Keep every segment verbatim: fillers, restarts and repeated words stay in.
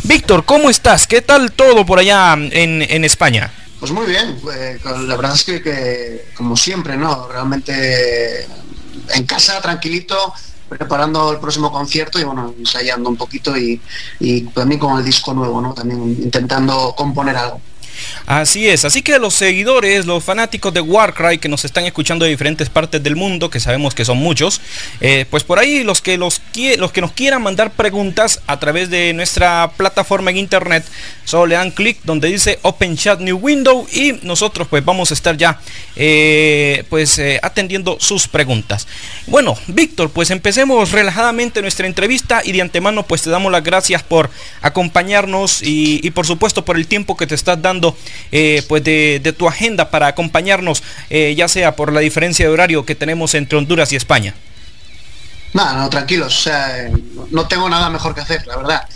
Víctor, ¿cómo estás? ¿Qué tal todo por allá en, en España? Pues muy bien, eh, la verdad es que, que como siempre, ¿no? Realmente en casa, tranquilito, preparando el próximo concierto y bueno, ensayando un poquito y, y también con el disco nuevo, ¿no? También intentando componer algo. Así es, así que los seguidores, los fanáticos de Warcry que nos están escuchando de diferentes partes del mundo, que sabemos que son muchos, eh, pues por ahí los que, los, los que nos quieran mandar preguntas a través de nuestra plataforma en internet, solo le dan clic donde dice Open Chat New Window y nosotros pues vamos a estar ya eh, pues eh, atendiendo sus preguntas. Bueno, Víctor, pues empecemos relajadamente nuestra entrevista y de antemano pues te damos las gracias por acompañarnos y, y por supuesto por el tiempo que te estás dando Eh, pues de, de tu agenda para acompañarnos, eh, ya sea por la diferencia de horario que tenemos entre Honduras y España. Nada, no, tranquilos, o sea, no tengo nada mejor que hacer, la verdad.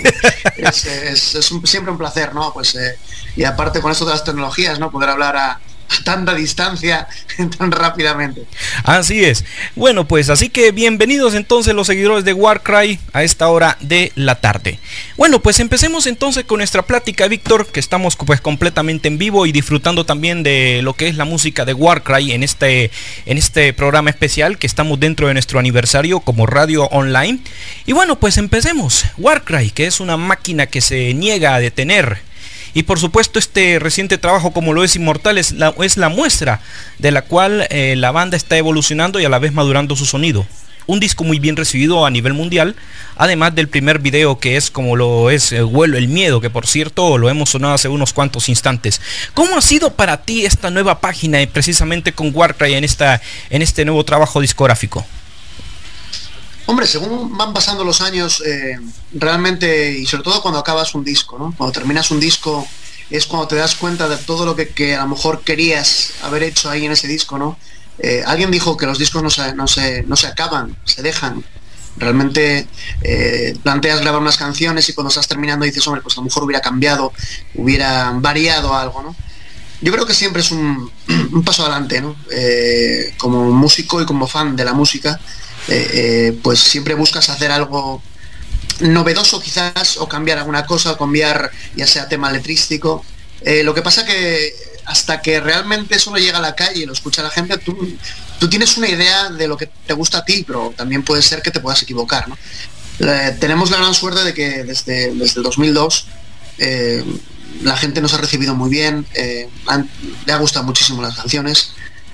es, es, es un, siempre un placer, ¿no? Pues eh, y aparte con esto de las tecnologías, ¿no? Poder hablar a, a tanta distancia tan rápidamente. Así es. Bueno, pues así que bienvenidos entonces los seguidores de Warcry a esta hora de la tarde. Bueno, pues empecemos entonces con nuestra plática, Víctor, que estamos pues completamente en vivo y disfrutando también de lo que es la música de Warcry en este, en este programa especial que estamos dentro de nuestro aniversario como radio online. Y bueno, pues empecemos. Warcry, que es una máquina que se niega a detener. Y por supuesto este reciente trabajo como lo es Inmortal es la, es la muestra de la cual eh, la banda está evolucionando y a la vez madurando su sonido. Un disco muy bien recibido a nivel mundial, además del primer video que es como lo es eh, Vuelo el Miedo, que por cierto lo hemos sonado hace unos cuantos instantes. ¿Cómo ha sido para ti esta nueva página, eh, precisamente con Warcry en, esta, en este nuevo trabajo discográfico? Hombre, según van pasando los años, eh, realmente, y sobre todo cuando acabas un disco, ¿no? Cuando terminas un disco es cuando te das cuenta de todo lo que, que a lo mejor querías haber hecho ahí en ese disco, ¿no? Eh, alguien dijo que los discos no se, no se, no se acaban, se dejan. Realmente eh, planteas grabar unas canciones y cuando estás terminando dices, hombre, pues a lo mejor hubiera cambiado, hubiera variado algo, ¿no? Yo creo que siempre es un, un paso adelante, ¿no? Eh, como músico y como fan de la música, Eh, eh, pues siempre buscas hacer algo novedoso quizás o cambiar alguna cosa o cambiar ya sea tema letrístico, eh, lo que pasa que hasta que realmente eso no llega a la calle y lo escucha la gente, tú, tú tienes una idea de lo que te gusta a ti, pero también puede ser que te puedas equivocar, ¿no? Eh, tenemos la gran suerte de que desde, desde el dos mil dos eh, la gente nos ha recibido muy bien, eh, han, le ha gustado muchísimo las canciones.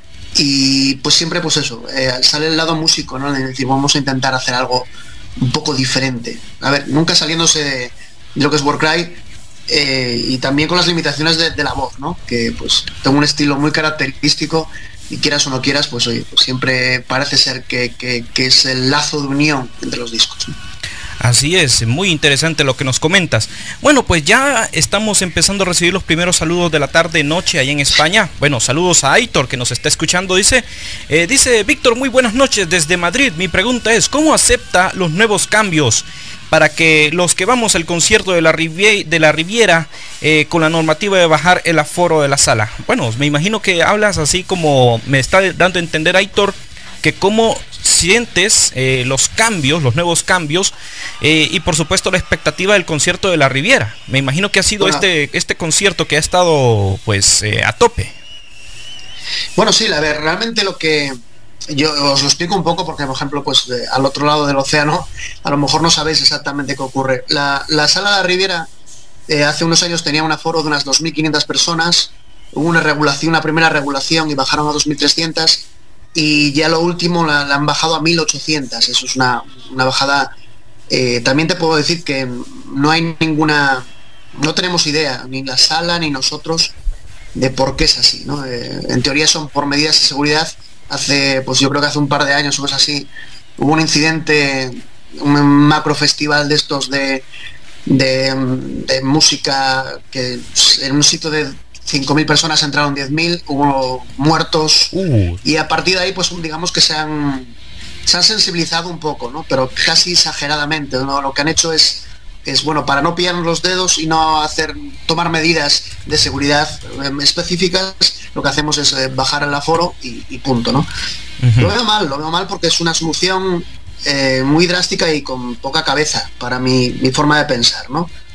Y pues siempre pues eso, eh, sale el lado músico, ¿no? De decir, vamos a intentar hacer algo un poco diferente. A ver, nunca saliéndose de, de lo que es Warcry eh, y también con las limitaciones de, de la voz, ¿no? Que pues tengo un estilo muy característico y quieras o no quieras, pues oye, pues siempre parece ser que, que, que es el lazo de unión entre los discos, ¿no? Así es, muy interesante lo que nos comentas. Bueno, pues ya estamos empezando a recibir los primeros saludos de la tarde noche ahí en España. Bueno, saludos a Aitor que nos está escuchando. Dice, eh, dice Víctor, muy buenas noches desde Madrid. Mi pregunta es, ¿cómo acepta los nuevos cambios para que los que vamos al concierto de la Riviera, de la Riviera eh, con la normativa de bajar el aforo de la sala? Bueno, me imagino que hablas así como me está dando a entender Aitor, que cómo sientes eh, los cambios, los nuevos cambios eh, y por supuesto la expectativa del concierto de la Riviera. Me imagino que ha sido bueno, este este concierto que ha estado pues eh, a tope. Bueno, sí, a ver, realmente lo que yo os lo explico un poco porque, por ejemplo, pues de, al otro lado del océano a lo mejor no sabéis exactamente qué ocurre. La, la sala de la Riviera eh, hace unos años tenía un aforo de unas dos mil quinientas personas, hubo una regulación, una primera regulación y bajaron a dos mil trescientas. Y ya lo último la, la han bajado a mil ochocientas. Eso es una, una bajada. Eh, también te puedo decir que no hay ninguna, no tenemos idea, ni la sala ni nosotros, de por qué es así, ¿no? Eh, en teoría son por medidas de seguridad. Hace, pues yo creo que hace un par de años o cosas así, hubo un incidente, un macro festival de estos de, de, de música, que en un sitio de cinco mil personas entraron diez mil, hubo muertos uh. y a partir de ahí pues digamos que se han, se han sensibilizado un poco, ¿no? Pero casi exageradamente, ¿no? Lo que han hecho es, es bueno, para no pillarnos los dedos y no hacer tomar medidas de seguridad eh, específicas, lo que hacemos es eh, bajar el aforo y, y punto, ¿no? Uh-huh. Lo veo mal, lo veo mal porque es una solución eh, muy drástica y con poca cabeza para mi, mi forma de pensar, ¿no?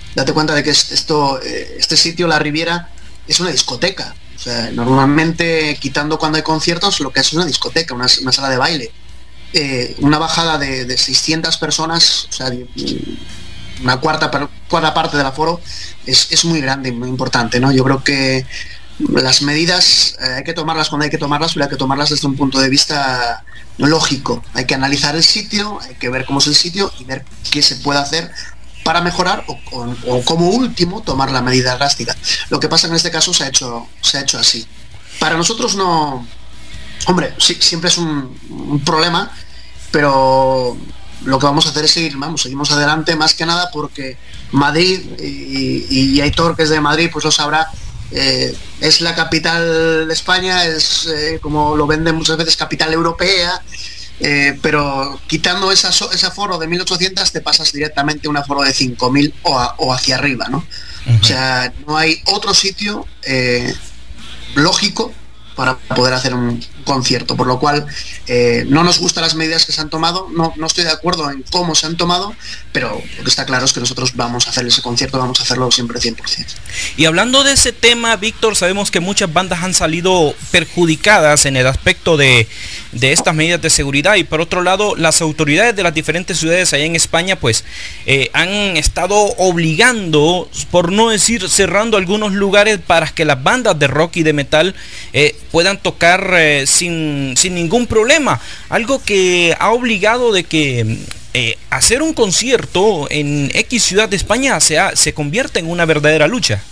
date cuenta de que esto, este sitio, la Riviera, es una discoteca. O sea, normalmente, quitando cuando hay conciertos, lo que es una discoteca, una, una sala de baile. Eh, una bajada de, de seiscientas personas, o sea, una cuarta, cuarta parte del aforo, es, es muy grande y muy importante, ¿no? Yo creo que las medidas eh, hay que tomarlas cuando hay que tomarlas, pero hay que tomarlas desde un punto de vista lógico. Hay que analizar el sitio, hay que ver cómo es el sitio y ver qué se puede hacer para mejorar o, o, o como último tomar la medida drástica. Lo que pasa en este caso se ha hecho, se ha hecho así. Para nosotros no... Hombre, sí, siempre es un, un problema, pero lo que vamos a hacer es seguir, vamos, seguimos adelante más que nada porque Madrid, y, y Aitor, que es de Madrid, pues lo sabrá, eh, es la capital de España, es eh, como lo venden muchas veces, capital europea, eh, pero quitando esa, ese aforo de mil ochocientas te pasas directamente a un aforo de cinco mil o, a, o hacia arriba, ¿no? Uh-huh. O sea, no hay otro sitio eh, lógico para poder hacer un concierto, por lo cual eh, no nos gustan las medidas que se han tomado, no, no estoy de acuerdo en cómo se han tomado, pero lo que está claro es que nosotros vamos a hacer ese concierto, vamos a hacerlo siempre cien por ciento. Y hablando de ese tema, Víctor, sabemos que muchas bandas han salido perjudicadas en el aspecto de, de estas medidas de seguridad, y por otro lado, las autoridades de las diferentes ciudades allá en España pues eh, han estado obligando, por no decir cerrando algunos lugares para que las bandas de rock y de metal eh, puedan tocar eh, sin, sin ningún problema, algo que ha obligado de que eh, hacer un concierto en X ciudad de España se, ha, se convierte en una verdadera lucha.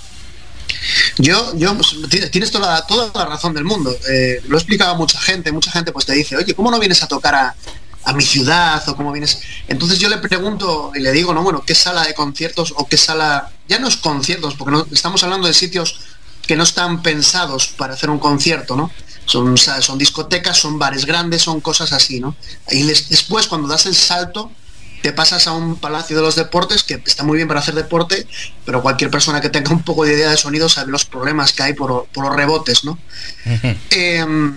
Yo, yo tienes toda la, toda la razón del mundo, eh, lo he explicado a mucha gente, mucha gente pues te dice, oye, ¿cómo no vienes a tocar a, a mi ciudad? O cómo vienes. Entonces yo le pregunto y le digo, no, bueno, ¿qué sala de conciertos o qué sala? Ya no es conciertos, porque no, estamos hablando de sitios que no están pensados para hacer un concierto, ¿no? Son, son discotecas, son bares grandes, son cosas así, ¿no? Y les, después, cuando das el salto, te pasas a un palacio de los deportes, que está muy bien para hacer deporte, pero cualquier persona que tenga un poco de idea de sonido sabe los problemas que hay por, por los rebotes, ¿no? Uh-huh. eh,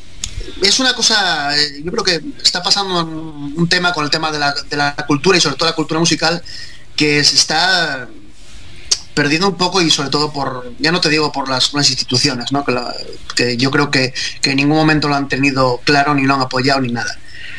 es una cosa, yo creo que está pasando un tema con el tema de la, de la cultura y sobre todo la cultura musical, que se está perdiendo un poco, y sobre todo por, ya no te digo por las, las instituciones, ¿no? que, la, que yo creo que, que en ningún momento lo han tenido claro, ni lo han apoyado, ni nada.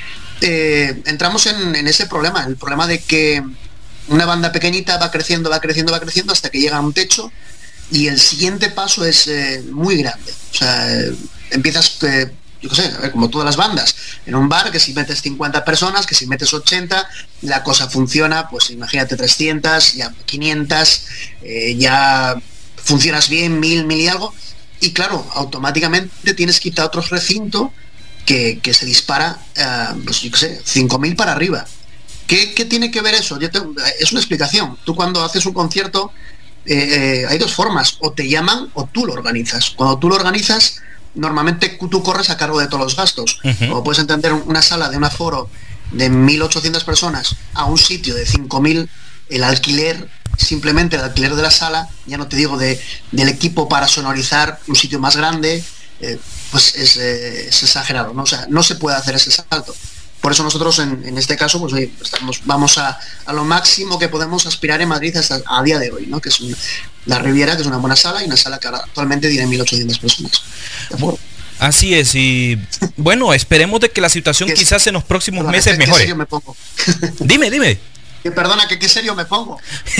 Eh, entramos en, en ese problema, el problema de que una banda pequeñita va creciendo, va creciendo, va creciendo hasta que llega a un techo, y el siguiente paso es eh, muy grande. O sea, eh, empiezas, eh, yo qué sé, a ver, como todas las bandas, en un bar, que si metes cincuenta personas, que si metes ochenta, la cosa funciona, pues imagínate trescientas, ya quinientas, eh, ya funcionas bien, mil, mil y algo, y claro, automáticamente tienes que irte a otro recinto que, que se dispara, uh, pues yo qué sé, cinco mil para arriba. ¿Qué, ¿Qué tiene que ver eso? Yo te, es una explicación. Tú cuando haces un concierto, eh, eh, hay dos formas, o te llaman o tú lo organizas. Cuando tú lo organizas, normalmente tú corres a cargo de todos los gastos. Uh-huh. Como puedes entender, una sala de un aforo de mil ochocientas personas a un sitio de cinco mil, el alquiler, simplemente el alquiler de la sala, ya no te digo de, del equipo para sonorizar un sitio más grande, eh, pues es, eh, es exagerado, ¿no? O sea, no se puede hacer ese salto. Por eso nosotros en, en este caso pues oye, estamos, vamos a, a lo máximo que podemos aspirar en Madrid hasta a día de hoy, ¿no? Que es un, la Riviera, que es una buena sala, y una sala que ahora actualmente tiene mil ochocientas personas. ¿De acuerdo? Así es, y bueno, esperemos de que la situación que quizás en los próximos perdona, meses mejore. ¿Qué serio me pongo? Dime, dime. Que perdona, que qué serio me pongo.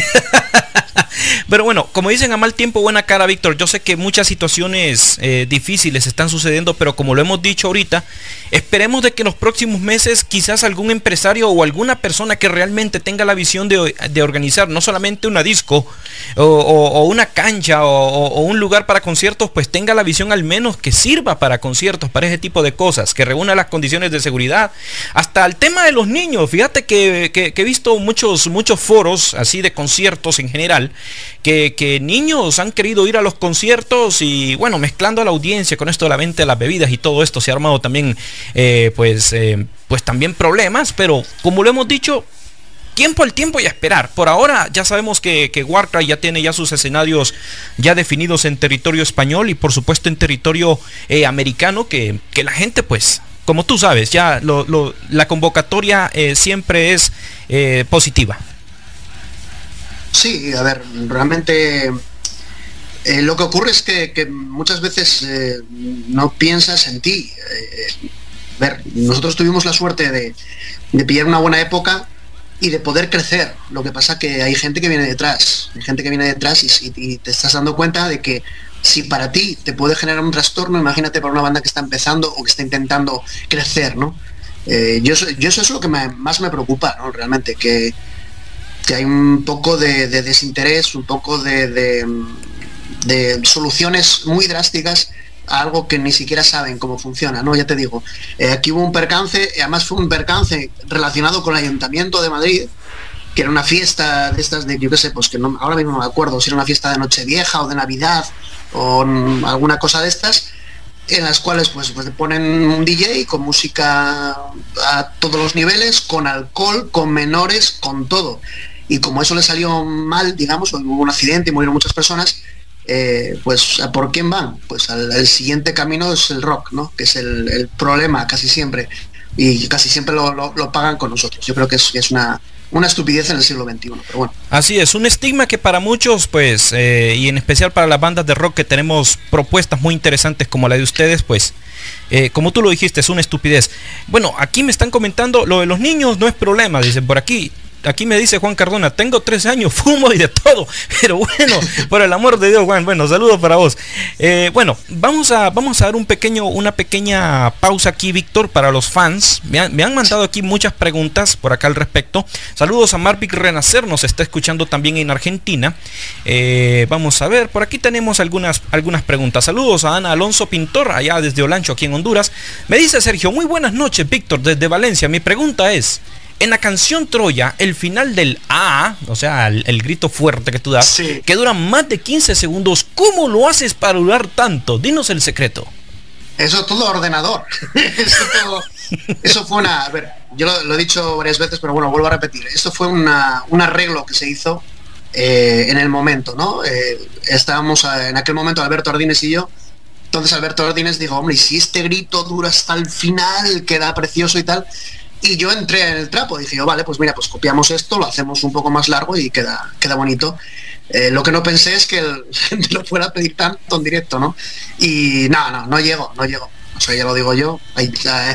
Pero bueno, como dicen, a mal tiempo buena cara, Víctor. Yo sé que muchas situaciones eh, difíciles están sucediendo, pero como lo hemos dicho ahorita, esperemos de que en los próximos meses quizás algún empresario o alguna persona que realmente tenga la visión de, de organizar no solamente una disco o, o, o una cancha o, o un lugar para conciertos, pues tenga la visión al menos que sirva para conciertos, para ese tipo de cosas, que reúna las condiciones de seguridad, hasta el tema de los niños. Fíjate que, que, que he visto muchos, muchos foros así de conciertos en general, Que, que niños han querido ir a los conciertos, y bueno, mezclando a la audiencia con esto de la venta de las bebidas y todo esto, se ha armado también eh, pues, eh, pues también problemas, pero como lo hemos dicho, tiempo al tiempo y a esperar. Por ahora ya sabemos que, que Warcry ya tiene ya sus escenarios ya definidos en territorio español y por supuesto en territorio eh, americano, que, que la gente pues, como tú sabes, ya lo, lo, la convocatoria eh, siempre es eh, positiva. Sí, a ver, realmente eh, lo que ocurre es que, que muchas veces eh, no piensas en ti. Eh, a ver, nosotros tuvimos la suerte de, de pillar una buena época y de poder crecer. Lo que pasa que hay gente que viene detrás, hay gente que viene detrás y, y te estás dando cuenta de que si para ti te puede generar un trastorno, imagínate para una banda que está empezando o que está intentando crecer, ¿no? Eh, yo, yo eso es lo que me, más me preocupa, ¿no? Realmente, que, que hay un poco de, de desinterés, un poco de, de, de soluciones muy drásticas a algo que ni siquiera saben cómo funciona, ¿no? Ya te digo, eh, aquí hubo un percance, y además fue un percance relacionado con el Ayuntamiento de Madrid, que era una fiesta de estas de, yo qué sé, pues que no, ahora mismo no me acuerdo si era una fiesta de Nochevieja o de Navidad o alguna cosa de estas, en las cuales pues, pues ponen un D J con música a todos los niveles, con alcohol, con menores, con todo. Y como eso le salió mal, digamos, hubo un accidente y murieron muchas personas, eh, pues ¿a por quién van? Pues al, al siguiente camino es el rock, ¿no? Que es el, el problema casi siempre. Y casi siempre lo, lo, lo pagan con nosotros. Yo creo que es, es una... una estupidez en el siglo veintiuno, pero bueno. Así es, un estigma que para muchos, pues, eh, y en especial para las bandas de rock que tenemos propuestas muy interesantes como la de ustedes, pues, eh, como tú lo dijiste, es una estupidez. Bueno, aquí me están comentando, lo de los niños no es problema, dicen por aquí. Aquí me dice Juan Cardona, tengo trece años, fumo y de todo, pero bueno, por el amor de Dios, Juan, bueno, saludos para vos. Eh, bueno, vamos a, vamos a dar un pequeño, una pequeña pausa aquí, Víctor, para los fans. Me han, me han mandado aquí muchas preguntas por acá al respecto. Saludos a Marvic Renacer, nos está escuchando también en Argentina. Eh, vamos a ver, por aquí tenemos algunas, algunas preguntas. Saludos a Ana Alonso Pintor, allá desde Olancho, aquí en Honduras. Me dice Sergio, muy buenas noches, Víctor, desde Valencia. Mi pregunta es, en la canción Troya, el final del A, o sea, el, el grito fuerte que tú das, sí, que dura más de quince segundos, ¿cómo lo haces para durar tanto? Dinos el secreto. Eso todo ordenador. eso, todo, eso fue una... A ver, yo lo, lo he dicho varias veces, pero bueno, vuelvo a repetir. Esto fue una, un arreglo que se hizo eh, en el momento, ¿no? Eh, estábamos a, en aquel momento Alberto Ardines y yo. Entonces Alberto Ardines dijo, hombre, y si este grito dura hasta el final, queda precioso y tal... Y yo entré en el trapo, dije yo, vale, pues mira, pues copiamos esto, lo hacemos un poco más largo y queda, queda bonito. Eh, lo que no pensé es que el, lo fuera a pedir tanto en directo, ¿no? Y no, no, no llego, no llego. O sea, ya lo digo yo. Hay,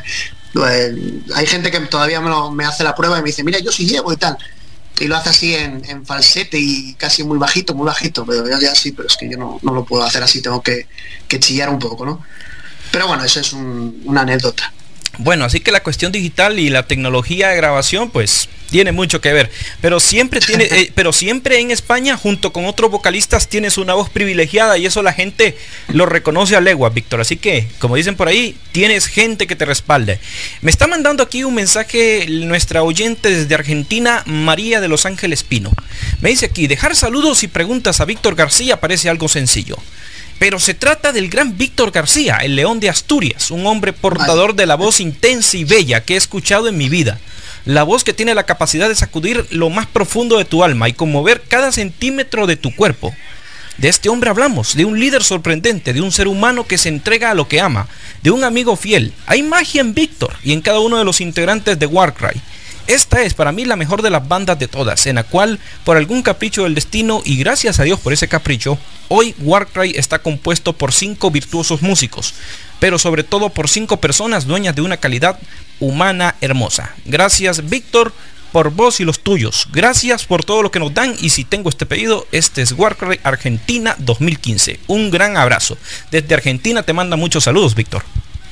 eh, hay gente que todavía me, lo, me hace la prueba y me dice, mira, yo sí llego y tal. Y lo hace así en, en falsete y casi muy bajito, muy bajito. Pero ya, ya sí, pero es que yo no, no lo puedo hacer así, tengo que, que chillar un poco, ¿no? Pero bueno, eso es un, una anécdota. Bueno, así que la cuestión digital y la tecnología de grabación, pues, tiene mucho que ver. Pero siempre tiene, eh, pero siempre en España, junto con otros vocalistas, tienes una voz privilegiada y eso la gente lo reconoce a leguas, Víctor. Así que, como dicen por ahí, tienes gente que te respalde. Me está mandando aquí un mensaje nuestra oyente desde Argentina, María de Los Ángeles Pino. Me dice aquí, dejar saludos y preguntas a Víctor García parece algo sencillo. Pero se trata del gran Víctor García, el León de Asturias, un hombre portador de la voz intensa y bella que he escuchado en mi vida. La voz que tiene la capacidad de sacudir lo más profundo de tu alma y conmover cada centímetro de tu cuerpo. De este hombre hablamos, de un líder sorprendente, de un ser humano que se entrega a lo que ama, de un amigo fiel. Hay magia en Víctor y en cada uno de los integrantes de Warcry. Esta es para mí la mejor de las bandas de todas, en la cual, por algún capricho del destino, y gracias a Dios por ese capricho, hoy Warcry está compuesto por cinco virtuosos músicos, pero sobre todo por cinco personas dueñas de una calidad humana hermosa. Gracias, Víctor, por vos y los tuyos. Gracias por todo lo que nos dan, y si tengo este pedido, este es Warcry Argentina dos mil quince. Un gran abrazo. Desde Argentina te manda muchos saludos, Víctor.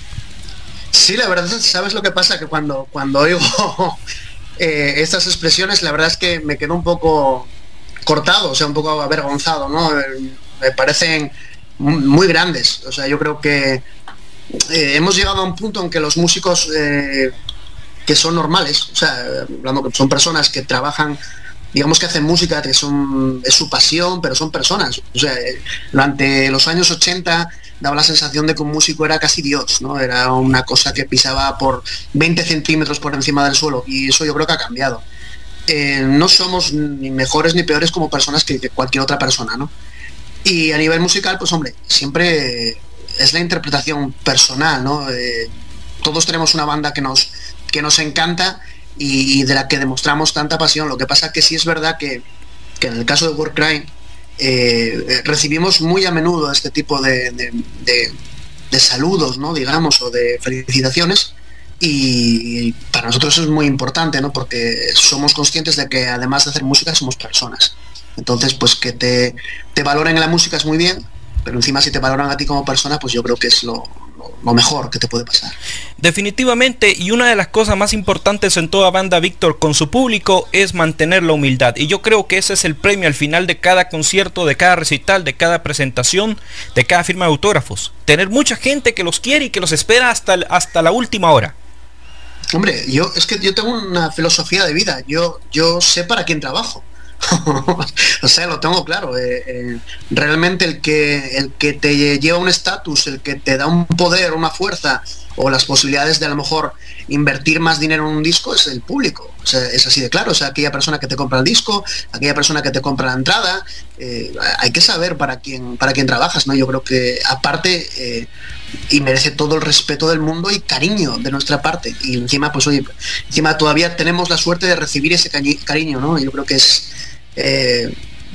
Sí, la verdad, ¿sabes lo que pasa? Que cuando, cuando oigo eh, estas expresiones, la verdad es que me quedo un poco cortado, o sea, un poco avergonzado, ¿no? Me parecen muy grandes. O sea, yo creo que eh, hemos llegado a un punto en que los músicos eh, que son normales, o sea, hablando que son personas que trabajan, digamos que hacen música, que son, es su pasión, pero son personas. O sea, durante los años ochenta daba la sensación de que un músico era casi Dios, ¿no? Era una cosa que pisaba por veinte centímetros por encima del suelo, y eso yo creo que ha cambiado. Eh, no somos ni mejores ni peores como personas que, que cualquier otra persona, ¿no? Y a nivel musical, pues hombre, siempre es la interpretación personal, ¿no? Eh, todos tenemos una banda que nos, que nos encanta y, y de la que demostramos tanta pasión. Lo que pasa es que sí es verdad que que en el caso de Warcry eh, recibimos muy a menudo este tipo de, de, de, de saludos, ¿no? Digamos, o de felicitaciones, y para nosotros es muy importante, ¿no? Porque somos conscientes de que además de hacer música somos personas. Entonces, pues que te, te valoren en la música es muy bien, pero encima si te valoran a ti como persona, pues yo creo que es lo, lo, lo mejor que te puede pasar. Definitivamente, y una de las cosas más importantes en toda banda, Víctor, con su público, es mantener la humildad. Y yo creo que ese es el premio al final de cada concierto, de cada recital, de cada presentación, de cada firma de autógrafos. Tener mucha gente que los quiere y que los espera hasta, hasta la última hora. Hombre, yo es que yo tengo una filosofía de vida. Yo, yo sé para quién trabajo. O sea, lo tengo claro. Eh, eh, realmente el que el que te lleva un estatus, el que te da un poder, una fuerza, o las posibilidades de a lo mejor invertir más dinero en un disco, es el público. O sea, es así de claro. O sea, aquella persona que te compra el disco, aquella persona que te compra la entrada, eh, hay que saber para quién para quién trabajas, ¿no? Yo creo que aparte eh, y merece todo el respeto del mundo y cariño de nuestra parte, y encima pues oye, encima todavía tenemos la suerte de recibir ese cariño, ¿no? Yo creo que es eh,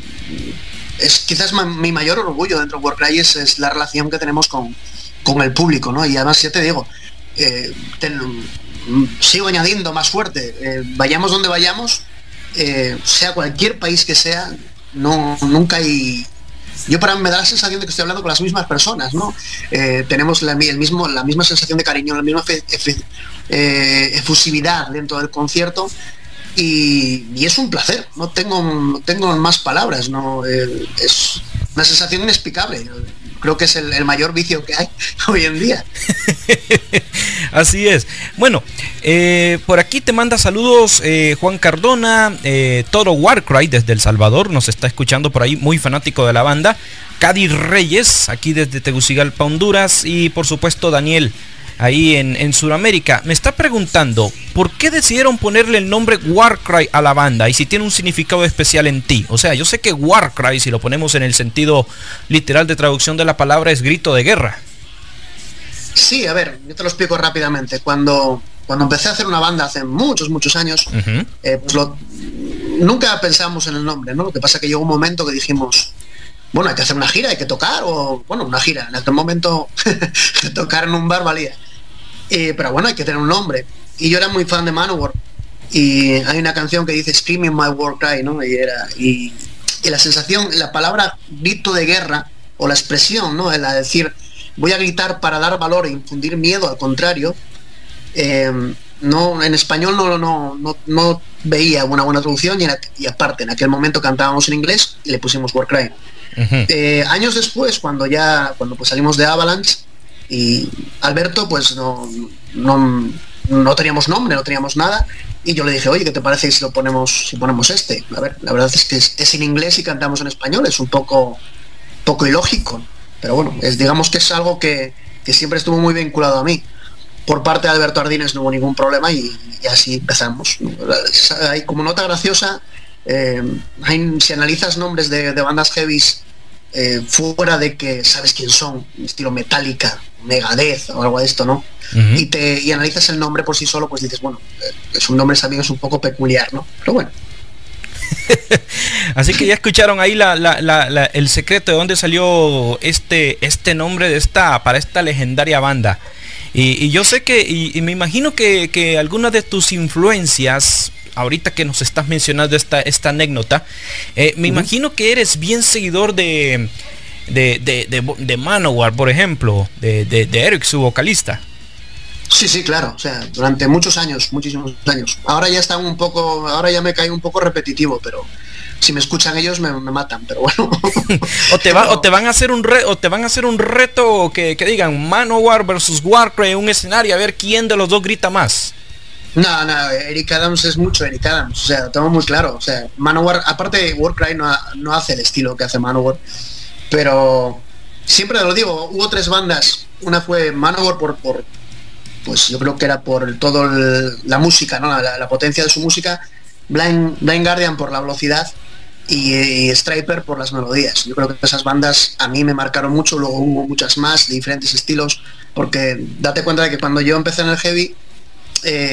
es quizás ma mi mayor orgullo dentro de Warcry, es, es la relación que tenemos con, con el público, ¿no? Y además ya te digo, eh, ten, sigo añadiendo más fuerte, eh, vayamos donde vayamos, eh, sea cualquier país que sea, no, nunca hay... Yo para mí me da la sensación de que estoy hablando con las mismas personas, ¿no? Eh, tenemos la, el mismo, la misma sensación de cariño, la misma fe, efe, eh, efusividad dentro del concierto, y, y es un placer, no tengo, no tengo más palabras, ¿no? Eh, es una sensación inexplicable. Creo que es el, el mayor vicio que hay hoy en día. Así es. Bueno, eh, por aquí te manda saludos eh, Juan Cardona, eh, Toro Warcry desde El Salvador, nos está escuchando por ahí, muy fanático de la banda. Cady Reyes, aquí desde Tegucigalpa, Honduras, y por supuesto Daniel, ahí en, en Sudamérica. Me está preguntando, ¿por qué decidieron ponerle el nombre Warcry a la banda? Y si tiene un significado especial en ti. O sea, yo sé que Warcry, si lo ponemos en el sentido literal de traducción de la palabra, es grito de guerra. Sí, a ver, yo te lo explico rápidamente. Cuando, cuando empecé a hacer una banda hace muchos, muchos años, uh-huh. eh, pues lo, nunca pensamos en el nombre, ¿no? Lo que pasa es que llegó un momento que dijimos, bueno, hay que hacer una gira, hay que tocar, o bueno, una gira. En aquel momento tocar en un bar valía. Eh, pero bueno, hay que tener un nombre. Y yo era muy fan de Manowar. Y hay una canción que dice Screaming My War Cry, ¿no? Y era. Y, y la sensación, la palabra grito de guerra, o la expresión, ¿no? El decir, voy a gritar para dar valor e infundir miedo, al contrario. Eh, no, en español no, no, no, no veía una buena traducción, y, en, y aparte, en aquel momento cantábamos en inglés y le pusimos War Cry. Uh-huh. eh, años después, cuando ya cuando pues salimos de Avalanche, y Alberto pues no, no, no teníamos nombre, no teníamos nada, y yo le dije, oye, ¿qué te parece si lo ponemos si ponemos este? A ver, la verdad es que es, es en inglés y cantamos en español, es un poco poco ilógico, pero bueno, es, digamos que es algo que, que siempre estuvo muy vinculado a mí. Por parte de Alberto Ardines no hubo ningún problema, y, y así empezamos. Hay como nota graciosa. Eh, hay, si analizas nombres de, de bandas heavies eh, fuera de que sabes quién son, estilo Metallica, Megadeth o algo de esto, ¿no? Uh-huh. y, te, y analizas el nombre por sí solo, pues dices, bueno, eh, es un nombre también es un poco peculiar, ¿no? Pero bueno. Así que ya escucharon ahí la, la, la, la, el secreto de dónde salió este, este nombre de esta, para esta legendaria banda. Y, y yo sé que, y, y me imagino que, que algunas de tus influencias, ahorita que nos estás mencionando esta, esta anécdota, eh, me uh-huh. imagino que eres bien seguidor de, de, de, de, de Manowar, por ejemplo, de, de, de Eric, su vocalista. Sí, sí, claro, o sea, durante muchos años, muchísimos años. Ahora ya está un poco, ahora ya me cae un poco repetitivo, pero si me escuchan ellos me, me matan, pero bueno. o te va, o te van a hacer un re, o te van a hacer un reto que, que digan Manowar versus Warcry en un escenario, a ver quién de los dos grita más. No, no, Eric Adams es mucho Eric Adams, o sea, lo tengo muy claro, o sea, Manowar, aparte Warcry no, no hace el estilo que hace Manowar, pero siempre lo digo, hubo tres bandas, una fue Manowar por, por pues yo creo que era por el, todo el, la música, ¿no? La, la potencia de su música, Blind, Blind Guardian por la velocidad, y, y Striper por las melodías. Yo creo que esas bandas a mí me marcaron mucho. Luego hubo muchas más de diferentes estilos, porque date cuenta de que cuando yo empecé en el heavy, eh,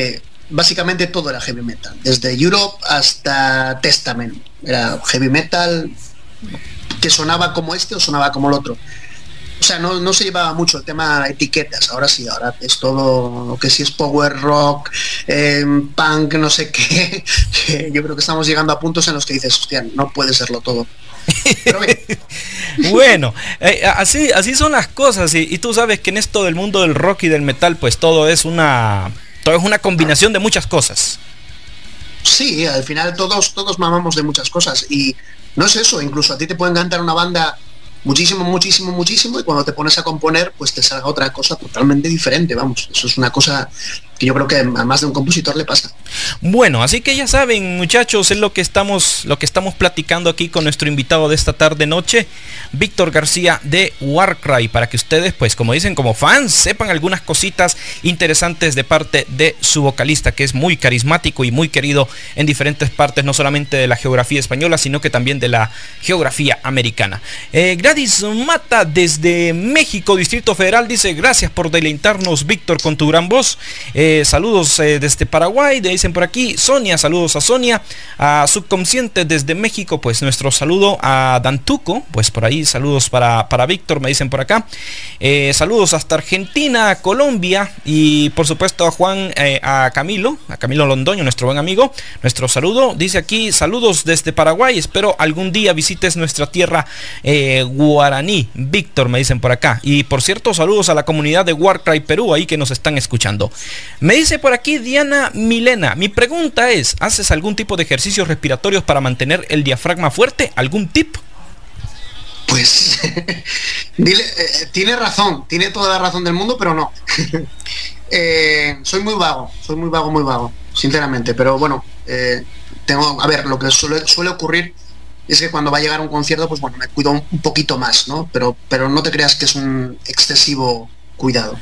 básicamente todo era heavy metal, desde Europe hasta Testament. Era heavy metal que sonaba como este o sonaba como el otro. O sea, no, no se llevaba mucho el tema etiquetas. Ahora sí, ahora es todo lo que sí es power rock, eh, punk, no sé qué. Yo creo que estamos llegando a puntos en los que dices, hostia, no puede serlo todo. Pero bien. Bueno, eh, así, así son las cosas, y, y tú sabes que en esto del mundo del rock y del metal, pues todo es una, todo es una combinación de muchas cosas. Sí, al final todos, todos mamamos de muchas cosas, y no es eso, incluso a ti te puede encantar una banda muchísimo, muchísimo, muchísimo, y cuando te pones a componer, pues te salga otra cosa totalmente diferente, vamos. Eso es una cosa que yo creo que a más de un compositor le pasa. Bueno, así que ya saben, muchachos, es lo que estamos, lo que estamos platicando aquí con nuestro invitado de esta tarde noche, Víctor García de Warcry, para que ustedes, pues como dicen, como fans, sepan algunas cositas interesantes de parte de su vocalista, que es muy carismático y muy querido en diferentes partes, no solamente de la geografía española, sino que también de la geografía americana. Eh, Gladys Mata desde México, Distrito Federal, dice: gracias por deleitarnos, Víctor, con tu gran voz. Eh, saludos eh, desde Paraguay, dicen por aquí. Sonia, saludos a Sonia. A Subconsciente desde México, pues nuestro saludo. A Dantuco, pues por ahí saludos para, para Víctor, me dicen por acá. Eh, saludos hasta Argentina, Colombia, y por supuesto a Juan, eh, a Camilo, a Camilo Londoño, nuestro buen amigo. Nuestro saludo, dice aquí: saludos desde Paraguay, espero algún día visites nuestra tierra eh, guaraní. Víctor, me dicen por acá. Y por cierto, saludos a la comunidad de Warcry Perú, ahí que nos están escuchando. Me dice por aquí Diana Milena: mi pregunta es, ¿haces algún tipo de ejercicios respiratorios para mantener el diafragma fuerte? ¿Algún tip? Pues dile, eh, tiene razón, tiene toda la razón del mundo, pero no. eh, soy muy vago, soy muy vago, muy vago, sinceramente. Pero bueno, eh, tengo, a ver, lo que suele, suele ocurrir es que cuando va a llegar un concierto, pues bueno, me cuido un, un poquito más, ¿no? Pero, pero no te creas que es un excesivo cuidado.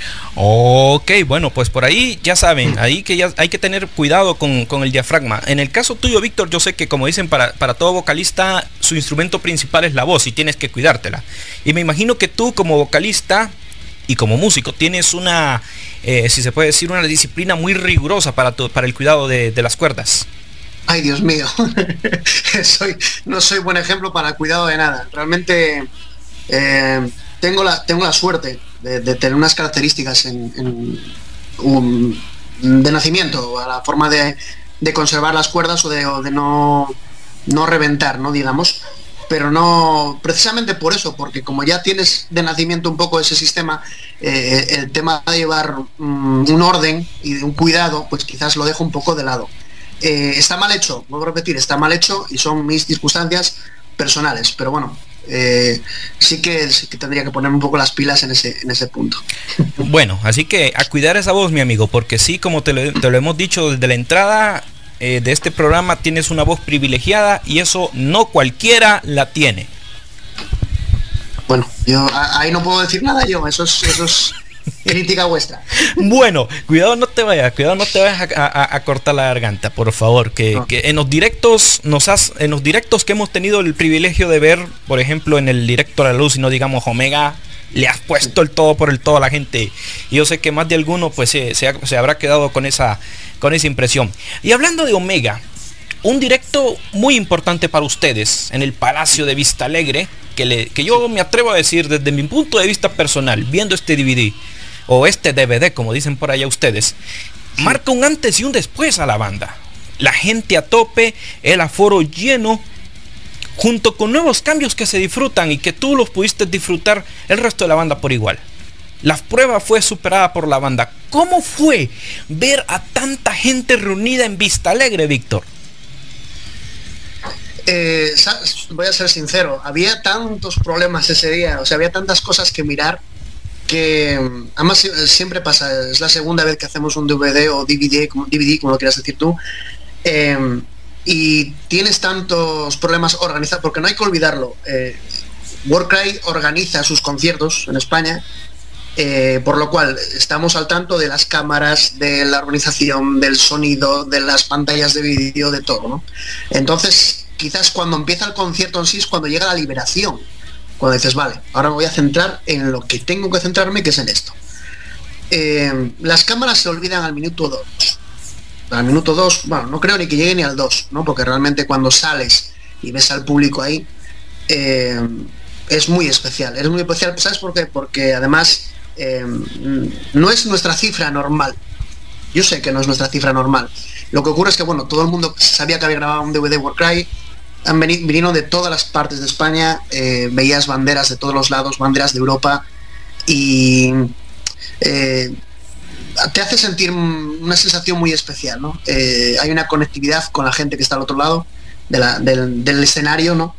Ok, bueno, pues por ahí ya saben, ahí que ya hay que tener cuidado con, con el diafragma. En el caso tuyo, Víctor, yo sé que, como dicen, para, para todo vocalista su instrumento principal es la voz y tienes que cuidártela. Y me imagino que tú, como vocalista y como músico, tienes una, eh, si se puede decir, una disciplina muy rigurosa para, tu, para el cuidado de, de las cuerdas. Ay, Dios mío. soy, no soy buen ejemplo para el cuidado de nada. Realmente eh, tengo, la, tengo la suerte de, de tener unas características en, en un, de nacimiento, a la forma de, de conservar las cuerdas o de, o de no, no reventar, ¿no? Digamos. Pero no, precisamente por eso, porque como ya tienes de nacimiento un poco ese sistema, eh, el tema de llevar um, un orden y de un cuidado, pues quizás lo dejo un poco de lado. Eh, está mal hecho, vuelvo a repetir, está mal hecho y son mis circunstancias personales, pero bueno, eh, sí, que, sí que tendría que poner un poco las pilas en ese, en ese punto. Bueno, así que a cuidar esa voz, mi amigo, porque sí, como te lo, te lo hemos dicho desde la entrada eh, de este programa, tienes una voz privilegiada y eso no cualquiera la tiene. Bueno, yo ahí no puedo decir nada yo, eso es... Eso es... crítica vuestra. Bueno, cuidado no te vayas, cuidado no te vayas a, a, a cortar la garganta, por favor, que, no. que en los directos nos has, en los directos que hemos tenido el privilegio de ver, por ejemplo, en el directo a la luz, y no digamos Omega, le has puesto el todo por el todo a la gente. Y yo sé que más de alguno pues se, se, ha, se habrá quedado con esa, con esa impresión. Y hablando de Omega, un directo muy importante para ustedes en el Palacio de Vista Alegre, que, le, que yo me atrevo a decir desde mi punto de vista personal, viendo este D V D, o este D V D, como dicen por allá ustedes, marca un antes y un después a la banda. La gente a tope, el aforo lleno, junto con nuevos cambios que se disfrutan y que tú los pudiste disfrutar el resto de la banda por igual. La prueba fue superada por la banda. ¿Cómo fue ver a tanta gente reunida en Vista Alegre, Víctor? Eh, voy a ser sincero, había tantos problemas ese día, o sea, había tantas cosas que mirar, que además siempre pasa, es la segunda vez que hacemos un D V D o D V D, como, D V D, como lo quieras decir tú, eh, y tienes tantos problemas organizados, porque no hay que olvidarlo, eh, Warcry organiza sus conciertos en España, eh, por lo cual estamos al tanto de las cámaras, de la organización, del sonido, de las pantallas de vídeo, de todo, ¿no? Entonces, quizás cuando empieza el concierto en sí es cuando llega la liberación, cuando dices, vale, ahora me voy a centrar en lo que tengo que centrarme, que es en esto. Eh, las cámaras se olvidan al minuto dos. al minuto dos, bueno, no creo ni que llegue ni al dos, ¿no? Porque realmente cuando sales y ves al público ahí, eh, es muy especial, es muy especial, ¿sabes por qué? Porque además eh, no es nuestra cifra normal. Yo sé que no es nuestra cifra normal. Lo que ocurre es que, bueno, todo el mundo sabía que había grabado un D V D Warcry, han venido, vinieron de todas las partes de España, eh, veías banderas de todos los lados, banderas de Europa, y eh, te hace sentir una sensación muy especial, ¿no? Eh, hay una conectividad con la gente que está al otro lado de la, del, del escenario, ¿no?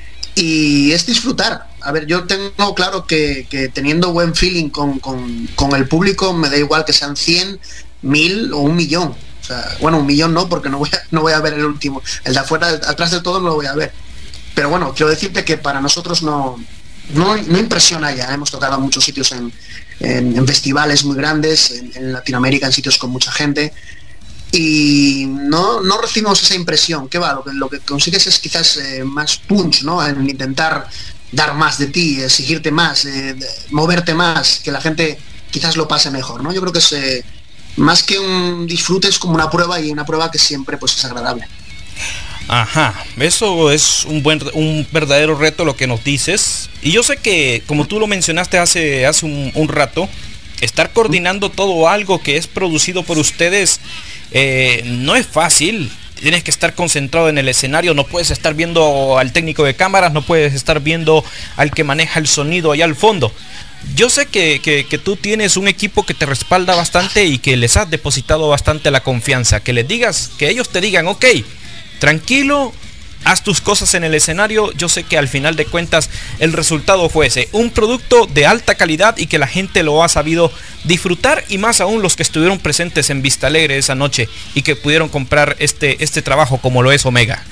Y es disfrutar. A ver, yo tengo claro que, que teniendo buen feeling con, con, con el público, me da igual que sean cien, mil o un millón. O sea, bueno, un millón no, porque no voy a, no voy a ver el último. El de afuera, atrás de todo no lo voy a ver. Pero bueno, quiero decirte que para nosotros no, no, no impresiona ya. Hemos tocado en muchos sitios en, en, en festivales muy grandes, en, en Latinoamérica, en sitios con mucha gente. Y no, no recibimos esa impresión. ¿Qué va? Lo que, lo que consigues es quizás eh, más punch, ¿no? En intentar dar más de ti, exigirte más, eh, moverte más, que la gente quizás lo pase mejor, ¿no? Yo creo que es eh, más que un disfrute, es como una prueba, y una prueba que siempre pues es agradable. Ajá, eso es un buen, un verdadero reto lo que nos dices. Y yo sé que, como tú lo mencionaste hace, hace un, un rato, estar coordinando todo algo que es producido por ustedes eh, no es fácil. Tienes que estar concentrado en el escenario, no puedes estar viendo al técnico de cámaras, no puedes estar viendo al que maneja el sonido allá al fondo. Yo sé que, que, que tú tienes un equipo que te respalda bastante y que les has depositado bastante la confianza. Que les digas, que ellos te digan, ok, tranquilo, haz tus cosas en el escenario. Yo sé que al final de cuentas el resultado fue ese, un producto de alta calidad y que la gente lo ha sabido disfrutar, y más aún los que estuvieron presentes en Vista Alegre esa noche y que pudieron comprar este, este trabajo como lo es Omega.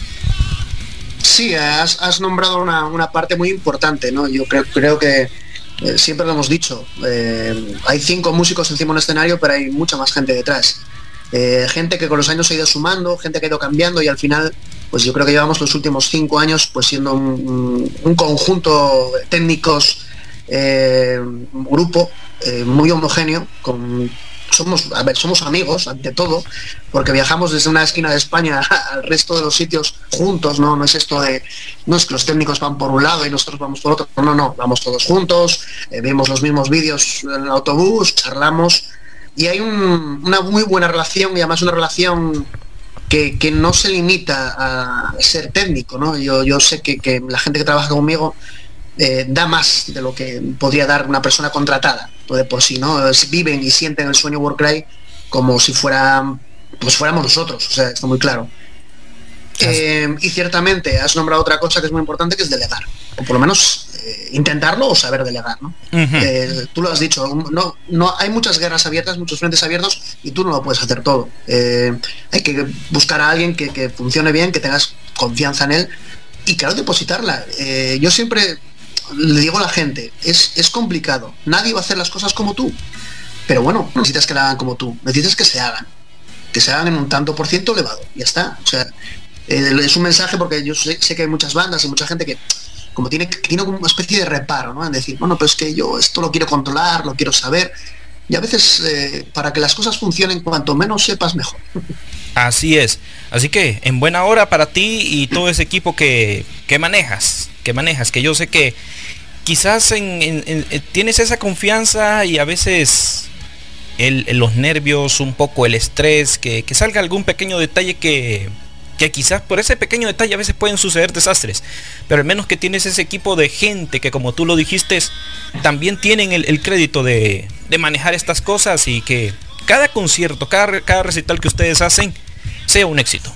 Sí, has, has nombrado una, una parte muy importante, ¿no? Yo creo, creo que eh, siempre lo hemos dicho, eh, hay cinco músicos encima de un escenario, pero hay mucha más gente detrás. Eh, gente que con los años se ha ido sumando, gente que ha ido cambiando, y al final pues yo creo que llevamos los últimos cinco años pues siendo un, un conjunto de técnicos, eh, un grupo eh, muy homogéneo, con somos, a ver, somos amigos ante todo, porque viajamos desde una esquina de España al resto de los sitios juntos, no, no es esto de, no es que los técnicos van por un lado y nosotros vamos por otro, no, no, vamos todos juntos, eh, vemos los mismos vídeos en el autobús, charlamos, y hay un, una muy buena relación, y además una relación que, que no se limita a ser técnico, ¿no? Yo, yo sé que, que la gente que trabaja conmigo eh, da más de lo que podría dar una persona contratada, pues de por sí, ¿no? Es, viven y sienten el sueño Warcry como si fuera, pues fuéramos nosotros, o sea, está muy claro. Eh, y ciertamente has nombrado otra cosa que es muy importante, que es delegar, o por lo menos eh, intentarlo o saber delegar, ¿no? Uh-huh. eh, tú lo has dicho, no, no hay muchas guerras abiertas, muchos frentes abiertos, y tú no lo puedes hacer todo. Eh, hay que buscar a alguien que, que funcione bien, que tengas confianza en él, y claro, depositarla. Eh, yo siempre le digo a la gente, es, es complicado, nadie va a hacer las cosas como tú, pero bueno, necesitas que la hagan como tú, necesitas que se hagan, que se hagan en un tanto por ciento elevado, ya está. O sea, eh, es un mensaje, porque yo sé, sé que hay muchas bandas y mucha gente que como tiene, tiene como una especie de reparo, ¿no? En decir, bueno, pero es que yo esto lo quiero controlar, lo quiero saber, y a veces eh, para que las cosas funcionen, cuanto menos sepas, mejor. Así es, así que en buena hora para ti y todo ese equipo que, que manejas, que manejas, que yo sé que quizás en, en, en, tienes esa confianza, y a veces el, el, los nervios, un poco el estrés, que, que salga algún pequeño detalle que, que quizás por ese pequeño detalle a veces pueden suceder desastres, pero al menos que tienes ese equipo de gente que, como tú lo dijiste, también tienen el, el crédito de, de manejar estas cosas, y que cada concierto, cada, cada recital que ustedes hacen sea un éxito.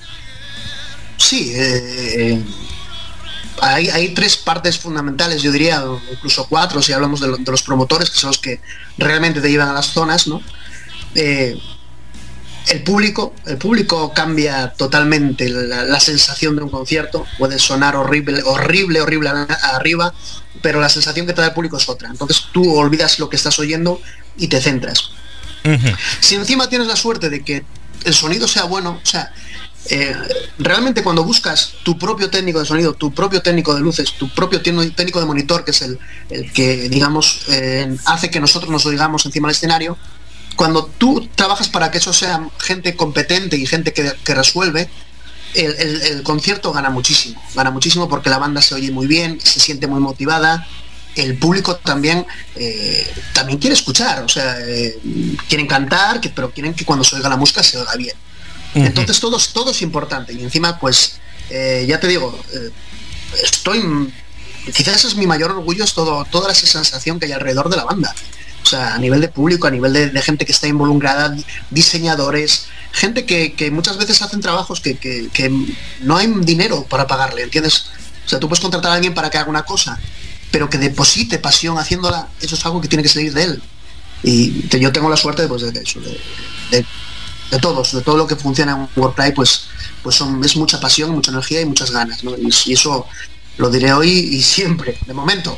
Sí, eh, hay, hay tres partes fundamentales, yo diría, incluso cuatro, si hablamos de, lo, de los promotores, que son los que realmente te llevan a las zonas, ¿no? Eh, el público, el público cambia totalmente la, la sensación de un concierto. Puede sonar horrible, horrible, horrible arriba, pero la sensación que te da el público es otra. Entonces tú olvidas lo que estás oyendo y te centras. Uh-huh. Si encima tienes la suerte de que el sonido sea bueno, o sea, eh, realmente cuando buscas tu propio técnico de sonido, tu propio técnico de luces, tu propio técnico de monitor, que es el, el que, digamos, eh, hace que nosotros nos oigamos encima del escenario, cuando tú trabajas para que eso sea gente competente y gente que, que resuelve, el, el, el concierto gana muchísimo, gana muchísimo porque la banda se oye muy bien, se siente muy motivada, el público también eh, también quiere escuchar, o sea, eh, quieren cantar, que, pero quieren que cuando se oiga la música se oiga bien. Uh-huh. Entonces todo, todo es importante y encima pues eh, ya te digo, eh, estoy, quizás es mi mayor orgullo, es todo, toda esa sensación que hay alrededor de la banda. O sea, a nivel de público, a nivel de, de gente que está involucrada, diseñadores, gente que, que muchas veces hacen trabajos que, que, que no hay dinero para pagarle, ¿entiendes? O sea, tú puedes contratar a alguien para que haga una cosa, pero que deposite pasión haciéndola, eso es algo que tiene que salir de él. Y te, yo tengo la suerte pues, de, de eso, de, de, de todos, de todo lo que funciona en Warcry, pues, pues son, es mucha pasión, mucha energía y muchas ganas, ¿no? Y, y eso lo diré hoy y siempre, de momento.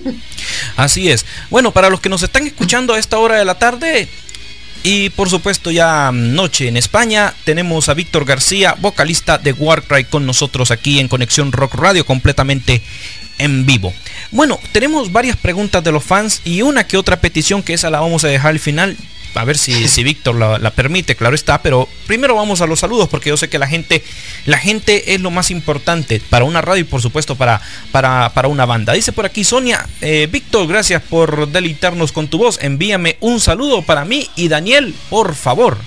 Así es. Bueno, para los que nos están escuchando a esta hora de la tarde y por supuesto ya noche en España, tenemos a Víctor García, vocalista de Warcry, con nosotros aquí en Conexión Rock Radio, completamente en vivo. Bueno, tenemos varias preguntas de los fans y una que otra petición, que esa la vamos a dejar al final, a ver si, si Víctor la, la permite, claro está, pero primero vamos a los saludos, porque yo sé que la gente la gente es lo más importante para una radio y por supuesto para, para, para una banda. Dice por aquí Sonia, eh, Víctor, gracias por deleitarnos con tu voz, envíame un saludo para mí y Daniel, por favor.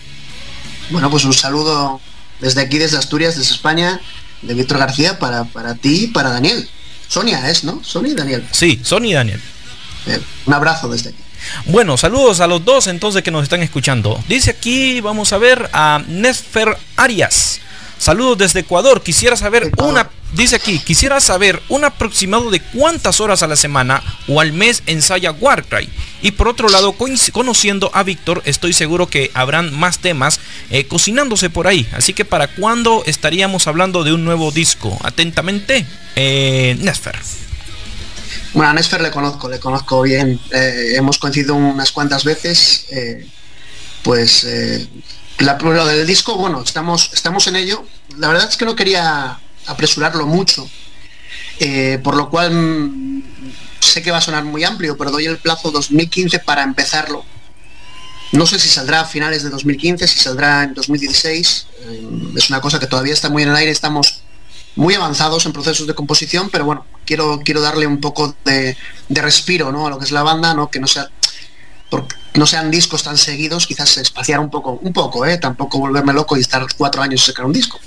Bueno, pues un saludo desde aquí, desde Asturias, desde España, de Víctor García, para, para ti y para Daniel. Sonia es, ¿no? Sonia y Daniel. Sí, Sonia y Daniel. Eh, un abrazo desde aquí. Bueno, saludos a los dos entonces que nos están escuchando. Dice aquí, vamos a ver, a Nesfer Arias. Saludos desde Ecuador. Quisiera saber Ecuador. una, dice aquí, quisiera saber un aproximado de cuántas horas a la semana o al mes ensaya Warcry. Y por otro lado, conociendo a Víctor, estoy seguro que habrán más temas eh, cocinándose por ahí. Así que ¿para cuándo estaríamos hablando de un nuevo disco? Atentamente, eh, Nesfer. Bueno, a Nesfer le conozco, le conozco bien. Eh, hemos coincidido unas cuantas veces. Eh, pues eh, la, lo del disco, bueno, estamos, estamos en ello. La verdad es que no quería apresurarlo mucho, eh, por lo cual mmm, sé que va a sonar muy amplio, pero doy el plazo dos mil quince para empezarlo. No sé si saldrá a finales de dos mil quince, si saldrá en dos mil dieciséis. Eh, es una cosa que todavía está muy en el aire. Estamos muy avanzados en procesos de composición, pero bueno, quiero quiero darle un poco de, de respiro, ¿no?, a lo que es la banda, ¿no?, que no sea porque no sean discos tan seguidos, quizás espaciar un poco, un poco, ¿eh? Tampoco volverme loco y estar cuatro años y sacar un disco.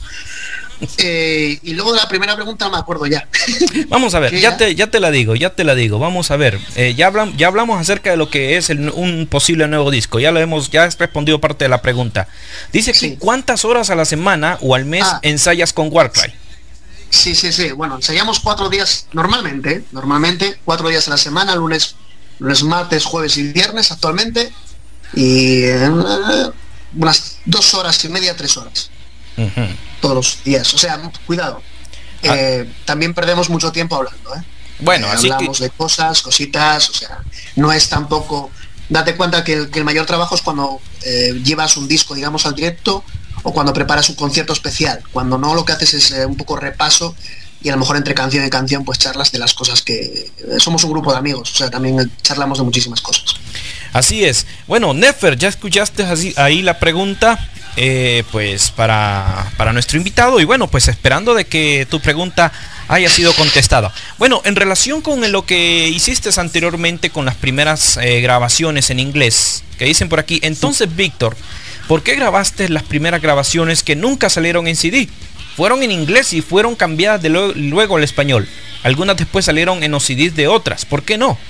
Eh, y luego de la primera pregunta no me acuerdo ya. Vamos a ver, ya te, ya te la digo, ya te la digo, vamos a ver. Eh, ya, hablan, ya hablamos acerca de lo que es el, un posible nuevo disco, ya lo hemos, ya has respondido parte de la pregunta. Dice aquí, sí. ¿Cuántas horas a la semana o al mes ah. ensayas con Warcry? Sí, sí, sí. Bueno, ensayamos cuatro días normalmente, normalmente, cuatro días a la semana, lunes, lunes, martes, jueves y viernes actualmente. Y eh, unas dos horas y media, tres horas. Uh-huh. Todos los días. O sea, cuidado. Ah. Eh, también perdemos mucho tiempo hablando, ¿eh? Bueno, eh, así hablamos que... de cosas, cositas, o sea, no es tampoco... Date cuenta que el, que el mayor trabajo es cuando eh, llevas un disco, digamos, al directo, o cuando preparas un concierto especial. Cuando no, lo que haces es eh, un poco repaso y a lo mejor entre canción y canción pues charlas de las cosas que... Eh, somos un grupo de amigos, o sea, también charlamos de muchísimas cosas. Así es. Bueno, Nefer, ya escuchaste así, ahí la pregunta eh, pues para, para nuestro invitado y bueno, pues esperando de que tu pregunta haya sido contestada. Bueno, en relación con lo que hiciste anteriormente con las primeras eh, grabaciones en inglés, que dicen por aquí, entonces Víctor, ¿por qué grabaste las primeras grabaciones que nunca salieron en C D? Fueron en inglés y fueron cambiadas de lo, luego al español. Algunas después salieron en los C Ds de otras. ¿Por qué no?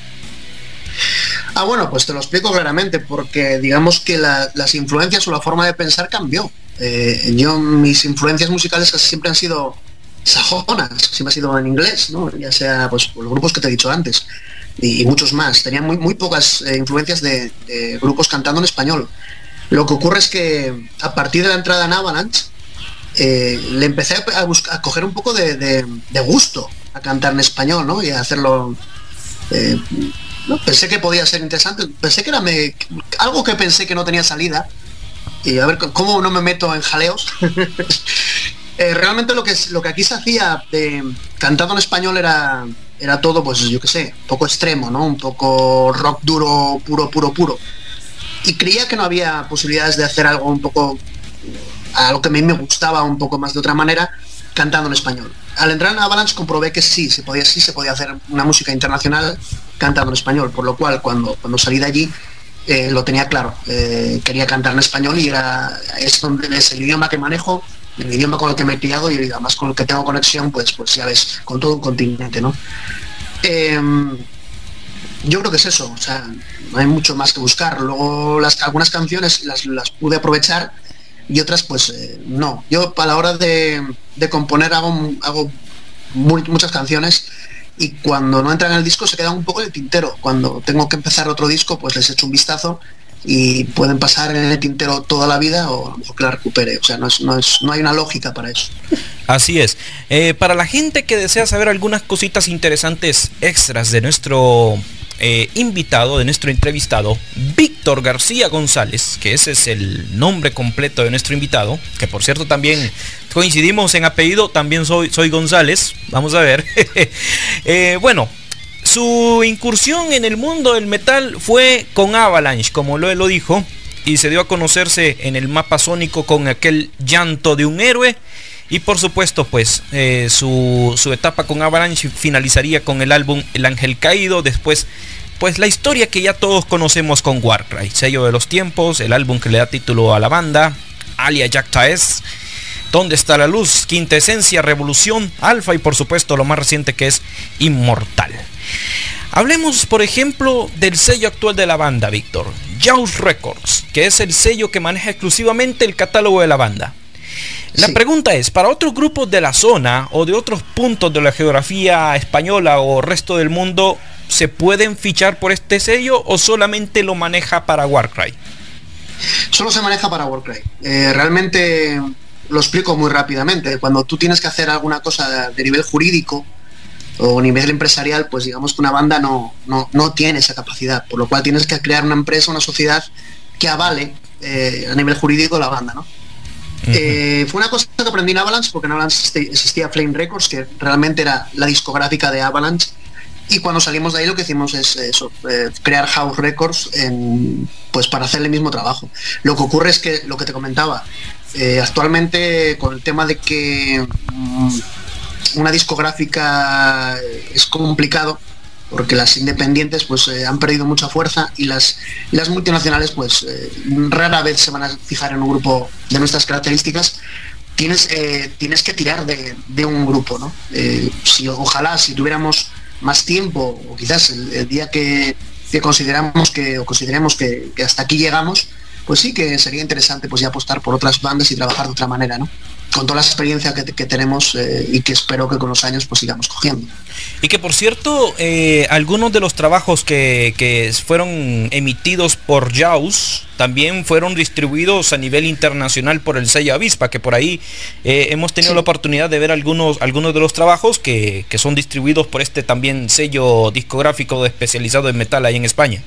Ah, bueno, pues te lo explico claramente, porque digamos que la, las influencias o la forma de pensar cambió. Eh, yo, mis influencias musicales siempre han sido sajonas, siempre ha sido en inglés, ¿no? Ya sea pues los grupos que te he dicho antes y, y muchos más. Tenían muy, muy pocas eh, influencias de, de grupos cantando en español. Lo que ocurre es que a partir de la entrada en Avalanche eh, le empecé a, buscar, a coger un poco de, de, de gusto a cantar en español, ¿no? Y a hacerlo... Eh, no, pensé que podía ser interesante, pensé que era me, algo que pensé que no tenía salida y a ver cómo no me meto en jaleos. eh, realmente lo que lo que aquí se hacía de cantando en español era era todo, pues yo qué sé, un poco extremo, ¿no? Un poco rock duro, puro, puro, puro. y creía que no había posibilidades de hacer algo un poco a lo que a mí me gustaba un poco más de otra manera, cantando en español. Al entrar en Avalanche comprobé que sí, se podía, sí se podía hacer una música internacional cantando en español, por lo cual cuando, cuando salí de allí eh, lo tenía claro, eh, quería cantar en español y era, es, donde, es el idioma que manejo, el idioma con el que me he criado y además con el que tengo conexión, pues, pues ya ves, con todo un continente, ¿no? Eh, yo creo que es eso, o sea, no hay mucho más que buscar. Luego las, algunas canciones las, las pude aprovechar y otras pues eh, no. Yo a la hora de, de componer hago, hago muy, muchas canciones y cuando no entran en el disco se quedan un poco en el tintero. Cuando tengo que empezar otro disco pues les echo un vistazo y pueden pasar en el tintero toda la vida o a lo mejor que la recupere. O sea, no, es, no, es, no hay una lógica para eso. Así es. Eh, para la gente que desea saber algunas cositas interesantes extras de nuestro eh, invitado, de nuestro entrevistado, Víctor García González, que ese es el nombre completo de nuestro invitado, que por cierto también coincidimos en apellido, también soy, soy González, vamos a ver. eh, bueno, su incursión en el mundo del metal fue con Avalanche, como lo, lo dijo, y se dio a conocerse en el mapa sónico con aquel Llanto de un héroe. Y por supuesto, pues eh, su, su etapa con Avalanche finalizaría con el álbum El Ángel Caído. Después, pues la historia que ya todos conocemos con Warcry, sello de los tiempos, el álbum que le da título a la banda, Alia Jacta Es, ¿Dónde está la luz?, Quinta Esencia, Revolución, Alfa y por supuesto lo más reciente que es Inmortal. Hablemos, por ejemplo, del sello actual de la banda, Víctor, Jaws Records, que es el sello que maneja exclusivamente el catálogo de la banda. La sí. pregunta es, para otros grupos de la zona o de otros puntos de la geografía española o resto del mundo, ¿se pueden fichar por este sello o solamente lo maneja para Warcry? Solo se maneja para Warcry. Eh, realmente lo explico muy rápidamente. Cuando tú tienes que hacer alguna cosa de, de nivel jurídico o nivel empresarial, pues digamos que una banda no, no, no tiene esa capacidad, por lo cual tienes que crear una empresa, una sociedad que avale eh, a nivel jurídico la banda, ¿no? Uh-huh. Eh, fue una cosa que aprendí en Avalanche, porque en Avalanche existía Flame Records, que realmente era la discográfica de Avalanche, y cuando salimos de ahí lo que hicimos es eso, eh, crear House Records en, pues para hacer el mismo trabajo. Lo que ocurre es que, lo que te comentaba, eh, actualmente con el tema de que um, una discográfica es complicado, porque las independientes pues eh, han perdido mucha fuerza y las, y las multinacionales pues eh, rara vez se van a fijar en un grupo de nuestras características. Tienes, eh, tienes que tirar de, de un grupo, ¿no? Eh, si, ojalá si tuviéramos más tiempo o quizás el, el día que, que consideramos que o consideremos que, que hasta aquí llegamos, pues sí que sería interesante pues ya apostar por otras bandas y trabajar de otra manera, ¿no? Con toda la experiencia que, que tenemos eh, y que espero que con los años pues sigamos cogiendo. Y que por cierto, eh, algunos de los trabajos que, que fueron emitidos por Jaws también fueron distribuidos a nivel internacional por el sello Avispa, que por ahí eh, hemos tenido sí. la oportunidad de ver algunos, algunos de los trabajos que, que son distribuidos por este también sello discográfico especializado en metal ahí en España.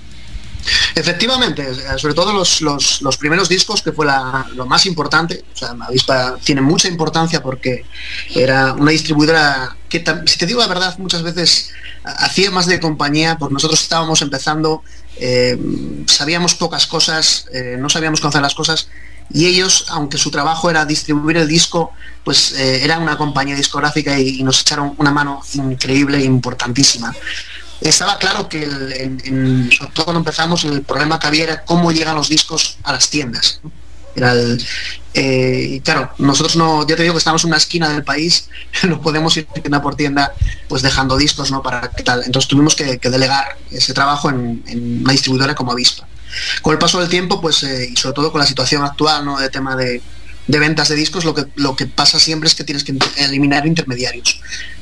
Efectivamente, sobre todo los, los, los primeros discos, que fue la, lo más importante. O sea, Avispa tiene mucha importancia porque era una distribuidora que, si te digo la verdad, muchas veces hacía más de compañía, porque nosotros estábamos empezando, eh, sabíamos pocas cosas, eh, no sabíamos cómo hacer las cosas, y ellos, aunque su trabajo era distribuir el disco, pues eh, era una compañía discográfica y, y nos echaron una mano increíble e importantísima. Estaba claro que, el, el, el, sobre todo cuando empezamos, el problema que había era cómo llegan los discos a las tiendas, ¿no? Era el, eh, y claro, nosotros no, ya te digo que estamos en una esquina del país, no podemos ir tienda por tienda pues dejando discos, ¿no? Para qué tal. Entonces tuvimos que, que delegar ese trabajo en, en una distribuidora como Avispa. Con el paso del tiempo, pues eh, y sobre todo con la situación actual, ¿no? De tema de, de ventas de discos, lo que, lo que pasa siempre es que tienes que eliminar intermediarios.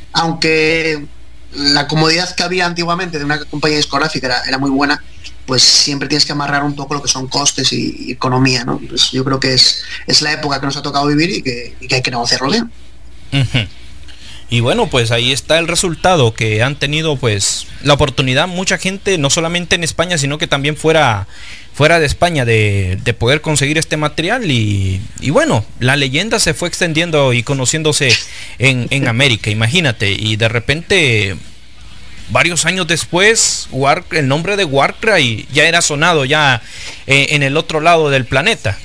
Aunque la comodidad que había antiguamente de una compañía discográfica era, era muy buena, pues siempre tienes que amarrar un poco lo que son costes y, y economía, ¿no? Pues yo creo que es, es la época que nos ha tocado vivir y que, y que hay que negociarlo bien. Uh-huh. Y bueno, pues ahí está el resultado, que han tenido pues la oportunidad mucha gente, no solamente en España, sino que también fuera, fuera de España, de, de poder conseguir este material. Y, y bueno, la leyenda se fue extendiendo y conociéndose en, en América, imagínate, y de repente varios años después, War, el nombre de Warcry ya era sonado ya eh, en el otro lado del planeta.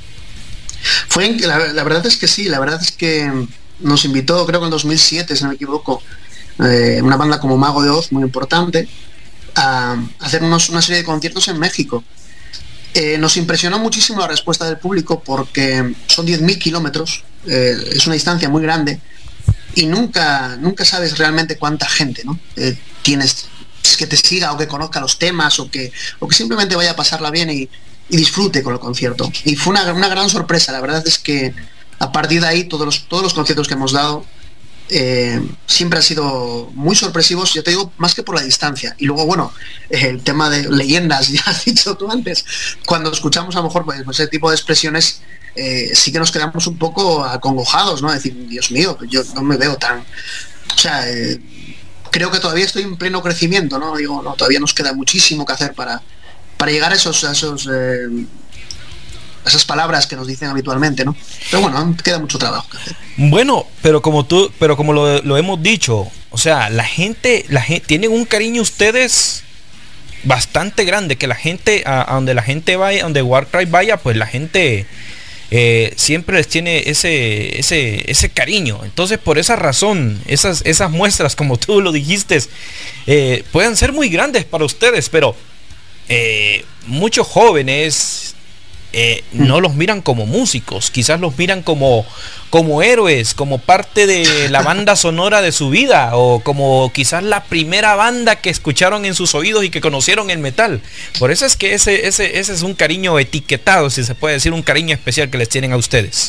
Fue, la, la verdad es que sí, la verdad es que nos invitó, creo que en dos mil siete, si no me equivoco, eh, una banda como Mago de Oz, muy importante, a hacer unos, una serie de conciertos en México. Eh, nos impresionó muchísimo la respuesta del público porque son diez mil kilómetros, eh, es una distancia muy grande y nunca, nunca sabes realmente cuánta gente, ¿no? eh, tienes que te siga o que conozca los temas o que, o que simplemente vaya a pasarla bien y, y disfrute con el concierto. Y fue una, una gran sorpresa, la verdad es que a partir de ahí todos los, todos los conciertos que hemos dado Eh, siempre han sido muy sorpresivos, ya te digo, más que por la distancia. Y luego, bueno, eh, el tema de leyendas, ya has dicho tú antes, cuando escuchamos a lo mejor pues, ese tipo de expresiones, eh, sí que nos quedamos un poco acongojados, ¿no? Decir, Dios mío, yo no me veo tan... O sea, eh, creo que todavía estoy en pleno crecimiento, ¿no? Digo, no, todavía nos queda muchísimo que hacer para, para llegar a esos... A esos eh, esas palabras que nos dicen habitualmente, ¿no? Pero bueno, queda mucho trabajo que hacer. Bueno, pero como tú, pero como lo, lo hemos dicho, o sea, la gente, la gente tienen un cariño ustedes bastante grande, que la gente, a, a donde la gente vaya, donde Warcry vaya, pues la gente eh, siempre les tiene ese, ese, ese cariño. Entonces, por esa razón, esas, esas muestras, como tú lo dijiste, eh, pueden ser muy grandes para ustedes, pero eh, muchos jóvenes Eh, no los miran como músicos, quizás los miran como, como héroes, como parte de la banda sonora de su vida, o como quizás la primera banda que escucharon en sus oídos y que conocieron el metal. Por eso es que ese, ese, ese es un cariño etiquetado, si se puede decir, un cariño especial que les tienen a ustedes.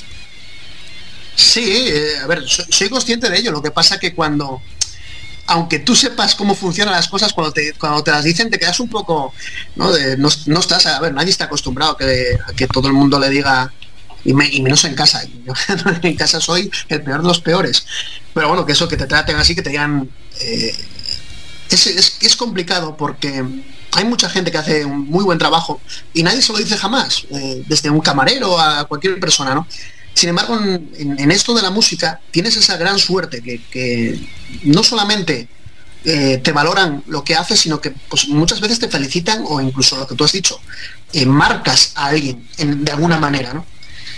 Sí, eh, a ver, soy, soy consciente de ello. Lo que pasa que cuando, aunque tú sepas cómo funcionan las cosas, cuando te, cuando te las dicen te quedas un poco, ¿no? De, no, no estás, a ver, nadie está acostumbrado a que, a que todo el mundo le diga, y, me, y menos en casa. Yo, en casa soy el peor de los peores. Pero bueno, que eso, que te traten así, que te digan... Eh, es, es, es complicado porque hay mucha gente que hace un muy buen trabajo y nadie se lo dice jamás, eh, desde un camarero a cualquier persona, ¿no? Sin embargo, en, en esto de la música tienes esa gran suerte que, que no solamente eh, te valoran lo que haces, sino que pues, muchas veces te felicitan o incluso lo que tú has dicho, eh, marcas a alguien en, de alguna manera, ¿no?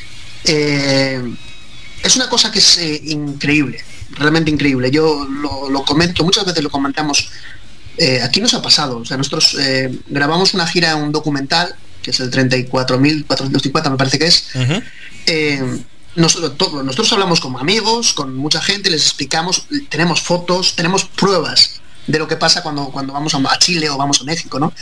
Eh, es una cosa que es eh, increíble, realmente increíble. Yo lo, lo comento, muchas veces lo comentamos, eh, aquí nos ha pasado. O sea, nosotros eh, grabamos una gira, un documental, que es el treinta y cuatro mil cuatrocientos cincuenta, me parece que es. Uh-huh. Eh, nosotros, todo, nosotros hablamos como amigos, con mucha gente, les explicamos, tenemos fotos, tenemos pruebas de lo que pasa cuando, cuando vamos a Chile o vamos a México, ¿no?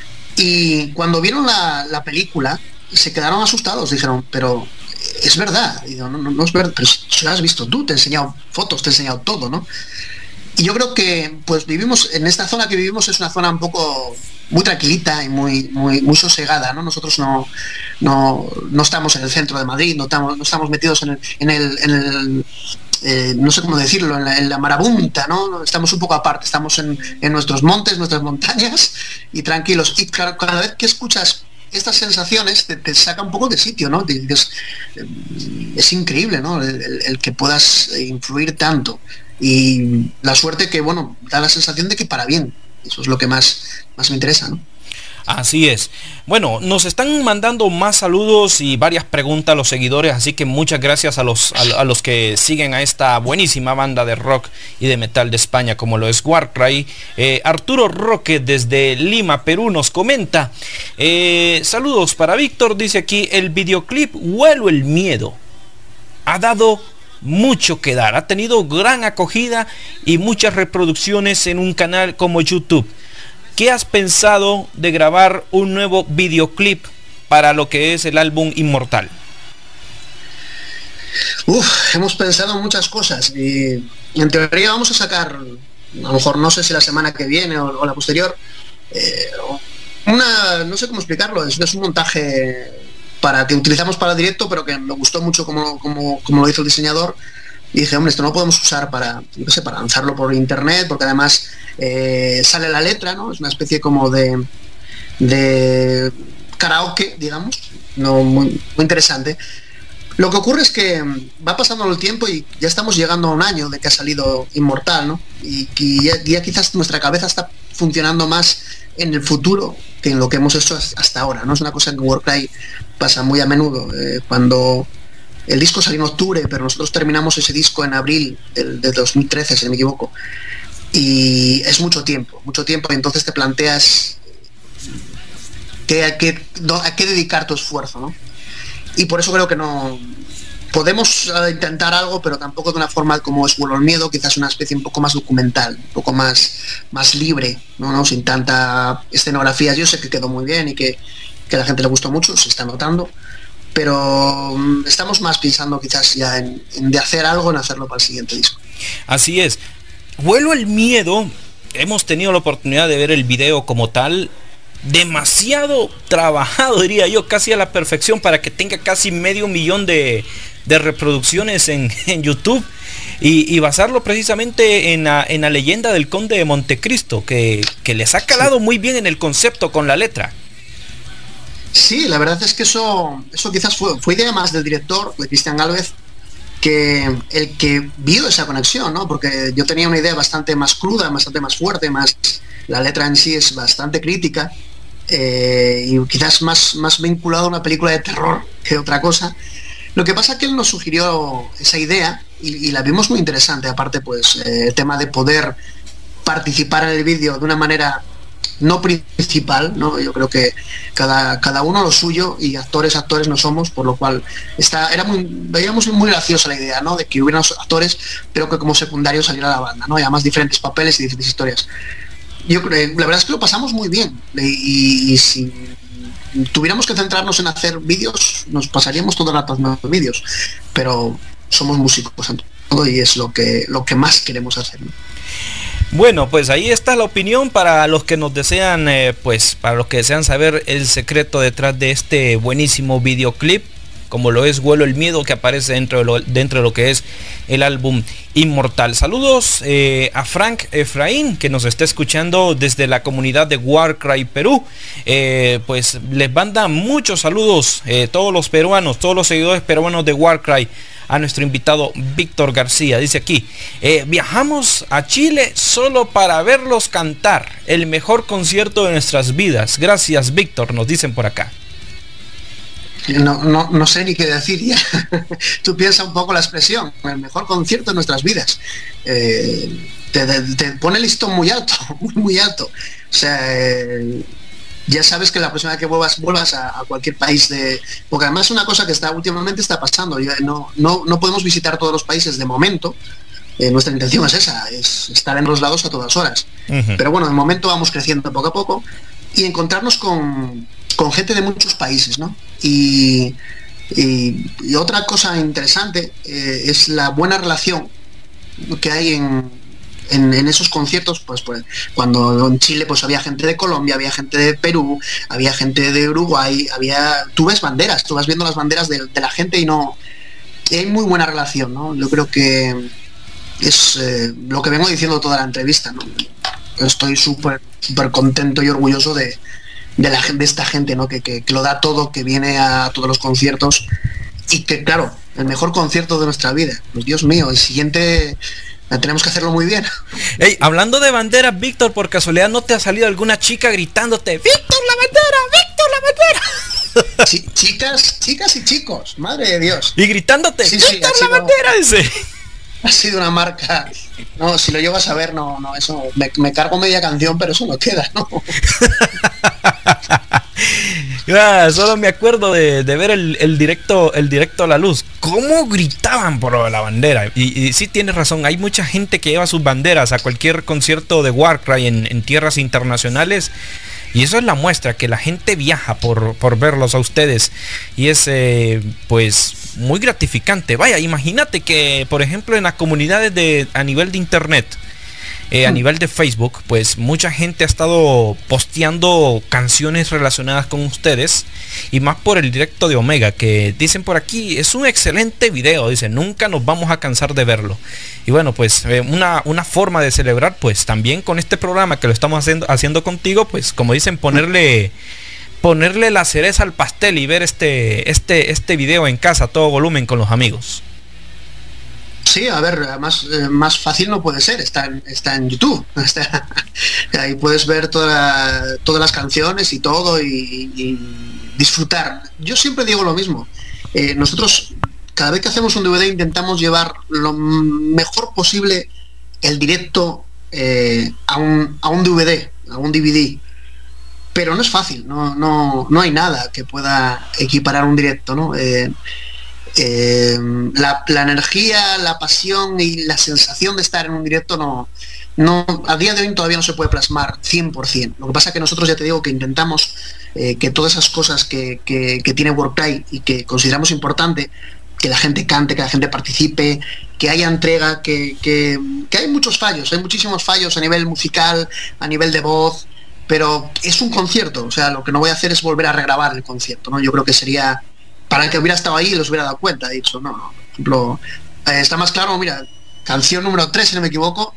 Y cuando vieron la, la película, se quedaron asustados, dijeron, pero es verdad. Y digo, no, no, no es verdad, pero si lo has visto tú, te he enseñado fotos, te he enseñado todo, ¿no? Y yo creo que pues vivimos, en esta zona que vivimos es una zona un poco muy tranquilita y muy muy muy sosegada, ¿no? Nosotros no no, no estamos en el centro de Madrid, no estamos, no estamos metidos en el, en el, en el eh, no sé cómo decirlo, en la, en la marabunta, ¿no? Estamos un poco aparte, estamos en, en nuestros montes, nuestras montañas y tranquilos. Y claro, cada vez que escuchas estas sensaciones te, te saca un poco de sitio, ¿no? Te, es, es increíble, ¿no? El, el, el que puedas influir tanto. Y la suerte que, bueno, da la sensación de que para bien. Eso es lo que más, más me interesa, ¿no? Así es. Bueno, nos están mandando más saludos y varias preguntas a los seguidores, así que muchas gracias a los, a, a los que siguen a esta buenísima banda de rock y de metal de España, como lo es Warcry. Eh, Arturo Roque desde Lima, Perú, nos comenta. Eh, saludos para Víctor, dice aquí, el videoclip Vuelo el Miedo ha dado mucho que dar, ha tenido gran acogida y muchas reproducciones en un canal como YouTube. ¿Qué has pensado de grabar un nuevo videoclip para lo que es el álbum Inmortal? Uf, hemos pensado en muchas cosas y en teoría vamos a sacar, a lo mejor no sé si la semana que viene o, o la posterior, eh, una, no sé cómo explicarlo, es, es un montaje para que utilizamos para el directo, pero que me gustó mucho como, como, como lo hizo el diseñador. Y dije, hombre, esto no lo podemos usar para, yo qué sé, para lanzarlo por internet, porque además eh, sale la letra, ¿no? Es una especie como de, de karaoke, digamos, no muy, muy interesante. Lo que ocurre es que va pasando el tiempo y ya estamos llegando a un año de que ha salido Inmortal, ¿no? Y, y ya, ya quizás nuestra cabeza está funcionando más en el futuro que en lo que hemos hecho hasta ahora, ¿no? Es una cosa que en Warcry pasa muy a menudo. Eh, cuando el disco salió en octubre, pero nosotros terminamos ese disco en abril del, de dos mil trece, si no me equivoco. Y es mucho tiempo, mucho tiempo, y entonces te planteas que, a, qué, a qué dedicar tu esfuerzo, ¿no? Y por eso creo que no podemos intentar algo, pero tampoco de una forma como es Vuelo al Miedo, quizás una especie un poco más documental, un poco más, más libre, ¿no? ¿no? Sin tanta escenografía. Yo sé que quedó muy bien y que, que a la gente le gustó mucho, se está notando, pero estamos más pensando quizás ya en, en de hacer algo, en hacerlo para el siguiente disco. Así es. Vuelo al Miedo, hemos tenido la oportunidad de ver el video como tal, demasiado trabajado, diría yo, casi a la perfección para que tenga casi medio millón de, de reproducciones en, en YouTube y, y basarlo precisamente en la, en la leyenda del Conde de Montecristo, que, que les ha calado sí. muy bien en el concepto con la letra. Sí, la verdad es que eso, eso quizás fue, fue idea más del director, de Cristian Gálvez, que el que vio esa conexión, ¿no? Porque yo tenía una idea bastante más cruda, bastante más fuerte, más la letra en sí es bastante crítica, eh, y quizás más, más vinculado a una película de terror que otra cosa. Lo que pasa es que él nos sugirió esa idea y, y la vimos muy interesante. Aparte, pues, eh, el tema de poder participar en el vídeo de una manera no principal, ¿no? Yo creo que cada, cada uno lo suyo, y actores, actores no somos, por lo cual está, era muy, veíamos muy graciosa la idea, ¿no? De que hubieran actores, pero que como secundario saliera la banda, ¿no? Y además diferentes papeles y diferentes historias. Yo creo, la verdad es que lo pasamos muy bien, y, y si tuviéramos que centrarnos en hacer vídeos, nos pasaríamos todo el rato haciendo vídeos, pero somos músicos ante todo y es lo que, lo que más queremos hacer, ¿no? Bueno, pues ahí está la opinión para los que nos desean, eh, pues para los que desean saber el secreto detrás de este buenísimo videoclip, como lo es Vuelo el Miedo, que aparece dentro de lo, dentro de lo que es el álbum Inmortal. Saludos eh, a Frank Efraín, que nos está escuchando desde la comunidad de Warcry Perú. Eh, pues les manda muchos saludos eh, todos los peruanos, todos los seguidores peruanos de Warcry, a nuestro invitado Víctor García. Dice aquí, eh, viajamos a Chile solo para verlos cantar, el mejor concierto de nuestras vidas. Gracias, Víctor, nos dicen por acá. No, no, no sé ni qué decir ya. Tú piensa un poco la expresión, el mejor concierto de nuestras vidas. Eh, te, te, te pone el listón muy alto, muy, muy alto. O sea, eh, ya sabes que la próxima vez que vuelvas, vuelvas a, a cualquier país de... Porque además es una cosa que está últimamente está pasando. Ya no, no, no podemos visitar todos los países de momento. Eh, nuestra intención es esa, es estar en los lados a todas horas. Uh-huh. Pero bueno, de momento vamos creciendo poco a poco y encontrarnos con, con gente de muchos países, ¿no? Y, y, y otra cosa interesante eh, es la buena relación que hay en, en, en esos conciertos, pues, pues cuando en Chile pues había gente de Colombia, había gente de Perú, había gente de Uruguay, había, tú ves banderas, tú vas viendo las banderas de, de la gente y no y hay muy buena relación, ¿no? Yo creo que es eh, lo que vengo diciendo toda la entrevista, ¿no? Estoy súper súper contento y orgulloso de de la de esta gente, ¿no? Que, que, que lo da todo, que viene a todos los conciertos y que, claro, el mejor concierto de nuestra vida. Pues Dios mío, el siguiente tenemos que hacerlo muy bien. Hey, hablando de banderas, Víctor, por casualidad ¿no te ha salido alguna chica gritándote Víctor la bandera, Víctor la bandera? Ch chicas, chicas y chicos, madre de Dios. Y gritándote sí, Víctor sí, la sido, bandera ese. Ha sido una marca. No, si lo llevas a ver, no, no, eso me, me cargo media canción, pero eso no queda, ¿no? Ah, solo me acuerdo de, de ver el, el directo el directo a la luz. ¿Cómo gritaban por la bandera? Y, y sí tienes razón, hay mucha gente que lleva sus banderas a cualquier concierto de Warcry en, en tierras internacionales. Y eso es la muestra, que la gente viaja por, por verlos a ustedes. Y es eh, pues muy gratificante. Vaya, imagínate que, por ejemplo, en las comunidades de, a nivel de internet, eh, a nivel de Facebook, pues mucha gente ha estado posteando canciones relacionadas con ustedes. Y más por el directo de Omega, que dicen por aquí, es un excelente video. Dicen, nunca nos vamos a cansar de verlo. Y bueno, pues eh, una, una forma de celebrar, pues también con este programa que lo estamos haciendo, haciendo contigo, pues como dicen, ponerle... ponerle la cereza al pastel y ver este, este, este video en casa a todo volumen con los amigos. Sí, a ver, más, eh, más fácil no puede ser, está en, está en YouTube, está, ahí puedes ver toda, todas las canciones y todo y, y disfrutar. Yo siempre digo lo mismo, eh, nosotros cada vez que hacemos un D V D intentamos llevar lo mejor posible el directo eh, a, un, a un D V D, a un D V D, pero no es fácil, no, no, no hay nada que pueda equiparar un directo, ¿no? Eh, Eh, la, la energía, la pasión y la sensación de estar en un directo no, no, a día de hoy todavía no se puede plasmar cien por cien. Lo que pasa es que nosotros, ya te digo, que intentamos eh, que todas esas cosas que, que, que tiene Warcry y que consideramos importante, que la gente cante, que la gente participe, que haya entrega, que, que, que hay muchos fallos, hay muchísimos fallos a nivel musical, a nivel de voz, pero es un concierto, o sea, lo que no voy a hacer es volver a regrabar el concierto, ¿no? Yo creo que sería... Para el que hubiera estado ahí los hubiera dado cuenta, he dicho, no, no. Por ejemplo, eh, está más claro, mira, canción número tres, si no me equivoco,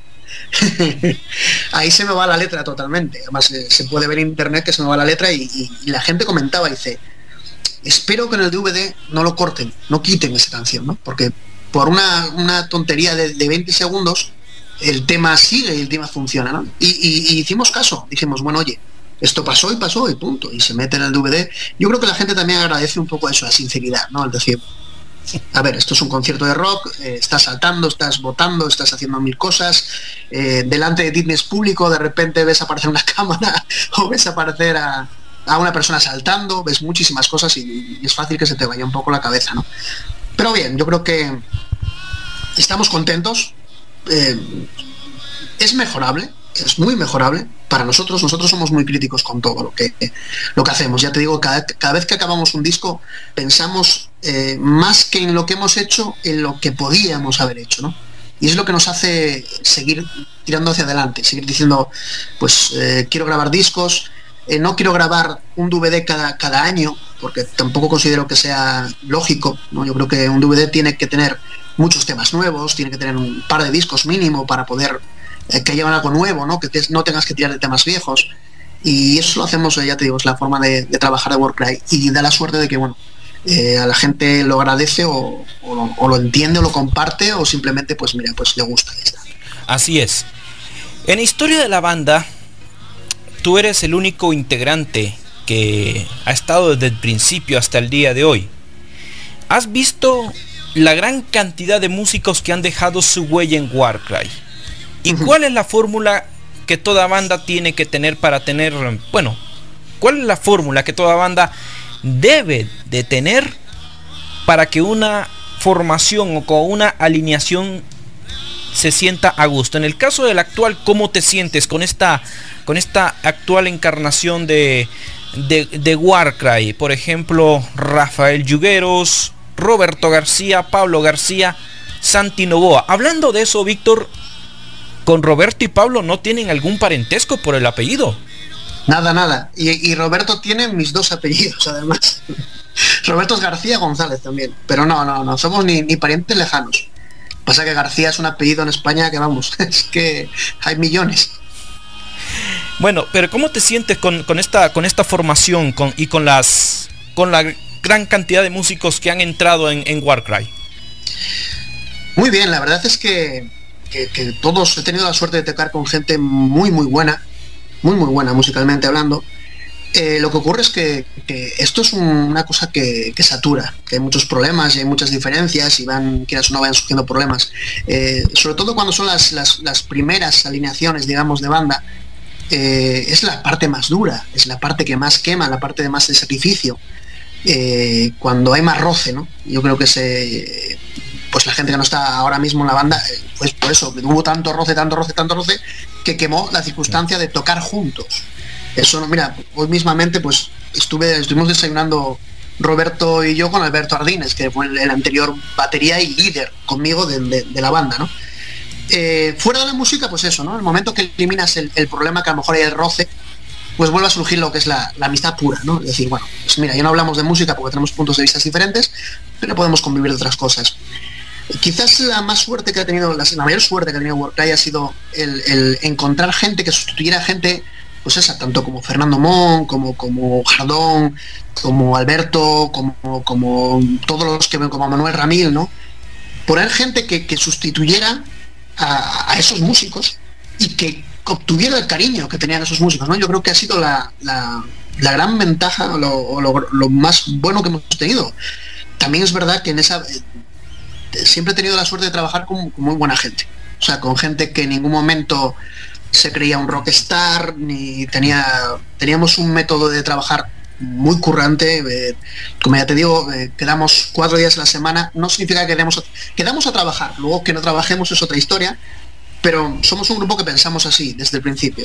ahí se me va la letra totalmente. Además, eh, se puede ver en internet que se me va la letra y, y, y la gente comentaba, dice, espero que en el D V D no lo corten, no quiten esa canción, ¿no? Porque por una, una tontería de, de veinte segundos, el tema sigue y el tema funciona, ¿no? Y, y, y hicimos caso, dijimos, bueno, oye, esto pasó y pasó y punto, y se mete en el D V D. Yo creo que la gente también agradece un poco eso, la sinceridad, ¿no? Es decir, a ver, esto es un concierto de rock, eh, estás saltando, estás votando, estás haciendo mil cosas, eh, delante de ti tienes público, de repente ves aparecer una cámara o ves aparecer a, a una persona saltando, ves muchísimas cosas y, y es fácil que se te vaya un poco la cabeza, ¿no? Pero bien, yo creo que estamos contentos, eh, es mejorable, es muy mejorable para nosotros. Nosotros somos muy críticos con todo lo que lo que hacemos, ya te digo, cada, cada vez que acabamos un disco pensamos eh, más que en lo que hemos hecho, en lo que podíamos haber hecho, ¿no? Y es lo que nos hace seguir tirando hacia adelante, seguir diciendo, pues eh, quiero grabar discos, eh, no quiero grabar un D V D cada, cada año, porque tampoco considero que sea lógico, ¿no? Yo creo que un D V D tiene que tener muchos temas nuevos, tiene que tener un par de discos mínimo para poder eh, que haya algo nuevo, ¿no? Que te, no tengas que tirar de temas viejos. Y eso lo hacemos, eh, ya te digo, es la forma de, de trabajar de Warcry, y da la suerte de que, bueno, eh, a la gente lo agradece o, o, lo, o lo entiende o lo comparte, o simplemente, pues mira, pues le gusta. Así es. En la historia de la banda, tú eres el único integrante que ha estado desde el principio hasta el día de hoy. ¿Has visto la gran cantidad de músicos que han dejado su huella en Warcry? ¿Y uh-huh. cuál es la fórmula que toda banda tiene que tener para tener, bueno, cuál es la fórmula que toda banda debe de tener para que una formación o con una alineación se sienta a gusto? En el caso del actual, ¿cómo te sientes con esta, con esta actual encarnación de, de, de Warcry? Por ejemplo, Rafael Yugueros, Roberto García, Pablo García, Santi Novoa. Hablando de eso, Víctor, ¿con Roberto y Pablo no tienen algún parentesco por el apellido? Nada, nada. Y, y Roberto tiene mis dos apellidos, además. Roberto es García González también. Pero no, no, no somos ni, ni parientes lejanos. Pasa que García es un apellido en España que, vamos, es que hay millones. Bueno, pero ¿cómo te sientes con, con esta con esta formación con, y con las con la gran cantidad de músicos que han entrado en, en Warcry? Muy bien, la verdad es que, que, que todos he tenido la suerte de tocar con gente muy muy buena, muy muy buena musicalmente hablando. Eh, lo que ocurre es que, que esto es un, una cosa que, que satura, que hay muchos problemas y hay muchas diferencias y van, quieras o no, vayan surgiendo problemas. Eh, sobre todo cuando son las, las, las primeras alineaciones, digamos, de banda, eh, es la parte más dura, es la parte que más quema, la parte de más de sacrificio. Eh, cuando hay más roce, ¿no? Yo creo que se, pues la gente que no está ahora mismo en la banda, pues por eso, hubo tanto roce, tanto roce, tanto roce, que quemó la circunstancia de tocar juntos. Eso no, mira, hoy mismamente pues estuve, estuvimos desayunando Roberto y yo con Alberto Ardines, que fue el, el anterior batería y líder conmigo de, de, de la banda, ¿no? Eh, fuera de la música, pues eso, ¿no? El momento que eliminas el, el problema, que a lo mejor hay el roce, pues vuelve a surgir lo que es la, la amistad pura, ¿no? Es decir, bueno, pues mira, ya no hablamos de música porque tenemos puntos de vista diferentes, pero podemos convivir de otras cosas. Quizás la más suerte que ha tenido, la, la mayor suerte que ha tenido Warcry ha sido el, el encontrar gente que sustituyera gente pues esa, tanto como Fernando Mon, como, como Jardón, como Alberto, como, como todos los que ven, como Manuel Ramil, ¿no? Poner gente que, que sustituyera a, a esos músicos y que obtuviera el cariño que tenían esos músicos, ¿no? Yo creo que ha sido la, la, la gran ventaja o lo, lo, lo más bueno que hemos tenido. También es verdad que en esa eh, siempre he tenido la suerte de trabajar con, con muy buena gente, o sea, con gente que en ningún momento se creía un rockstar, ni tenía teníamos un método de trabajar muy currante, eh, como ya te digo, eh, quedamos cuatro días a la semana, no significa que quedamos a, quedamos a trabajar, luego que no trabajemos es otra historia, pero somos un grupo que pensamos así desde el principio.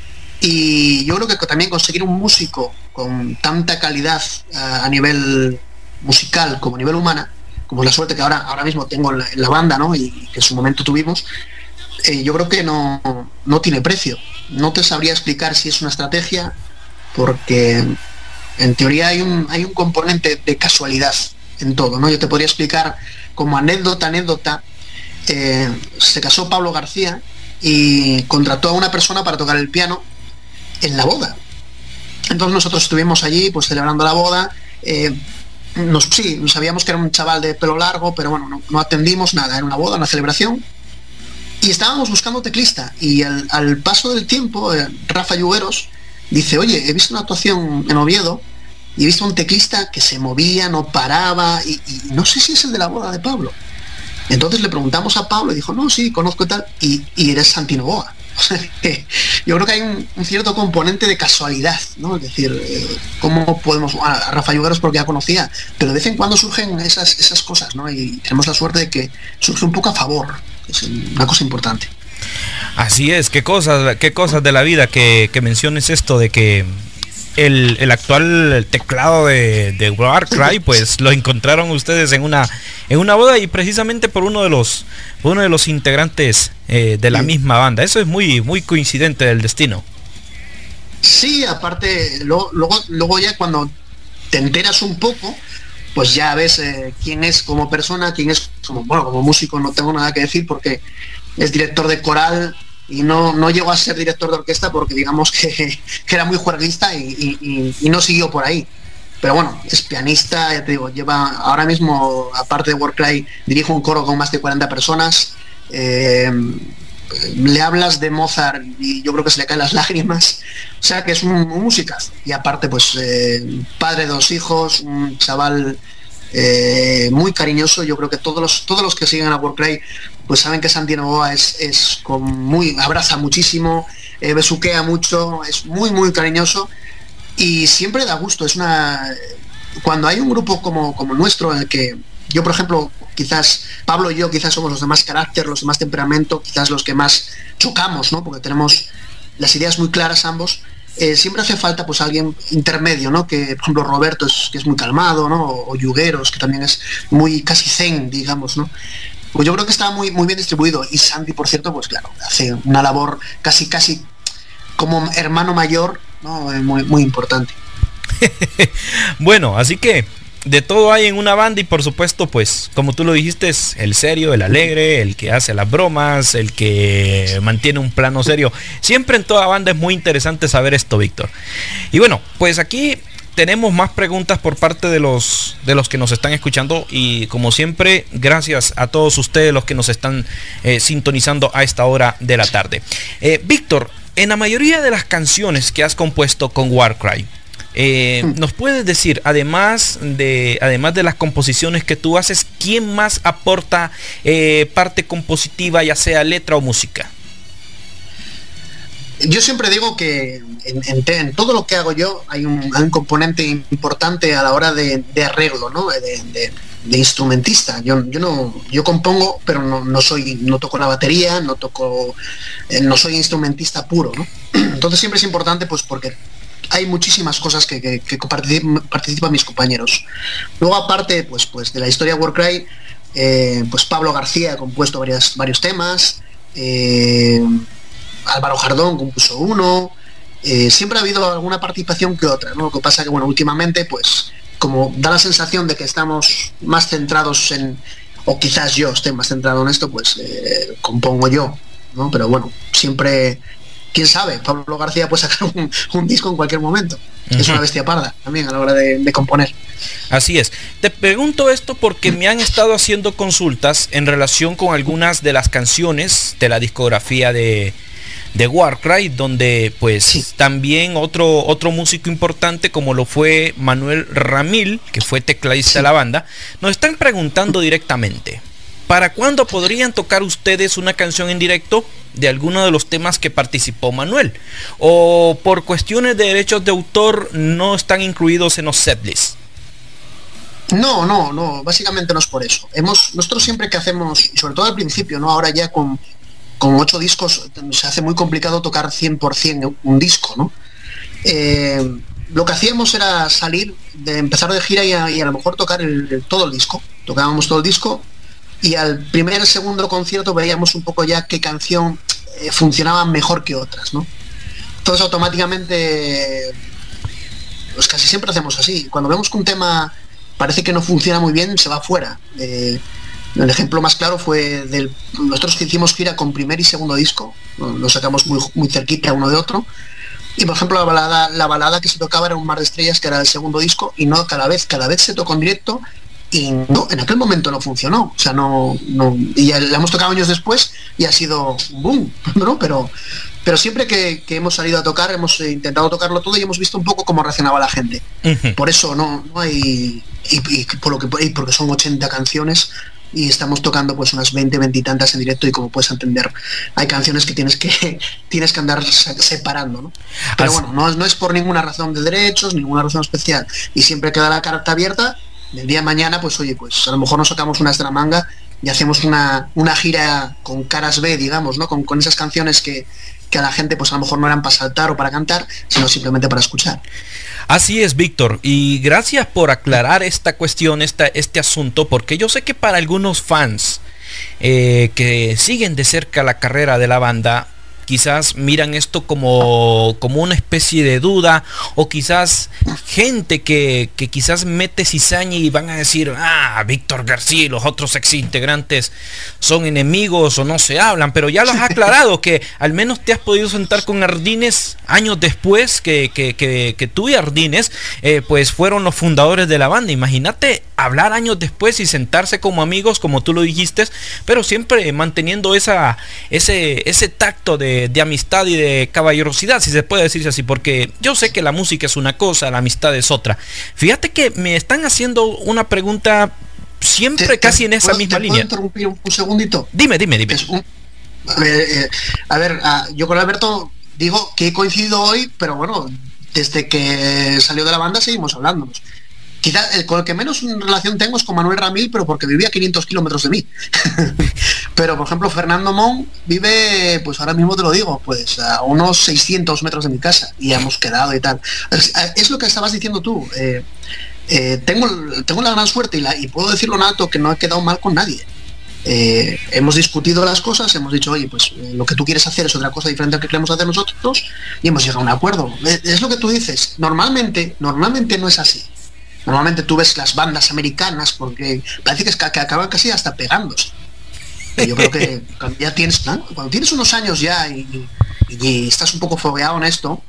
Y yo creo que también conseguir un músico con tanta calidad uh, a nivel musical como a nivel humana, como la suerte que ahora, ahora mismo tengo en la, en la banda, ¿no? Y que en su momento tuvimos, eh, yo creo que no, no tiene precio. No te sabría explicar si es una estrategia, porque en teoría hay un, hay un componente de casualidad en todo, ¿no? Yo te podría explicar como anécdota, anécdota, eh, se casó Pablo García y contrató a una persona para tocar el piano en la boda. Entonces nosotros estuvimos allí pues celebrando la boda, eh, nos, sí, sabíamos que era un chaval de pelo largo, pero bueno, no, no atendimos nada, era una boda, una celebración, y estábamos buscando teclista, y al, al paso del tiempo, eh, Rafa Yugueros dice, oye, he visto una actuación en Oviedo y he visto un teclista que se movía, no paraba, y, y no sé si es el de la boda de Pablo. Entonces le preguntamos a Pablo y dijo, no, sí, conozco y tal, y, y eres Santi Novoa. O sea, que yo creo que hay un, un cierto componente de casualidad, ¿no? Es decir, eh, ¿cómo podemos...? A Rafa Yugueros porque ya conocía, pero de vez en cuando surgen esas, esas cosas, ¿no? Y tenemos la suerte de que surge un poco a favor, es una cosa importante. Así es, qué cosas, qué cosas de la vida que, que menciones esto de que el, el actual teclado de, de Warcry, pues lo encontraron ustedes en una en una boda, y precisamente por uno de los por uno de los integrantes eh, de la sí. misma banda. Eso es muy muy coincidente del destino. Sí, aparte luego, luego, luego ya cuando te enteras un poco, pues ya ves eh, quién es como persona, quién es como, bueno, como músico no tengo nada que decir porque es director de coral y no, no llegó a ser director de orquesta porque digamos que, que era muy juerguista y, y, y no siguió por ahí. Pero bueno, es pianista, ya te digo, lleva ahora mismo, aparte de Warcry, dirijo un coro con más de cuarenta personas. Eh, le hablas de Mozart y yo creo que se le caen las lágrimas. O sea que es un, un musicazo. Y aparte, pues, eh, padre de dos hijos, un chaval eh, muy cariñoso. Yo creo que todos los, todos los que siguen a Warcry pues saben que Santi Novoa es, es con muy, abraza muchísimo, eh, besuquea mucho, es muy muy cariñoso y siempre da gusto. Es una, cuando hay un grupo como, como el nuestro, en el que yo, por ejemplo, quizás Pablo y yo quizás somos los de más carácter, los de más temperamento, quizás los que más chocamos, ¿no? Porque tenemos las ideas muy claras ambos. Eh, siempre hace falta pues alguien intermedio, ¿no? Que por ejemplo Roberto es, que es muy calmado, ¿no? O, o Yugueros, que también es muy casi zen, digamos, ¿no? Pues yo creo que está muy, muy bien distribuido. Y Santi, por cierto, pues claro, hace una labor casi casi como hermano mayor, ¿no? Muy, muy importante. Bueno, así que de todo hay en una banda, y por supuesto, pues como tú lo dijiste, es el serio, el alegre, el que hace las bromas, el que mantiene un plano serio. Siempre en toda banda es muy interesante saber esto, Víctor. Y bueno, pues aquí tenemos más preguntas por parte de los de los que nos están escuchando, y como siempre, gracias a todos ustedes los que nos están eh, sintonizando a esta hora de la tarde. Eh, Víctor, en la mayoría de las canciones que has compuesto con Warcry, eh, ¿nos puedes decir, además de además de las composiciones que tú haces, quién más aporta eh, parte compositiva, ya sea letra o música? Yo siempre digo que en, en, en todo lo que hago yo hay un, hay un componente importante a la hora de, de arreglo, ¿no? De, de, de instrumentista. Yo, yo no, yo compongo, pero no, no soy, no toco la batería, no toco, eh, no soy instrumentista puro, ¿no? Entonces siempre es importante, pues porque hay muchísimas cosas que, que, que participan, participan mis compañeros. Luego aparte, pues, pues de la historia de Warcry, eh, pues Pablo García ha compuesto varias, varios temas. Eh, Álvaro Jardón compuso uno, eh, siempre ha habido alguna participación que otra, ¿no? Lo que pasa que, bueno, últimamente, pues, como da la sensación de que estamos más centrados en, o quizás yo esté más centrado en esto, pues, eh, compongo yo, ¿no? Pero bueno, siempre quién sabe, Pablo García puede sacar un, un disco en cualquier momento. Uh-huh. Es una bestia parda también a la hora de, de componer. Así es. Te pregunto esto porque me han estado haciendo consultas en relación con algunas de las canciones de la discografía de, de Warcry, donde pues sí. también otro, otro músico importante como lo fue Manuel Ramil, que fue tecladista sí. de la banda, nos están preguntando directamente: ¿para cuándo podrían tocar ustedes una canción en directo de alguno de los temas que participó Manuel? ¿O por cuestiones de derechos de autor no están incluidos en los setlists? No, no, no, básicamente no es por eso. Hemos, nosotros siempre que hacemos, y sobre todo al principio, ¿no? Ahora ya con, con ocho discos se hace muy complicado tocar cien por ciento un disco, ¿no? Eh, lo que hacíamos era salir, de empezar de gira y a, y a lo mejor tocar el, el, todo el disco. Tocábamos todo el disco. Y al primer segundo concierto veíamos un poco ya qué canción eh, funcionaba mejor que otras, ¿no? Entonces automáticamente, pues casi siempre hacemos así. Cuando vemos que un tema parece que no funciona muy bien, se va fuera. Eh, el ejemplo más claro fue del nosotros que hicimos gira con primer y segundo disco, lo sacamos muy, muy cerquita uno de otro. Y por ejemplo la balada, la balada que se tocaba era Un mar de estrellas, que era el segundo disco, y no cada vez, cada vez se tocó en directo. Y no, en aquel momento no funcionó, o sea, no, no, y ya la hemos tocado años después y ha sido un boom, ¿no? Pero, pero siempre que, que hemos salido a tocar, hemos intentado tocarlo todo y hemos visto un poco cómo reaccionaba la gente. Uh-huh. Por eso no, no hay, y, y por lo que, y porque son ochenta canciones y estamos tocando pues unas veinte, veinte y tantas en directo, y como puedes entender, hay canciones que tienes que tienes que andar separando, ¿no? Pero Así. bueno, no, no es por ninguna razón de derechos, ninguna razón especial, y siempre queda la carta abierta. El día de mañana, pues oye, pues a lo mejor nos sacamos una extra manga y hacemos una, una gira con caras B, digamos, ¿no? Con, con esas canciones que, que a la gente pues a lo mejor no eran para saltar o para cantar, sino simplemente para escuchar. Así es, Víctor, y gracias por aclarar esta cuestión, esta, este asunto, porque yo sé que para algunos fans eh, que siguen de cerca la carrera de la banda, quizás miran esto como, como una especie de duda, o quizás gente que, que quizás mete cizaña y van a decir: ah, Víctor García y los otros ex integrantes son enemigos o no se hablan, pero ya lo has aclarado, que al menos te has podido sentar con Ardines años después, que, que, que, que tú y Ardines eh, pues fueron los fundadores de la banda. Imagínate hablar años después y sentarse como amigos, como tú lo dijiste, pero siempre manteniendo esa, ese, ese tacto de De, de amistad y de caballerosidad, si se puede decir así, porque yo sé que la música es una cosa, la amistad es otra. Fíjate que me están haciendo una pregunta siempre te, casi te, en esa ¿puedo, misma te línea. ¿Puedo interrumpir un, un segundito? Dime, dime, dime. Un, a ver, eh, a ver uh, yo con Alberto digo que he coincidido hoy, pero bueno, desde que salió de la banda seguimos hablándonos. Quizá el con el que menos relación tengo es con Manuel Ramil, pero porque vivía a quinientos kilómetros de mí. Pero por ejemplo Fernando Mon vive, pues ahora mismo te lo digo, pues a unos seiscientos metros de mi casa, y hemos quedado y tal. Es, es lo que estabas diciendo tú. eh, eh, tengo, tengo la gran suerte y, la, y puedo decirlo en alto, que no he quedado mal con nadie. Eh, hemos discutido las cosas, hemos dicho: oye, pues eh, lo que tú quieres hacer es otra cosa diferente a lo que queremos hacer nosotros, y hemos llegado a un acuerdo. Es, es lo que tú dices. Normalmente, normalmente no es así. Normalmente tú ves las bandas americanas, porque parece que, es que, que acaban casi hasta pegándose. Yo creo que cuando ya tienes, ¿no? cuando tienes unos años ya y, y, y estás un poco fogueado en esto,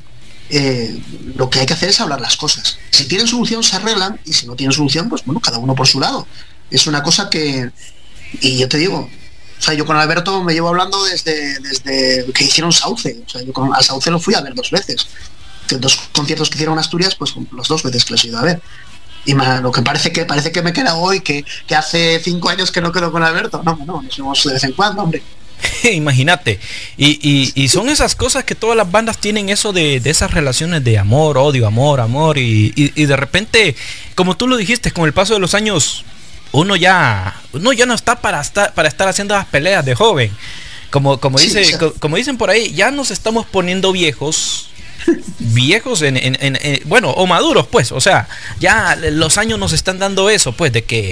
eh, lo que hay que hacer es hablar las cosas. Si tienen solución se arreglan, y si no tienen solución, pues bueno, cada uno por su lado. Es una cosa que, y yo te digo, o sea, yo con Alberto me llevo hablando desde, desde que hicieron Sauce. O sea, yo con, a Sauce lo fui a ver dos veces. Dos conciertos que hicieron en Asturias, pues las dos veces que los he ido a ver. Y man, lo que parece que parece que me queda hoy, que, que hace cinco años que no quedo con Alberto. No, no, nos vemos de vez en cuando, hombre. Imagínate. Y, y, y son esas cosas que todas las bandas tienen, eso de, de esas relaciones de amor, odio, amor, amor. Y, y, y de repente, como tú lo dijiste, con el paso de los años, uno ya, uno ya no está para estar, para estar haciendo las peleas de joven. Como, como, dice, sí, o sea, co, como dicen por ahí, ya nos estamos poniendo viejos. Viejos en, en, en, en bueno, o maduros, pues, o sea, ya los años nos están dando eso, pues, de que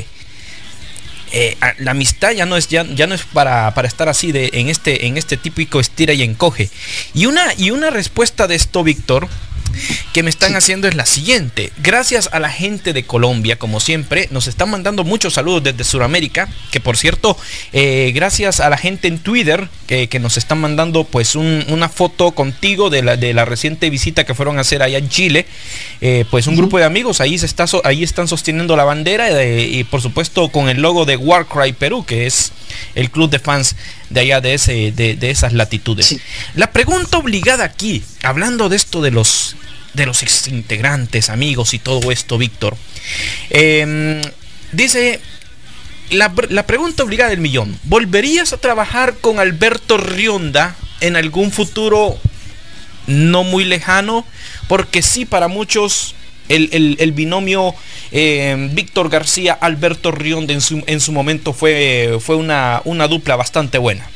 eh, la amistad ya no es ya, ya no es para, para estar así de en este en este típico estira y encoge. Y una y una respuesta de esto, Víctor, que me están Sí. haciendo es la siguiente. Gracias a la gente de Colombia, como siempre, nos están mandando muchos saludos desde Sudamérica, que por cierto, eh, gracias a la gente en Twitter, que, que nos están mandando pues un, una foto contigo de la, de la reciente visita que fueron a hacer allá en Chile. Eh, pues un uh-huh. grupo de amigos, ahí, se está, ahí están sosteniendo la bandera de, y por supuesto con el logo de Warcry Perú, que es el club de fans de allá de, ese, de, de esas latitudes. Sí. La pregunta obligada aquí, hablando de esto de los de los exintegrantes, amigos y todo esto, Víctor, eh, dice la, la pregunta obligada del millón: ¿volverías a trabajar con Alberto Rionda en algún futuro no muy lejano? Porque sí, para muchos el, el, el binomio eh, Víctor García Alberto Rionda en su, en su momento fue, fue una, una dupla bastante buena.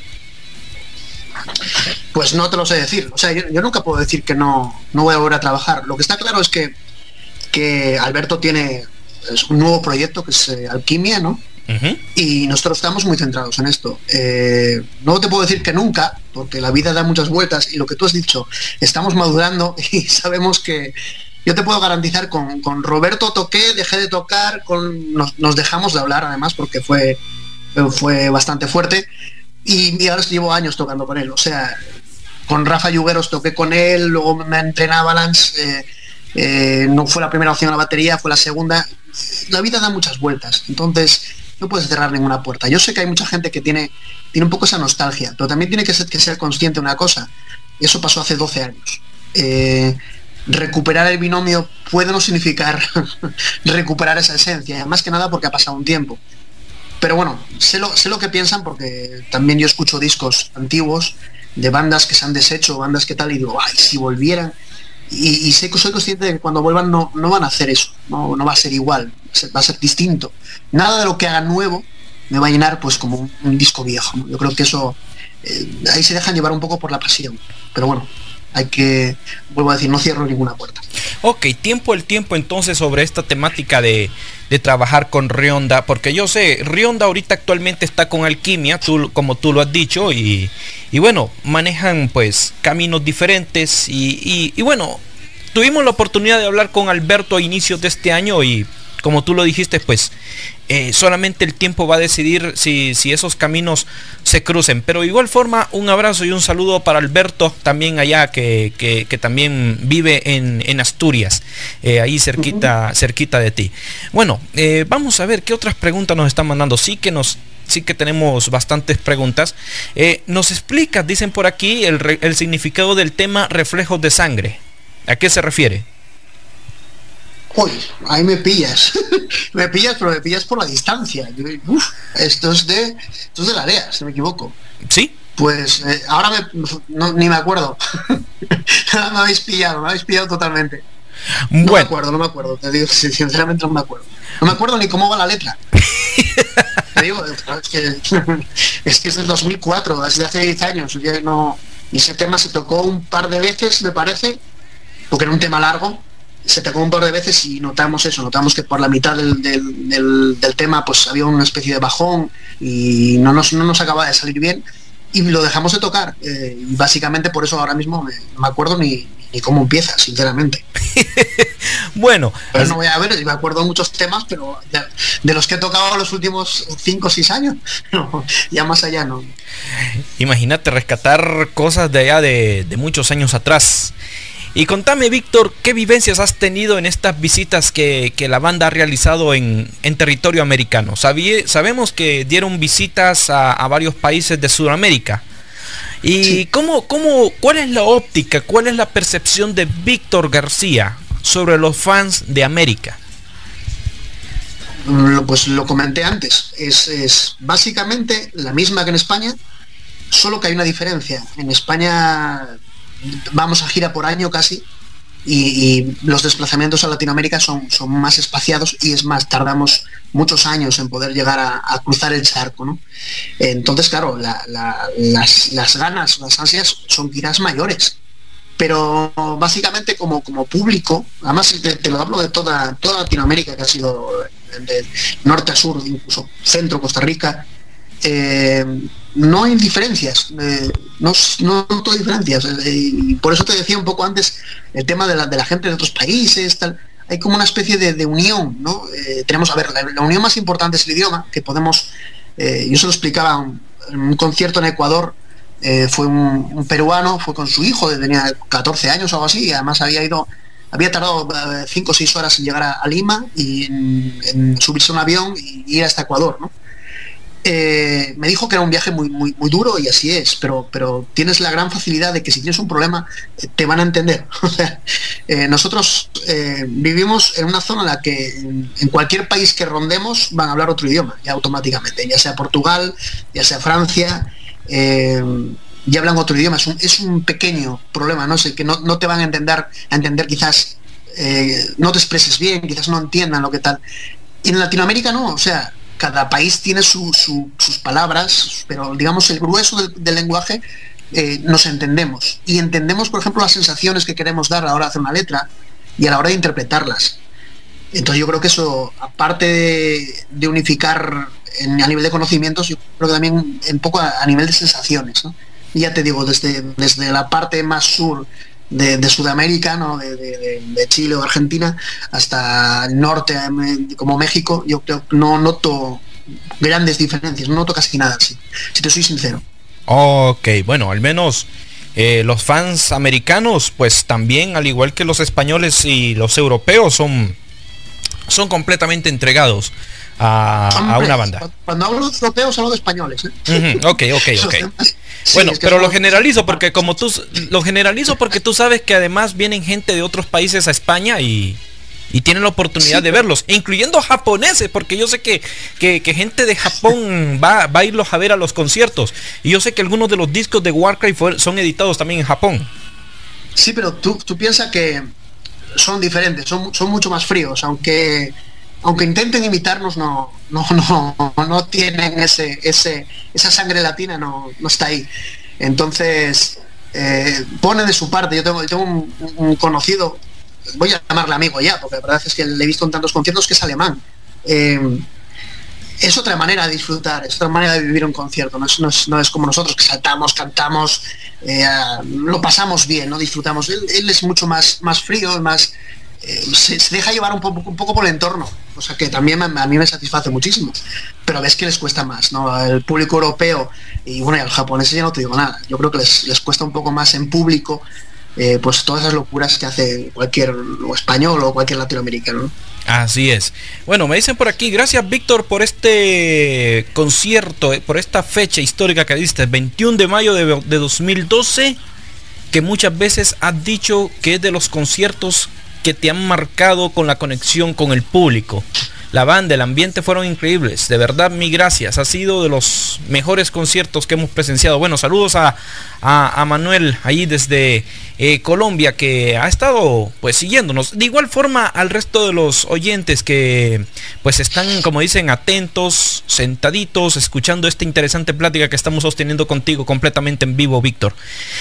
Pues no te lo sé decir. O sea, yo, yo nunca puedo decir que no, no voy a volver a trabajar. Lo que está claro es que, que Alberto tiene es un nuevo proyecto que es eh, Alquimia, ¿no? Uh-huh. Y nosotros estamos muy centrados en esto. Eh, no te puedo decir que nunca, porque la vida da muchas vueltas y lo que tú has dicho, estamos madurando y sabemos que yo te puedo garantizar con, con Roberto toqué, dejé de tocar, con, nos, nos dejamos de hablar además porque fue, fue bastante fuerte. Y, y ahora llevo años tocando con él, o sea, con Rafa Yugueros toqué con él, luego me entrené a Balance, eh, eh, no fue la primera opción a la batería, fue la segunda. La vida da muchas vueltas, entonces no puedes cerrar ninguna puerta. Yo sé que hay mucha gente que tiene, tiene un poco esa nostalgia, pero también tiene que ser, que ser consciente de una cosa: eso pasó hace doce años. Eh, recuperar el binomio puede no significar recuperar esa esencia, más que nada porque ha pasado un tiempo. Pero bueno, sé lo, sé lo que piensan, porque también yo escucho discos antiguos de bandas que se han deshecho, bandas que tal, y digo, ay, si volvieran. Y, y sé que soy consciente de que cuando vuelvan no, no van a hacer eso, no, no va a ser igual, va a ser distinto. Nada de lo que hagan nuevo me va a llenar pues como un, un disco viejo, ¿no? Yo creo que eso, eh, ahí se dejan llevar un poco por la pasión. Pero bueno, hay que, vuelvo a decir, no cierro ninguna puerta. Ok, tiempo el tiempo entonces sobre esta temática de, de trabajar con Rionda, porque yo sé, Rionda ahorita actualmente está con Alquimia, tú, como tú lo has dicho, y, y bueno, manejan pues caminos diferentes, y, y, y bueno, tuvimos la oportunidad de hablar con Alberto a inicios de este año, y como tú lo dijiste, pues eh, solamente el tiempo va a decidir si, si esos caminos se crucen. Pero de igual forma, un abrazo y un saludo para Alberto, también allá, que, que, que también vive en, en Asturias, eh, ahí cerquita, uh-huh. cerquita de ti. Bueno, eh, vamos a ver qué otras preguntas nos están mandando. Sí que nos sí que tenemos bastantes preguntas. Eh, nos explicas, dicen por aquí, el, el significado del tema reflejos de sangre. ¿A qué se refiere? Uy, ahí me pillas. me pillas, pero me pillas por la distancia. Uf, esto es de esto es de la A R E A, si no me equivoco. ¿Sí? Pues eh, ahora me, no, ni me acuerdo. me habéis pillado, me habéis pillado totalmente. No bueno. me acuerdo, no me acuerdo. Te digo, sinceramente no me acuerdo. No me acuerdo ni cómo va la letra. Te digo, es que, es que es del dos mil cuatro, desde hace diez años. Yo no, ese tema se tocó un par de veces, me parece, porque era un tema largo. Se tocó un par de veces y notamos eso, notamos que por la mitad del, del, del, del tema pues había una especie de bajón y no nos, no nos acababa de salir bien y lo dejamos de tocar. Eh, y básicamente por eso ahora mismo me, no me acuerdo ni, ni cómo empieza, sinceramente. Bueno, pero no voy a ver, me acuerdo de muchos temas, pero de, de los que he tocado los últimos cinco o seis años, no, ya más allá no. Imagínate rescatar cosas de allá de, de muchos años atrás. Y contame, Víctor, ¿qué vivencias has tenido en estas visitas que, que la banda ha realizado en, en territorio americano? Sabí, sabemos que dieron visitas a, a varios países de Sudamérica. ¿Y sí. cómo, cómo, cuál es la óptica, cuál es la percepción de Víctor García sobre los fans de América? Pues lo comenté antes, es, es básicamente la misma que en España, solo que hay una diferencia. En España vamos a gira por año casi y, y los desplazamientos a Latinoamérica son, son más espaciados y es más, tardamos muchos años en poder llegar a, a cruzar el charco, ¿no? Entonces, claro, la, la, las, las ganas, las ansias son quizás mayores, pero básicamente como, como público, además te, te lo hablo de toda, toda Latinoamérica, que ha sido de norte a sur, incluso centro, Costa Rica, eh, no hay diferencias, eh, no, no noto diferencias, eh, y por eso te decía un poco antes el tema de la, de la gente de otros países, tal. Hay como una especie de, de unión, ¿no? Eh, tenemos, a ver, la, la unión más importante es el idioma, que podemos, eh, yo se lo explicaba un, en un concierto en Ecuador, eh, fue un, un peruano, fue con su hijo, tenía catorce años o algo así, y además había ido, había tardado cinco o seis horas en llegar a, a Lima y en, en subirse a un avión y ir hasta Ecuador, ¿no? Eh, me dijo que era un viaje muy, muy, muy duro, y así es, pero, pero tienes la gran facilidad de que si tienes un problema eh, te van a entender. O sea, eh, nosotros eh, vivimos en una zona en la que en, en cualquier país que rondemos van a hablar otro idioma, ya automáticamente, ya sea Portugal, ya sea Francia, eh, ya hablan otro idioma. Es un, es un pequeño problema, no sé, que no, no te van a entender, a entender quizás, eh, no te expreses bien, quizás no entiendan lo que tal. Y en Latinoamérica no, o sea, cada país tiene su, su, sus palabras, pero digamos el grueso del, del lenguaje eh, nos entendemos. Y entendemos, por ejemplo, las sensaciones que queremos dar a la hora de hacer una letra y a la hora de interpretarlas. Entonces yo creo que eso, aparte de, de unificar en, a nivel de conocimientos, yo creo que también un poco a, a nivel de sensaciones, ¿no? Y ya te digo, desde, desde la parte más sur de, de Sudamérica, ¿no? de, de, de Chile o Argentina, hasta el norte, como México, yo creo que no noto grandes diferencias, no noto casi nada, si, si te soy sincero. Ok, bueno, al menos eh, los fans americanos, pues también, al igual que los españoles y los europeos, son, son completamente entregados a, Hombre, a una banda. Cuando hablo de europeos, hablo de españoles, ¿eh? Uh-huh, ok, ok, ok. Sí, bueno, es que pero lo generalizo porque como tú lo generalizo porque tú sabes que además vienen gente de otros países a España y, y tienen la oportunidad sí, de verlos, incluyendo japoneses, porque yo sé que, que, que gente de Japón va, va a irlos a ver a los conciertos, y yo sé que algunos de los discos de Warcry fue, son editados también en Japón. Sí, pero tú, tú piensas que son diferentes, son, son mucho más fríos, aunque aunque intenten imitarnos, no no no no tienen ese ese esa sangre latina, no no está ahí. Entonces eh, pone de su parte. Yo tengo, yo tengo un, un conocido, voy a llamarle amigo ya, porque la verdad es que le he visto en tantos conciertos, que es alemán. Eh, es otra manera de disfrutar, es otra manera de vivir un concierto, no es, no es, no es como nosotros, que saltamos, cantamos, eh, lo pasamos bien, no disfrutamos. Él, él es mucho más, más frío, más eh, se, se deja llevar un poco, un poco por el entorno, o sea que también a, a mí me satisface muchísimo, pero ves que les cuesta más, ¿no? El público europeo y bueno, y al japonés ya no te digo nada, yo creo que les, les cuesta un poco más en público, eh, pues todas esas locuras que hace cualquier o español o cualquier latinoamericano, ¿no? Así es. Bueno, me dicen por aquí, gracias Víctor por este concierto, por esta fecha histórica que diste, veintiuno de mayo de, de dos mil doce, que muchas veces has dicho que es de los conciertos que te han marcado con la conexión con el público. La banda, el ambiente fueron increíbles. De verdad, mil gracias. Ha sido de los mejores conciertos que hemos presenciado. Bueno, saludos a, a, a Manuel ahí desde eh, Colombia, que ha estado pues siguiéndonos. De igual forma al resto de los oyentes que pues están, como dicen, atentos, sentaditos, escuchando esta interesante plática que estamos sosteniendo contigo completamente en vivo, Víctor.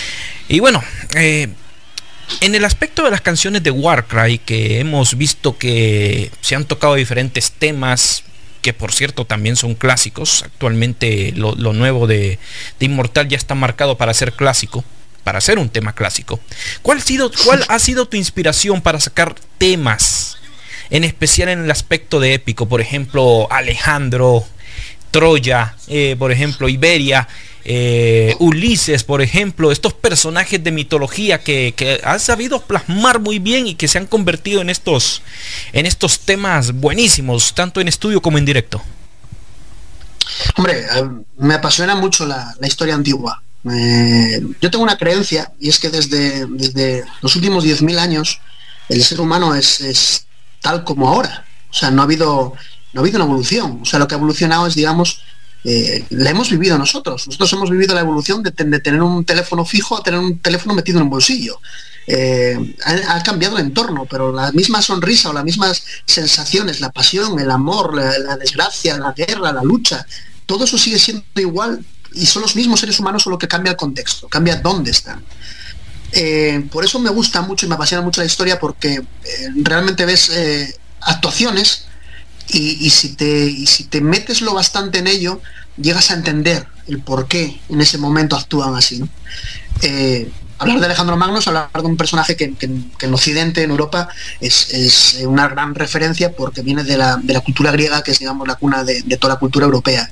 Y bueno, eh, en el aspecto de las canciones de Warcry, que hemos visto que se han tocado diferentes temas, que por cierto también son clásicos. Actualmente lo, lo nuevo de, de Inmortal ya está marcado para ser clásico, para ser un tema clásico. ¿Cuál ha sido, cuál ha sido tu inspiración para sacar temas, en especial en el aspecto de épico? Por ejemplo, Alejandro, Troya, eh, por ejemplo, Iberia, Eh, Ulises, por ejemplo, estos personajes de mitología que, que has sabido plasmar muy bien y que se han convertido en estos en estos temas buenísimos, tanto en estudio como en directo. Hombre, me apasiona mucho la, la historia antigua. Eh, yo tengo una creencia, y es que desde, desde los últimos diez mil años el ser humano es, es tal como ahora. O sea, no ha habido no ha habido una evolución. O sea, lo que ha evolucionado es, digamos, Eh, la hemos vivido nosotros. Nosotros hemos vivido la evolución de, de tener un teléfono fijo a tener un teléfono metido en un bolsillo. Eh, ha, ha cambiado el entorno, pero la misma sonrisa o las mismas sensaciones, la pasión, el amor, la, la desgracia, la guerra, la lucha, todo eso sigue siendo igual y son los mismos seres humanos, solo que cambia el contexto, cambia dónde están. Eh, por eso me gusta mucho y me apasiona mucho la historia, porque eh, realmente ves eh, actuaciones. Y, y, si te, y si te metes lo bastante en ello, llegas a entender el por qué en ese momento actúan así, ¿no? Eh, hablar de Alejandro Magno es hablar de un personaje que, que, que en Occidente, en Europa, es, es una gran referencia porque viene de la, de la cultura griega, que es, digamos, la cuna de, de toda la cultura europea.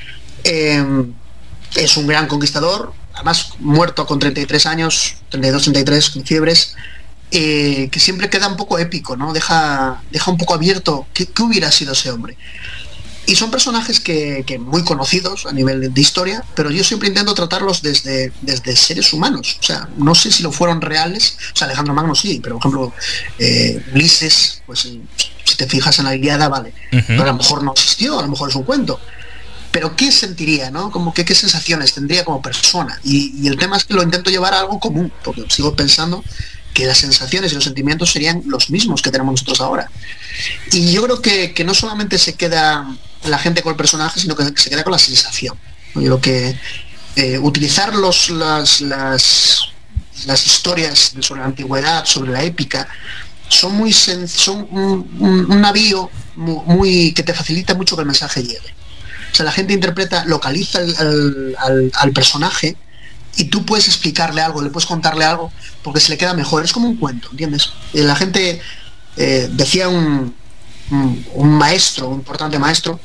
Eh, es un gran conquistador, además muerto con treinta y tres años, treinta y dos, treinta y tres, con fiebres, eh, que siempre queda un poco épico, ¿no? Deja, deja un poco abierto qué, qué hubiera sido ese hombre. Y son personajes que, que muy conocidos a nivel de historia, pero yo siempre intento tratarlos desde, desde seres humanos. O sea, no sé si lo fueron reales. O sea, Alejandro Magno sí, pero por ejemplo, eh, Ulises, pues si te fijas en la Ilíada, vale. Uh-huh. Pero a lo mejor no existió, a lo mejor es un cuento. Pero ¿qué sentiría, no? Como que, ¿qué sensaciones tendría como persona? Y, y el tema es que lo intento llevar a algo común, porque sigo pensando que las sensaciones y los sentimientos serían los mismos que tenemos nosotros ahora. Y yo creo que, que no solamente se queda la gente con el personaje, sino que se queda con la sensación. Yo creo que eh, utilizar los, las, las, las historias sobre la antigüedad, sobre la épica, son muy sen- son un, un, un navío muy, muy que te facilita mucho que el mensaje llegue. O sea, la gente interpreta, localiza al, al, al, al personaje y tú puedes explicarle algo, le puedes contarle algo, porque se le queda mejor. Es como un cuento, ¿entiendes? La gente, eh, decía un, un, un maestro, un importante maestro,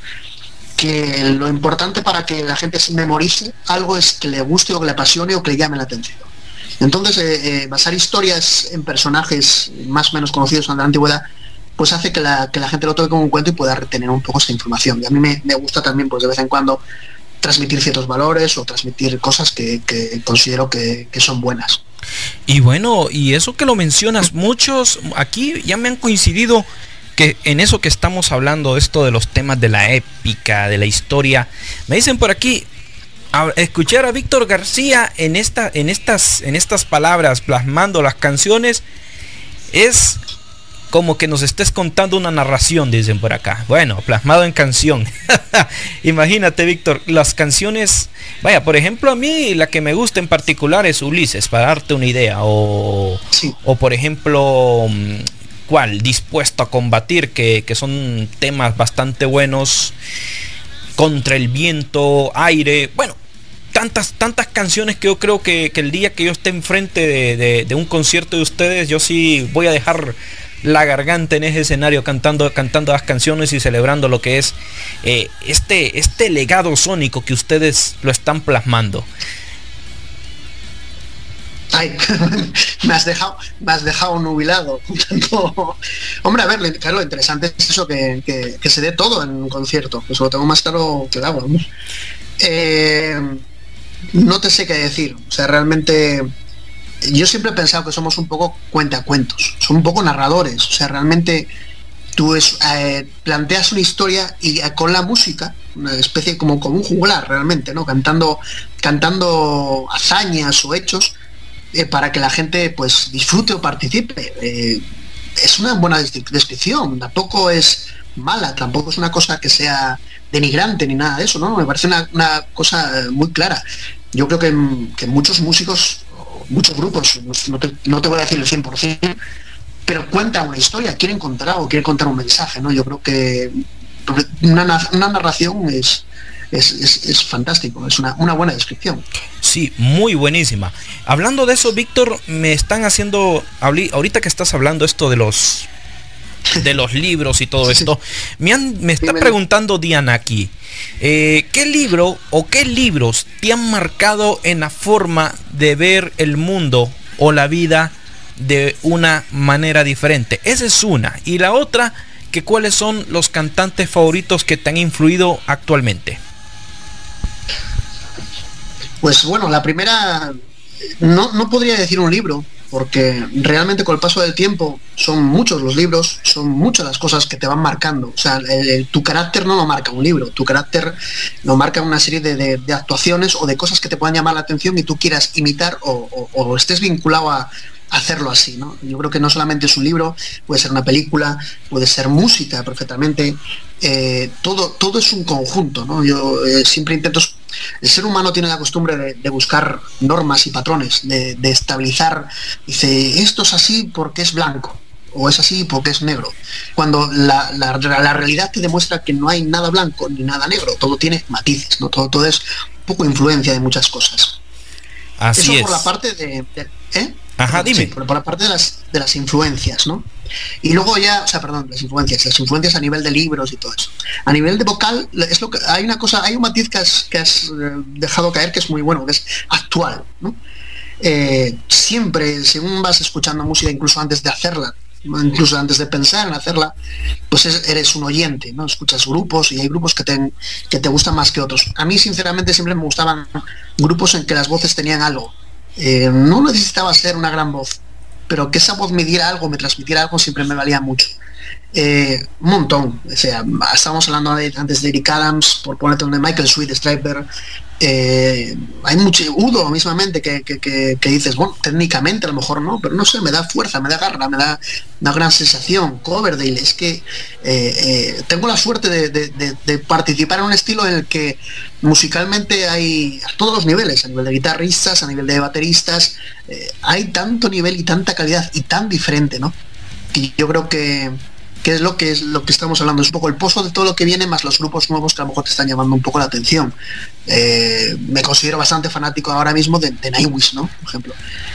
que lo importante para que la gente se memorice algo es que le guste o que le apasione o que le llame la atención. Entonces, eh, eh, basar historias en personajes más o menos conocidos en la antigüedad, pues hace que la, que la gente lo tome como un cuento y pueda retener un poco esa información. Y a mí me, me gusta también, pues de vez en cuando, transmitir ciertos valores o transmitir cosas que, que considero que, que son buenas. Y bueno, y eso que lo mencionas, muchos aquí ya me han coincidido que en eso que estamos hablando, esto de los temas de la épica, de la historia, me dicen por aquí, a escuchar a Víctor García en esta, en estas, en estas palabras, plasmando las canciones, es como que nos estés contando una narración, dicen por acá. Bueno, plasmado en canción. Imagínate, Víctor, las canciones, vaya, por ejemplo, a mí la que me gusta en particular es Ulises, para darte una idea, o, sí. o por ejemplo, ¿cuál? Dispuesto a combatir, que, que son temas bastante buenos, Contra el viento, Aire, bueno, tantas, tantas canciones que yo creo que, que el día que yo esté enfrente de, de, de un concierto de ustedes, yo sí voy a dejar la garganta en ese escenario cantando, cantando las canciones y celebrando lo que es eh, este, este legado sónico que ustedes lo están plasmando. Ay, me has dejado, me has dejado nubilado. Hombre, a ver, claro, lo interesante es eso, que, que, que se dé todo en un concierto. Eso lo tengo más claro que el agua. ¿No? Eh, no te sé qué decir. O sea, realmente yo siempre he pensado que somos un poco cuentacuentos, somos un poco narradores. O sea, realmente tú es, eh, planteas una historia y eh, con la música, una especie como, como un juglar realmente, ¿no? Cantando, cantando hazañas o hechos eh, para que la gente pues disfrute o participe. Eh, es una buena descripción, tampoco es mala, tampoco es una cosa que sea denigrante ni nada de eso, ¿no? Me parece una, una cosa muy clara. Yo creo que, que muchos músicos, muchos grupos, no te, no te voy a decir el cien por ciento, pero cuentan una historia, quieren contar algo, quieren contar un mensaje, ¿no? Yo creo que una, una narración es, es, es, es fantástico, es una, una buena descripción. Sí, muy buenísima. Hablando de eso, Víctor, me están haciendo, ahorita que estás hablando esto de los de los libros y todo sí, esto, sí. me, han, me está Dime. preguntando Diana aquí, eh, ¿qué libro o qué libros te han marcado en la forma de ver el mundo o la vida de una manera diferente? Esa es una. Y la otra, que cuáles son los cantantes favoritos que te han influido actualmente. Pues bueno, la primera, no, no podría decir un libro, porque realmente con el paso del tiempo son muchos los libros, son muchas las cosas que te van marcando. O sea, el, el, tu carácter no lo marca un libro, tu carácter lo marca una serie de, de, de actuaciones o de cosas que te puedan llamar la atención y tú quieras imitar o, o, o estés vinculado a hacerlo así, ¿no? Yo creo que no solamente es un libro, puede ser una película, puede ser música perfectamente, eh, todo, todo es un conjunto, ¿no? Yo eh, siempre intento, el ser humano tiene la costumbre de, de buscar normas y patrones, de, de estabilizar, dice, esto es así porque es blanco, o es así porque es negro. Cuando la, la, la realidad te demuestra que no hay nada blanco ni nada negro, todo tiene matices, ¿no? Todo, todo es un poco influencia de muchas cosas. Así Eso es. por la parte de... de ¿eh? Ajá, dime. Sí, por, por la parte de las, de las influencias, ¿no? Y luego ya, o sea, perdón, las influencias, las influencias a nivel de libros y todo eso. A nivel de vocal, es lo que hay una cosa, hay un matiz que has, que has eh, dejado caer que es muy bueno, que es actual, ¿no? Eh, siempre, según vas escuchando música, incluso antes de hacerla, incluso antes de pensar en hacerla, pues es, eres un oyente, ¿no? Escuchas grupos y hay grupos que te, que te gustan más que otros. A mí, sinceramente, siempre me gustaban grupos en que las voces tenían algo. Eh, no necesitaba ser una gran voz, pero que esa voz me diera algo, me transmitiera algo, siempre me valía mucho. Eh, un montón, o sea, estábamos hablando de, antes de Eric Adams, por ponerte un de Michael Sweet, Striper, eh, hay mucho, Udo mismamente, que, que, que, que dices, bueno, técnicamente a lo mejor no, pero no sé, me da fuerza, me da garra, me da una gran sensación. Coverdale, es que eh, eh, tengo la suerte de, de, de, de participar en un estilo en el que musicalmente hay a todos los niveles, a nivel de guitarristas, a nivel de bateristas, eh, hay tanto nivel y tanta calidad y tan diferente, ¿no? Que yo creo que que es lo que es lo que estamos hablando, es un poco el pozo de todo lo que viene, más los grupos nuevos que a lo mejor te están llamando un poco la atención. Eh, me considero bastante fanático ahora mismo de, de Nightwish, ¿no? Por ejemplo.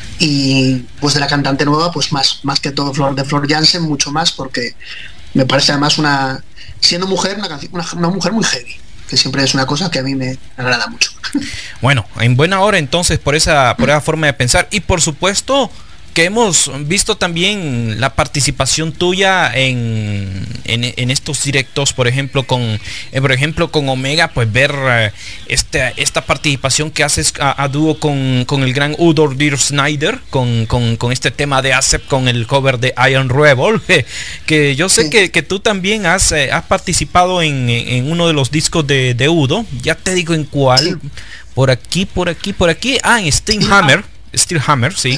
Y pues de la cantante nueva, pues más, más que todo Flor, de Flor Jansen, mucho más, porque me parece además una, siendo mujer, una, una, una mujer muy heavy, que siempre es una cosa que a mí me agrada mucho. Bueno, en buena hora entonces por esa, por esa forma de pensar, y por supuesto que hemos visto también la participación tuya en, en, en estos directos, por ejemplo con eh, por ejemplo con Omega, pues ver eh, esta, esta participación que haces a, a dúo con, con el gran Udo Dirk Snyder, con, con, con este tema de Accept, con el cover de Iron Rebel, que, que yo sé sí. que, que tú también has, eh, has participado en, en uno de los discos de, de Udo, ya te digo en cuál, sí. por aquí, por aquí, por aquí, ah, en Steel Hammer, Steel Hammer, sí.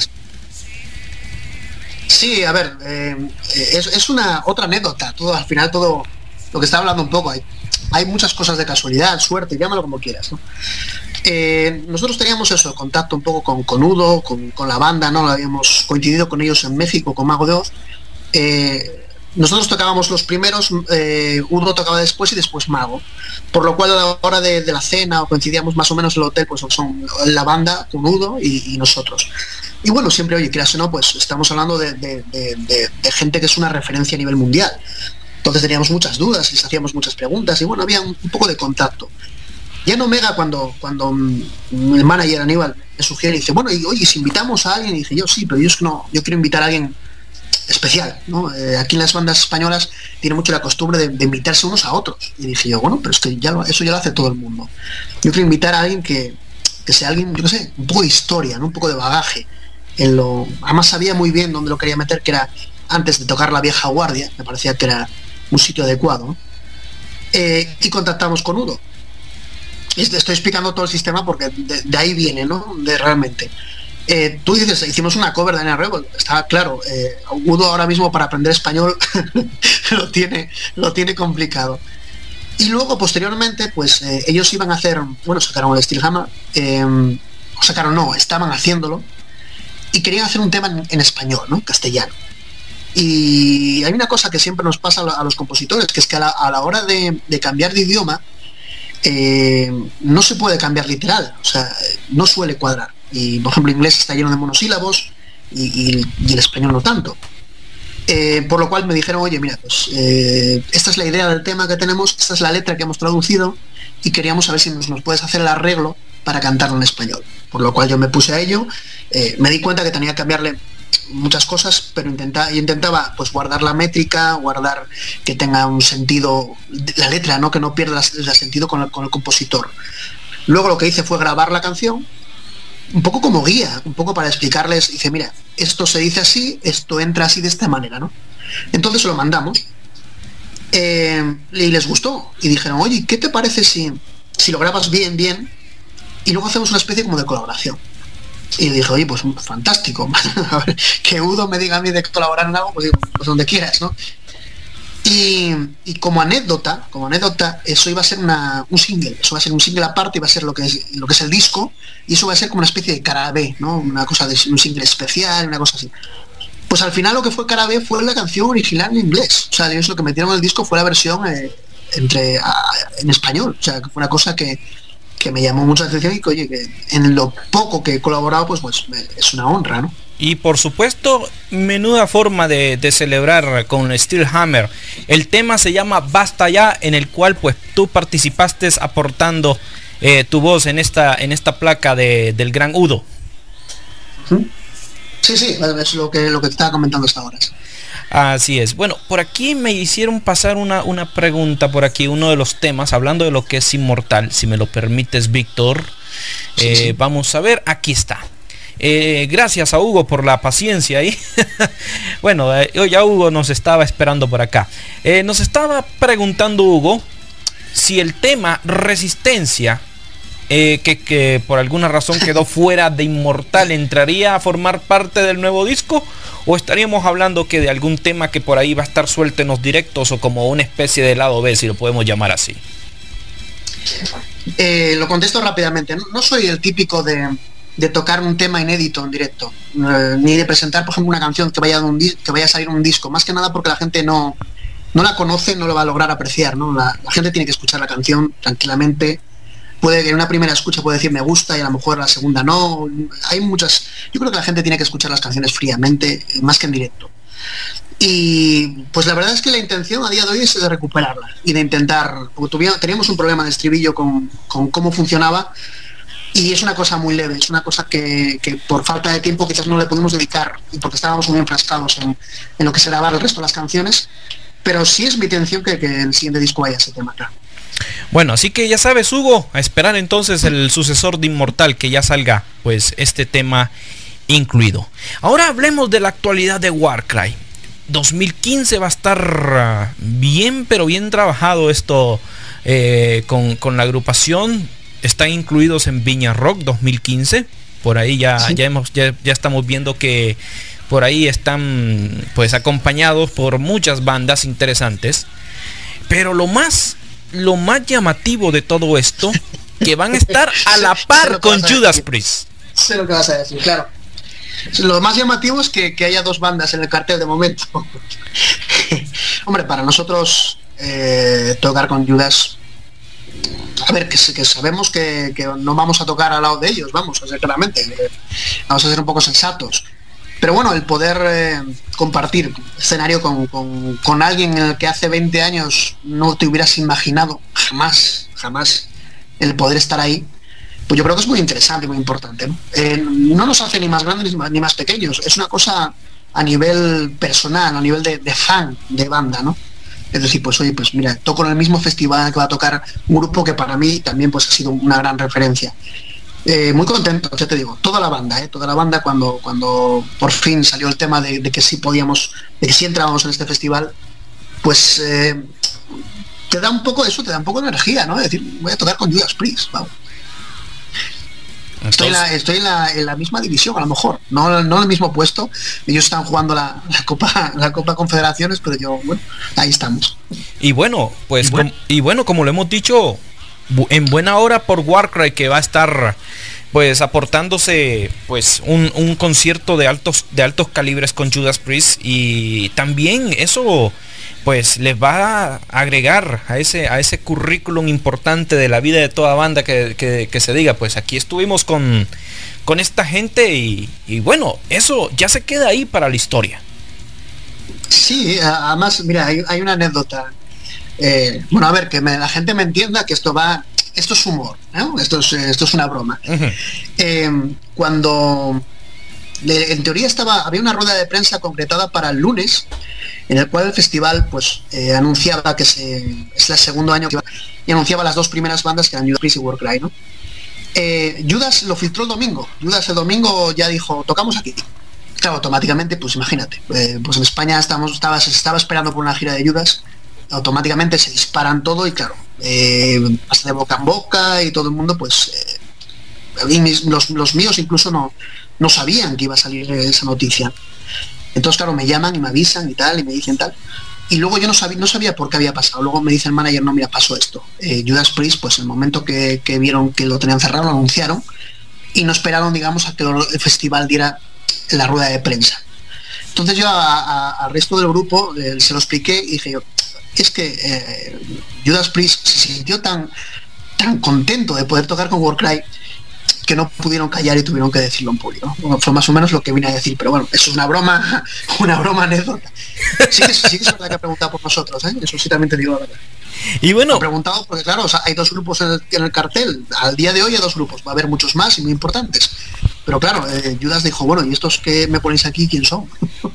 Sí, a ver, eh, es, es una otra anécdota, todo al final, todo lo que estaba hablando un poco, hay, hay muchas cosas de casualidad, suerte, llámalo como quieras, ¿no? Eh, nosotros teníamos eso, contacto un poco con, con Udo, con, con la banda, ¿no? Habíamos coincidido con ellos en México, con Mago de Oz. Eh, nosotros tocábamos los primeros, eh, Udo tocaba después y después Mago, por lo cual a la hora de, de la cena o coincidíamos más o menos en el hotel, pues son la banda con Udo y, y nosotros. Y bueno, siempre, oye, quieras o no, pues estamos hablando de, de, de, de, de gente que es una referencia a nivel mundial. Entonces teníamos muchas dudas, les hacíamos muchas preguntas y bueno, había un, un poco de contacto. Ya en Omega, cuando, cuando el manager Aníbal me sugiere y dice, bueno, y, oye, si invitamos a alguien, y dije yo, sí, pero yo es que no, yo quiero invitar a alguien especial, ¿no? Eh, aquí en las bandas españolas tiene mucho la costumbre de, de invitarse unos a otros. Y dije yo, bueno, pero es que ya lo, eso ya lo hace todo el mundo. Yo quiero invitar a alguien que, que sea alguien, yo qué sé, un poco de historia, ¿no? Un poco de bagaje. En lo, además sabía muy bien dónde lo quería meter, que era antes de tocar La Vieja Guardia, me parecía que era un sitio adecuado, ¿no? Eh, y contactamos con Udo. Y estoy explicando todo el sistema porque de, de ahí viene, ¿no? De realmente. Eh, tú dices, hicimos una cover de Iron Rebel, está claro, eh, Udo ahora mismo para aprender español lo tiene lo tiene complicado. Y luego posteriormente, pues eh, ellos iban a hacer, bueno, sacaron el Steel Hammer, eh, o sacaron, no, estaban haciéndolo, y querían hacer un tema en, en español, ¿no? Castellano. Y hay una cosa que siempre nos pasa a los compositores, que es que a la, a la hora de, de cambiar de idioma, eh, no se puede cambiar literal, o sea, no suele cuadrar. Y por ejemplo, el inglés está lleno de monosílabos y, y, y el español no tanto. Eh, por lo cual me dijeron, oye, mira, pues eh, esta es la idea del tema que tenemos, esta es la letra que hemos traducido y queríamos saber si nos, nos puedes hacer el arreglo para cantarlo en español. Por lo cual yo me puse a ello, eh, me di cuenta que tenía que cambiarle muchas cosas, pero intentaba, intentaba pues guardar la métrica, guardar que tenga un sentido, la letra, ¿no? Que no pierda el sentido con el, con el compositor. Luego lo que hice fue grabar la canción, un poco como guía, un poco para explicarles, dice, mira, esto se dice así, esto entra así de esta manera, ¿no? Entonces lo mandamos eh, y les gustó y dijeron, oye, ¿qué te parece si, si lo grabas bien, bien y luego hacemos una especie como de colaboración? Y dije, oye, pues fantástico. A ver, que Udo me diga a mí de colaborar en algo, pues digo, pues donde quieras, ¿no? Y, y como anécdota, como anécdota, eso iba a ser una, un single, eso va a ser un single aparte, iba a ser lo que es lo que es el disco, y eso va a ser como una especie de cara B, ¿no? Una cosa de un single especial, una cosa así. Pues pues al final lo que fue cara B fue la canción original en inglés. O sea, ellos lo que metieron en el disco fue la versión eh, entre a, en español. O sea, que fue una cosa que, que me llamó mucha atención y que, oye, que en lo poco que he colaborado, pues, pues es una honra, ¿no? Y por supuesto, menuda forma de, de celebrar con Steel Hammer. El tema se llama Basta Ya, en el cual pues tú participaste aportando eh, tu voz en esta en esta placa de, del gran Udo. Sí, sí, es lo que lo que te estaba comentando hasta ahora. Así es. Bueno, por aquí me hicieron pasar una, una pregunta por aquí, uno de los temas, hablando de lo que es Inmortal, si me lo permites, Víctor. Sí, eh, sí. Vamos a ver, aquí está. Eh, gracias a Hugo por la paciencia ahí. Bueno, eh, ya Hugo nos estaba esperando por acá. Eh, nos estaba preguntando Hugo si el tema Resistencia, eh, que, que por alguna razón quedó fuera de Inmortal, entraría a formar parte del nuevo disco, o estaríamos hablando que de algún tema que por ahí va a estar suelto en los directos, o como una especie de lado B, si lo podemos llamar así. Eh, lo contesto rápidamente. No, no soy el típico de de tocar un tema inédito en directo, eh, ni de presentar, por ejemplo, una canción que vaya, de un que vaya a salir un disco, más que nada porque la gente no, no la conoce, no lo va a lograr apreciar, ¿no? La, la gente tiene que escuchar la canción tranquilamente, puede en una primera escucha puede decir me gusta y a lo mejor la segunda no, hay muchas, yo creo que la gente tiene que escuchar las canciones fríamente, más que en directo. Y pues la verdad es que la intención a día de hoy es de recuperarla y de intentar, porque tuvimos, teníamos un problema de estribillo con, con cómo funcionaba. Y es una cosa muy leve, es una cosa que, que por falta de tiempo quizás no le pudimos dedicar y porque estábamos muy enfrascados en, en lo que se grabar el resto de las canciones, pero sí es mi intención que, que el siguiente disco vaya ese tema, claro. Bueno, así que ya sabes, Hugo, a esperar entonces el sucesor de Inmortal, que ya salga pues este tema incluido. Ahora hablemos de la actualidad de Warcry. dos mil quince va a estar bien, pero bien trabajado esto eh, con, con la agrupación. Están incluidos en Viña Rock dos mil quince. Por ahí ya, sí. ya, hemos, ya, ya estamos viendo que por ahí están pues acompañados por muchas bandas interesantes. Pero lo más, lo más llamativo de todo esto, que van a estar a la par con Judas Priest. Sé lo que vas a decir, claro. Lo más llamativo es que, que haya dos bandas en el cartel de momento. Hombre, para nosotros eh, tocar con Judas, a ver, que, que sabemos que, que no vamos a tocar al lado de ellos, vamos, a ser claramente, eh, vamos a ser un poco sensatos. Pero bueno, el poder eh, compartir escenario con, con, con alguien en el que hace veinte años no te hubieras imaginado, jamás, jamás, el poder estar ahí, pues yo creo que es muy interesante y muy importante, ¿no? Eh, no nos hace ni más grandes ni más, ni más pequeños, es una cosa a nivel personal, a nivel de, de fan de banda, ¿no? Es decir, pues oye, pues mira, toco en el mismo festival que va a tocar un grupo que para mí también pues ha sido una gran referencia. Eh, muy contento, ya te digo, toda la banda, ¿eh? toda la banda cuando, cuando por fin salió el tema de, de que sí podíamos, de que sí entrábamos en este festival, pues eh, te da un poco de eso, te da un poco de energía, ¿no? Es decir, voy a tocar con Judas Priest, vamos. Estoy, en la, estoy en, la, en la misma división, a lo mejor, no, no en el mismo puesto. Ellos están jugando la, la Copa la Copa Confederaciones, pero yo, bueno, ahí estamos. Y bueno, pues, y bueno, com, y bueno como lo hemos dicho, en buena hora por Warcry, que va a estar pues aportándose pues un, un concierto de altos, de altos calibres con Judas Priest, y también eso pues les va a agregar a ese, a ese currículum importante de la vida de toda banda que, que, que se diga, pues aquí estuvimos con, con esta gente y, y bueno, eso ya se queda ahí para la historia. Sí, además, mira, hay, hay una anécdota. Eh, bueno, a ver, que me, la gente me entienda que esto va, esto es humor, ¿no? Esto es, esto es una broma. Uh-huh. eh, cuando en teoría estaba, había una rueda de prensa concretada para el lunes, en el cual el festival pues eh, anunciaba que se, es el segundo año que va, y anunciaba las dos primeras bandas que eran Judas Priest y Warcry, ¿no? Eh, Judas lo filtró el domingo. Judas el domingo ya dijo, tocamos aquí. Claro, automáticamente, pues imagínate, eh, pues en España estamos, estaba, se estaba esperando por una gira de Judas, automáticamente se disparan todo y claro, eh, hasta de boca en boca y todo el mundo pues eh, mis, los, los míos incluso no, no sabían que iba a salir esa noticia. Entonces claro, me llaman y me avisan y tal, y me dicen tal, y luego yo no sabía, no sabía por qué había pasado. Luego me dice el manager, no, mira, pasó esto. eh, Judas Priest, pues en el momento que, que vieron que lo tenían cerrado, lo anunciaron y no esperaron, digamos, a que el festival diera la rueda de prensa. Entonces yo a, a, al resto del grupo eh, se lo expliqué y dije yo, es que eh, Judas Priest se sintió tan, tan contento de poder tocar con Warcry que no pudieron callar y tuvieron que decirlo en público. Bueno, fue más o menos lo que vine a decir, pero bueno, eso es una broma, una broma anécdota. Sí que, sí que es verdad que ha preguntado por nosotros, ¿eh? Eso sí también te digo la verdad. Y bueno, he preguntado porque claro, o sea, hay dos grupos en el, en el cartel. Al día de hoy hay dos grupos, va a haber muchos más y muy importantes. Pero claro, eh, Judas dijo, bueno, ¿y estos que me ponéis aquí quién son?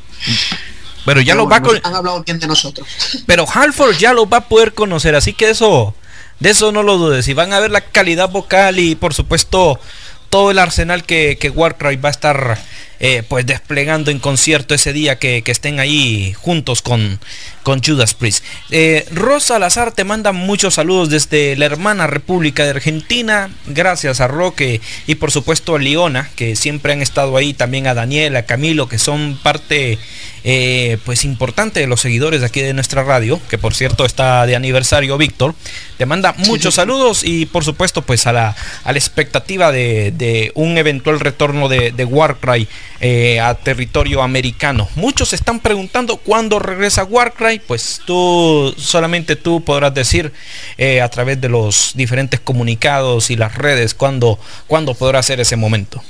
Pero ya pero lo bueno, va con... han hablado bien de nosotros. Pero Halford ya lo va a poder conocer, así que eso, de eso no lo dudes. Y van a ver la calidad vocal y por supuesto todo el arsenal que, que Warcry va a estar eh, pues desplegando en concierto ese día que, que estén ahí juntos con, con Judas Priest. Eh, Rosa Lazar te manda muchos saludos desde la hermana República de Argentina. Gracias a Roque y por supuesto a Leona, que siempre han estado ahí, también a Daniel, a Camilo, que son parte eh, pues importante de los seguidores de aquí de nuestra radio, que por cierto está de aniversario Víctor. Te manda muchos saludos y por supuesto pues a la, a la expectativa de, de un eventual retorno de, de Warcry eh, a territorio americano. Muchos están preguntando cuándo regresa Warcry. Pues tú, solamente tú podrás decir eh, a través de los diferentes comunicados y las redes cuándo, cuándo podrá ser ese momento.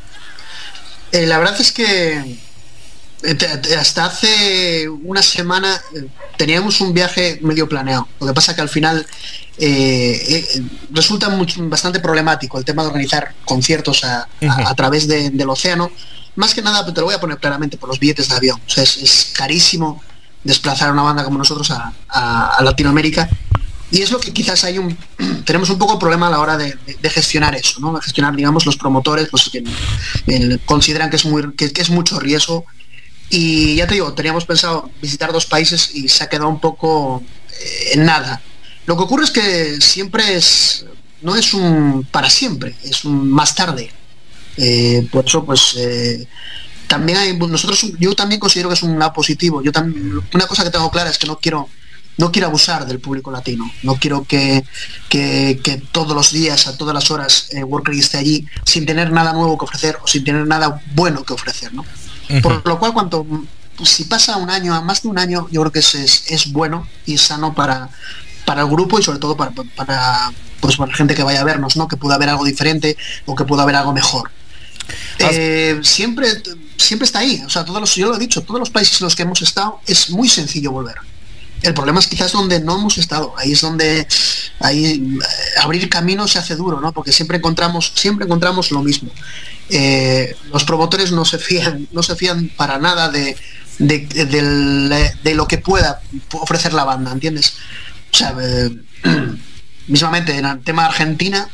Eh, la verdad es que hasta hace una semana teníamos un viaje medio planeado. Lo que pasa que al final eh, eh, resulta muy, bastante problemático el tema de organizar conciertos a, uh-huh. a, a través de, del océano. Más que nada, te lo voy a poner claramente, por los billetes de avión. O sea, es, es carísimo desplazar a una banda como nosotros a, a, a Latinoamérica. Y es lo que quizás hay un tenemos un poco problema a la hora de, de, de gestionar eso, ¿no? De gestionar, digamos, los promotores, los que eh, consideran que es muy que, que es mucho riesgo. Y ya te digo, teníamos pensado visitar dos países y se ha quedado un poco eh, en nada. Lo que ocurre es que siempre es, no es un para siempre, es un más tarde. Eh, por eso, pues, eh, también hay, nosotros, yo también considero que es un lado positivo. Yo también, una cosa que tengo clara es que no quiero, no quiero abusar del público latino. No quiero que, que, que todos los días, a todas las horas, eh, Warcry esté allí sin tener nada nuevo que ofrecer o sin tener nada bueno que ofrecer, ¿no? Uh-huh. Por lo cual, cuanto pues, si pasa un año, más de un año, yo creo que es, es, es bueno y sano para, para el grupo y sobre todo para, para, pues, para la gente que vaya a vernos, ¿no? Que pueda haber algo diferente o que pueda haber algo mejor. Eh, siempre siempre está ahí, o sea, todos los, yo lo he dicho, todos los países en los que hemos estado es muy sencillo volver. El problema es quizás donde no hemos estado, ahí es donde ahí, eh, abrir camino se hace duro, ¿no? Porque siempre encontramos siempre encontramos lo mismo. Eh, los promotores no se fían no se fían para nada de de, de, de, de lo que pueda ofrecer la banda, ¿entiendes? O sea, eh, mismamente en el tema de Argentina,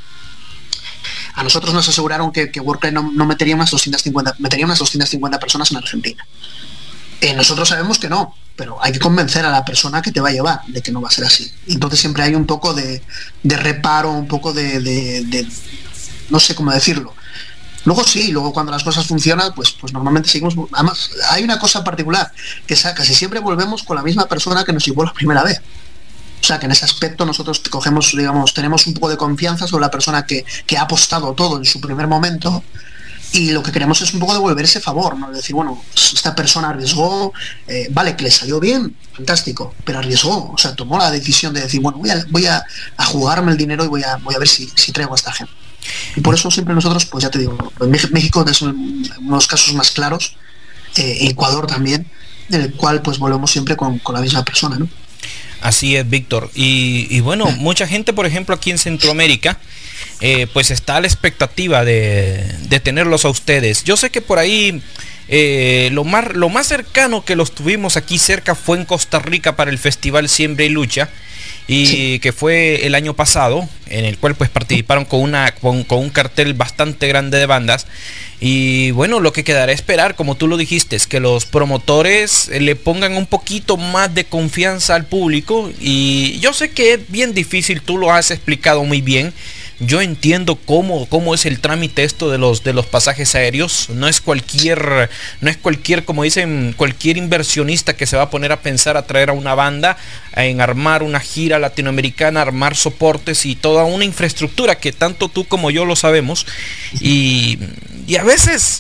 a nosotros nos aseguraron que, que Warcry no, no metería unas doscientas cincuenta, metería unas doscientas cincuenta personas en Argentina. Eh, nosotros sabemos que no, pero hay que convencer a la persona que te va a llevar de que no va a ser así. Entonces siempre hay un poco de, de reparo, un poco de, de, de no sé cómo decirlo. Luego sí, luego cuando las cosas funcionan, pues, pues normalmente seguimos. Además, hay una cosa particular, que es, casi siempre volvemos con la misma persona que nos llevó la primera vez. O sea que en ese aspecto nosotros cogemos, digamos, tenemos un poco de confianza sobre la persona que, que ha apostado todo en su primer momento, y lo que queremos es un poco devolver ese favor, ¿no? Decir, bueno, esta persona arriesgó, eh, vale, que le salió bien, fantástico, pero arriesgó, o sea, tomó la decisión de decir, bueno, voy a, voy a, a jugarme el dinero y voy a, voy a ver si, si traigo a esta gente. Y por eso siempre nosotros, pues ya te digo, México es uno de los casos más claros, eh, Ecuador también, en el cual pues volvemos siempre con, con la misma persona, ¿no? Así es, Víctor. Y, y bueno, mucha gente, por ejemplo, aquí en Centroamérica, eh, pues está a la expectativa de, de tenerlos a ustedes. Yo sé que por ahí eh, lo, más, lo más cercano que los tuvimos aquí cerca fue en Costa Rica para el Festival Siembra y Lucha, y sí, que fue el año pasado, en el cual pues participaron con, una, con, con un cartel bastante grande de bandas. Y bueno, lo que quedará esperar, como tú lo dijiste, es que los promotores le pongan un poquito más de confianza al público. Y yo sé que es bien difícil, tú lo has explicado muy bien. Yo entiendo cómo, cómo es el trámite esto de los de los pasajes aéreos. No es cualquier, no es cualquier, como dicen, cualquier inversionista que se va a poner a pensar a traer a una banda, en armar una gira latinoamericana, armar soportes y toda una infraestructura que tanto tú como yo lo sabemos. Y, y a veces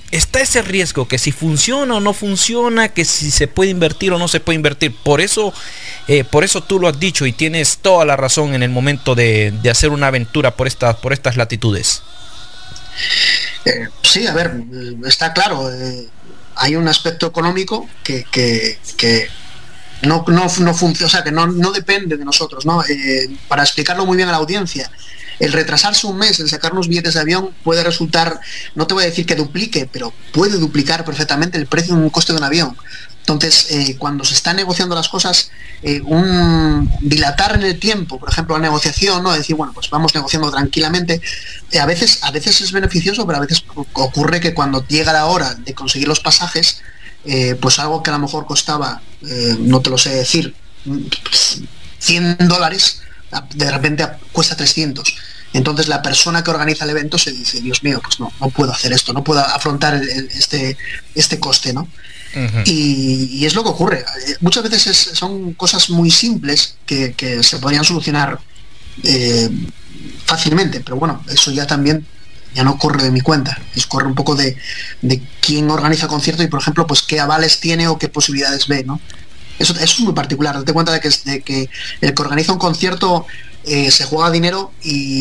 está ese riesgo, que si funciona o no funciona, que si se puede invertir o no se puede invertir. Por eso, eh, por eso tú lo has dicho y tienes toda la razón en el momento de, de hacer una aventura por estas, por estas latitudes. Eh, sí, a ver, está claro, eh, hay un aspecto económico que, que, que no, no, no funciona, o sea, que no, no depende de nosotros, ¿no? Eh, para explicarlo muy bien a la audiencia, el retrasarse un mes en sacar unos billetes de avión puede resultar, no te voy a decir que duplique, pero puede duplicar perfectamente el precio de un coste de un avión. Entonces, eh, cuando se están negociando las cosas, eh, un dilatar en el tiempo, por ejemplo, la negociación, ¿no? Decir, bueno, pues vamos negociando tranquilamente, eh, a veces, a veces es beneficioso, pero a veces ocurre que cuando llega la hora de conseguir los pasajes, eh, pues algo que a lo mejor costaba, eh, no te lo sé decir, cien dólares, de repente cuesta trescientos. Entonces la persona que organiza el evento se dice, Dios mío, pues no, no puedo hacer esto, no puedo afrontar el, el, este, este coste, ¿no? Uh-huh. y, y es lo que ocurre. Muchas veces es, son cosas muy simples que, que se podrían solucionar eh, fácilmente, pero bueno, eso ya también ya no corre de mi cuenta, es corre un poco de, de quién organiza el concierto y, por ejemplo, pues qué avales tiene o qué posibilidades ve, ¿no? Eso, eso es muy particular. Date cuenta de que, de que el que organiza un concierto eh, se juega dinero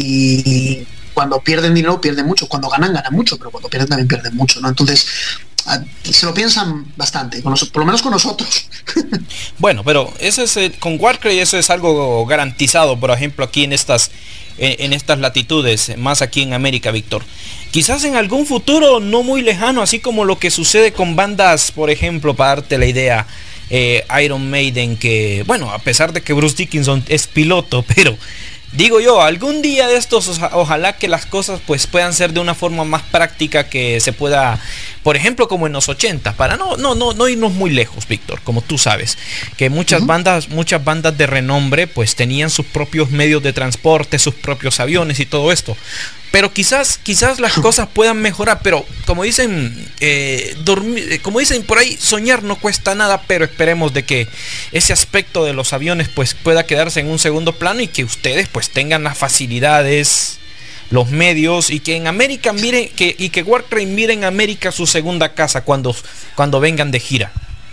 y cuando pierden dinero pierden mucho, cuando ganan ganan mucho, pero cuando pierden también pierden mucho, ¿no? Entonces a, se lo piensan bastante, con los, por lo menos con nosotros. Bueno, pero ese es el, con Warcry eso es algo garantizado, por ejemplo, aquí en estas en, en estas latitudes, más aquí en América, Víctor. Quizás en algún futuro no muy lejano, así como lo que sucede con bandas, por ejemplo, para darte la idea, Eh, Iron Maiden, que bueno, a pesar de que Bruce Dickinson es piloto, pero digo yo, algún día de estos ojalá que las cosas pues puedan ser de una forma más práctica, que se pueda, por ejemplo, como en los ochenta, para no no no no irnos muy lejos, Víctor, como tú sabes, que muchas uh-huh. bandas muchas bandas de renombre pues tenían sus propios medios de transporte, sus propios aviones y todo esto. Pero quizás quizás las cosas puedan mejorar, pero como dicen eh, dormir, como dicen por ahí, soñar no cuesta nada, pero esperemos de que ese aspecto de los aviones pues pueda quedarse en un segundo plano y que ustedes pues tengan las facilidades, los medios, y que en América miren que y que Warcry miren América su segunda casa cuando cuando vengan de gira.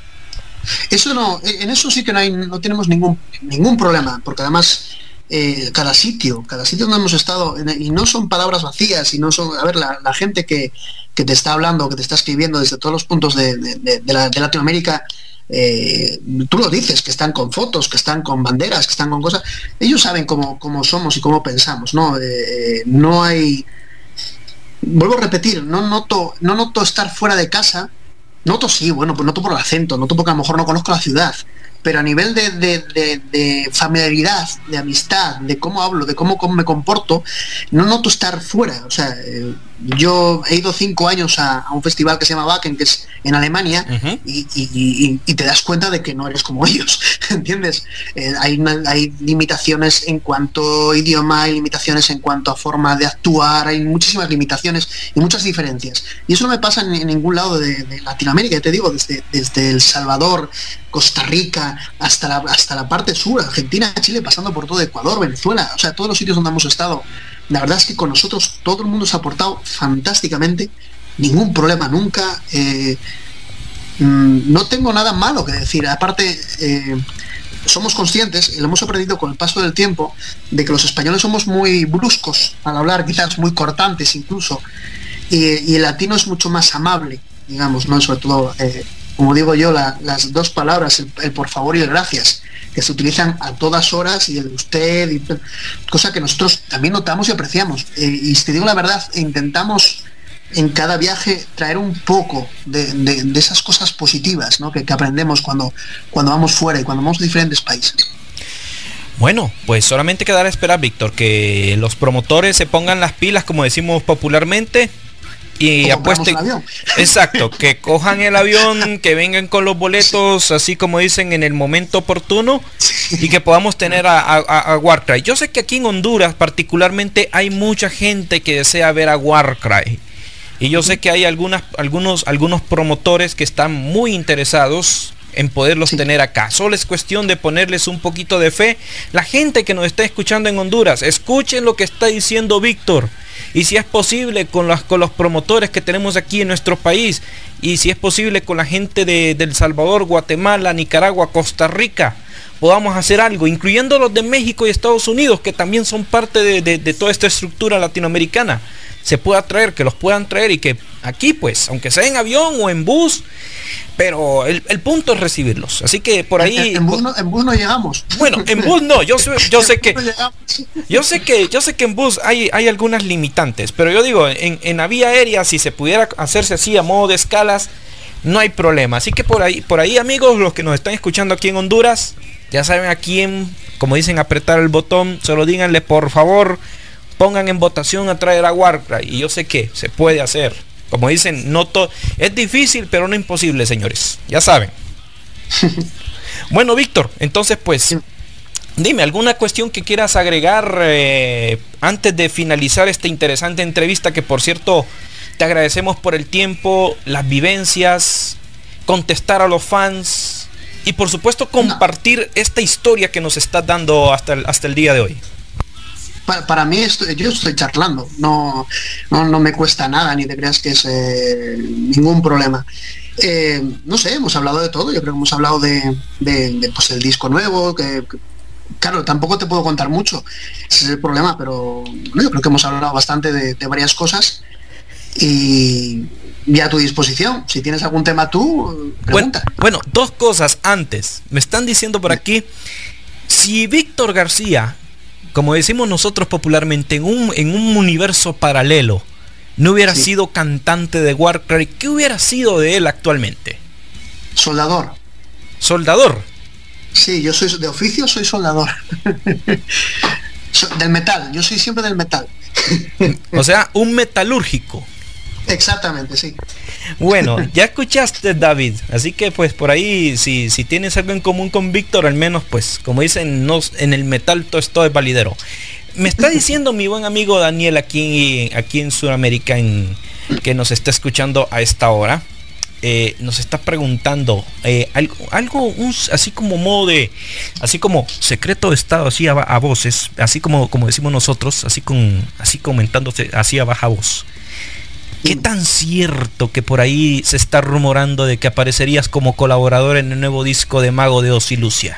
Eso no, en eso sí que no hay, no tenemos ningún ningún problema, porque además Eh, cada sitio, cada sitio donde hemos estado, y no son palabras vacías, y no son, a ver, la, la gente que, que te está hablando, que te está escribiendo desde todos los puntos de, de, de, la, de Latinoamérica, eh, tú lo dices, que están con fotos, que están con banderas, que están con cosas, ellos saben cómo, cómo somos y cómo pensamos, ¿no? Eh, no hay, vuelvo a repetir, no noto, no noto estar fuera de casa, noto sí, bueno, pues noto por el acento, noto porque a lo mejor no conozco la ciudad, pero a nivel de, de, de, de familiaridad, de amistad, de cómo hablo, de cómo, cómo me comporto, no noto estar fuera. O sea, eh, yo he ido cinco años a, a un festival que se llama Wacken, que es en Alemania, uh-huh. y, y, y, y te das cuenta de que no eres como ellos, ¿entiendes? Eh, hay, una, hay limitaciones en cuanto a idioma, hay limitaciones en cuanto a forma de actuar, hay muchísimas limitaciones y muchas diferencias. Y eso no me pasa en, en ningún lado de, de Latinoamérica, te digo, desde, desde El Salvador, Costa Rica, hasta la, hasta la parte sur, Argentina, Chile, pasando por todo Ecuador, Venezuela, o sea, todos los sitios donde hemos estado. La verdad es que con nosotros todo el mundo se ha portado fantásticamente, ningún problema nunca, eh, mmm, no tengo nada malo que decir. Aparte, eh, somos conscientes, y lo hemos aprendido con el paso del tiempo, de que los españoles somos muy bruscos al hablar, quizás muy cortantes incluso, y, y el latino es mucho más amable, digamos, ¿no? Sobre todo, eh, como digo yo, la, las dos palabras, el, el por favor y el gracias, que se utilizan a todas horas, y el usted, y, cosa que nosotros también notamos y apreciamos. Eh, y si te digo la verdad, intentamos en cada viaje traer un poco de, de, de esas cosas positivas, ¿no? que, que aprendemos cuando, cuando vamos fuera y cuando vamos a diferentes países. Bueno, pues solamente quedará a esperar, Víctor, que los promotores se pongan las pilas, como decimos popularmente, y apuesten, exacto, que cojan el avión, que vengan con los boletos, así como dicen, en el momento oportuno, y que podamos tener a, a, a Warcry. Yo sé que aquí en Honduras particularmente hay mucha gente que desea ver a Warcry, y yo sé que hay algunas, algunos, algunos promotores que están muy interesados en poderlos sí. tener acá. Solo es cuestión de ponerles un poquito de fe. La gente que nos está escuchando en Honduras, escuchen lo que está diciendo Víctor, y si es posible con los, con los promotores que tenemos aquí en nuestro país, y si es posible con la gente de, de El Salvador, Guatemala, Nicaragua, Costa Rica, podamos hacer algo, incluyendo los de México y Estados Unidos, que también son parte de, de, de toda esta estructura latinoamericana, se pueda traer, que los puedan traer, y que aquí pues, aunque sea en avión o en bus, pero el, el punto es recibirlos. Así que por ahí... En, en, bus, no, en bus no llegamos. Bueno, en bus no, yo, yo sé que... Yo sé que yo sé que en bus hay, hay algunas limitantes, pero yo digo, en, en la vía aérea, si se pudiera hacerse así a modo de escalas, no hay problema. Así que por ahí, por ahí amigos, los que nos están escuchando aquí en Honduras, ya saben a quién, como dicen, apretar el botón, solo díganle por favor, pongan en votación a traer a Warcry, y yo sé que se puede hacer. Como dicen, no to es difícil, pero no imposible, señores. Ya saben. Bueno, Víctor, entonces pues, dime, ¿alguna cuestión que quieras agregar eh, antes de finalizar esta interesante entrevista? Que por cierto, te agradecemos por el tiempo, las vivencias, contestar a los fans y por supuesto compartir no. esta historia que nos estás dando hasta el, hasta el día de hoy. Para, para mí, esto, yo estoy charlando, no, no, no me cuesta nada, ni te creas que es eh, ningún problema. Eh, no sé, hemos hablado de todo, yo creo que hemos hablado de, de, de pues el disco nuevo, que, que claro, tampoco te puedo contar mucho, ese es el problema, pero bueno, yo creo que hemos hablado bastante de, de varias cosas y ya a tu disposición. Si tienes algún tema tú, pregunta. Bueno, bueno, dos cosas antes. Me están diciendo por aquí, si Víctor García, como decimos nosotros popularmente, en un, en un universo paralelo, no hubiera sí. sido cantante de Warcry, ¿qué hubiera sido de él actualmente? Soldador. ¿Soldador? Sí, yo soy de oficio, soy soldador. Del metal, yo soy siempre del metal. O sea, un metalúrgico. Exactamente, sí. Bueno, ya escuchaste, David, así que pues por ahí, si, si tienes algo en común con Víctor, al menos pues, como dicen, no, en el metal todo esto es validero. Me está diciendo mi buen amigo Daniel aquí, aquí en Sudamérica, en, que nos está escuchando a esta hora, eh, nos está preguntando eh, algo, algo un, así como modo de, así como secreto de estado, así a, a voces, así como, como decimos nosotros, así con, así comentándose así a baja voz. ¿Qué tan cierto que por ahí se está rumorando de que aparecerías como colaborador en el nuevo disco de Mago de Oz y Lucia?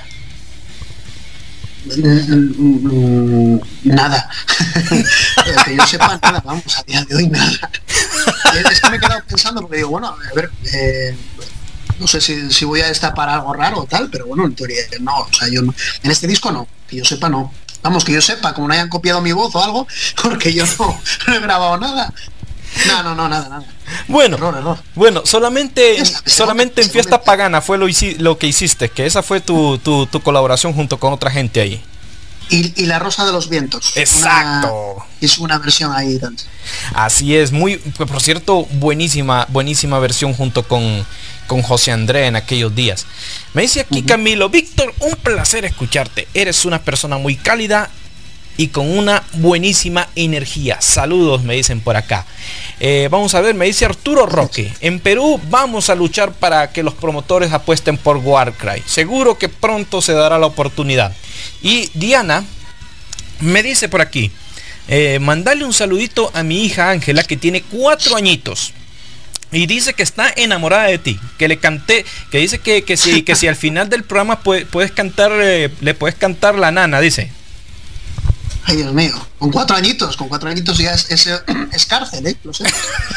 Nada. Que yo sepa nada, vamos, a día de hoy nada. Es que me he quedado pensando porque digo, bueno, a ver, eh, no sé si, si voy a destapar algo raro o tal, pero bueno, en teoría no, o sea, yo no, en este disco no, que yo sepa no. Vamos, que yo sepa, como no hayan copiado mi voz o algo, porque yo no, no he grabado nada. No, no, no, nada, nada. Bueno, error, error. bueno, solamente, solamente en Fiesta Pagana fue lo, lo que hiciste, que esa fue tu, tu, tu colaboración junto con otra gente ahí. Y, y La Rosa de los Vientos. Exacto. Una, es una versión ahí. Tal. Así es, muy, por cierto, buenísima, buenísima versión junto con, con José André en aquellos días. Me dice aquí uh-huh. Camilo, Víctor, un placer escucharte. Eres una persona muy cálida y con una buenísima energía. Saludos, me dicen por acá. Eh, vamos a ver, me dice Arturo Roque. En Perú vamos a luchar para que los promotores apuesten por Warcry. Seguro que pronto se dará la oportunidad. Y Diana me dice por aquí, eh, mandale un saludito a mi hija Ángela, que tiene cuatro añitos. Y dice que está enamorada de ti, que le canté, que dice que, que, si, que si al final del programa puede, puedes cantar, eh, le puedes cantar la nana, dice. Ay, Dios mío, con cuatro añitos, con cuatro añitos ya es, es, es cárcel, ¿eh? Lo sé.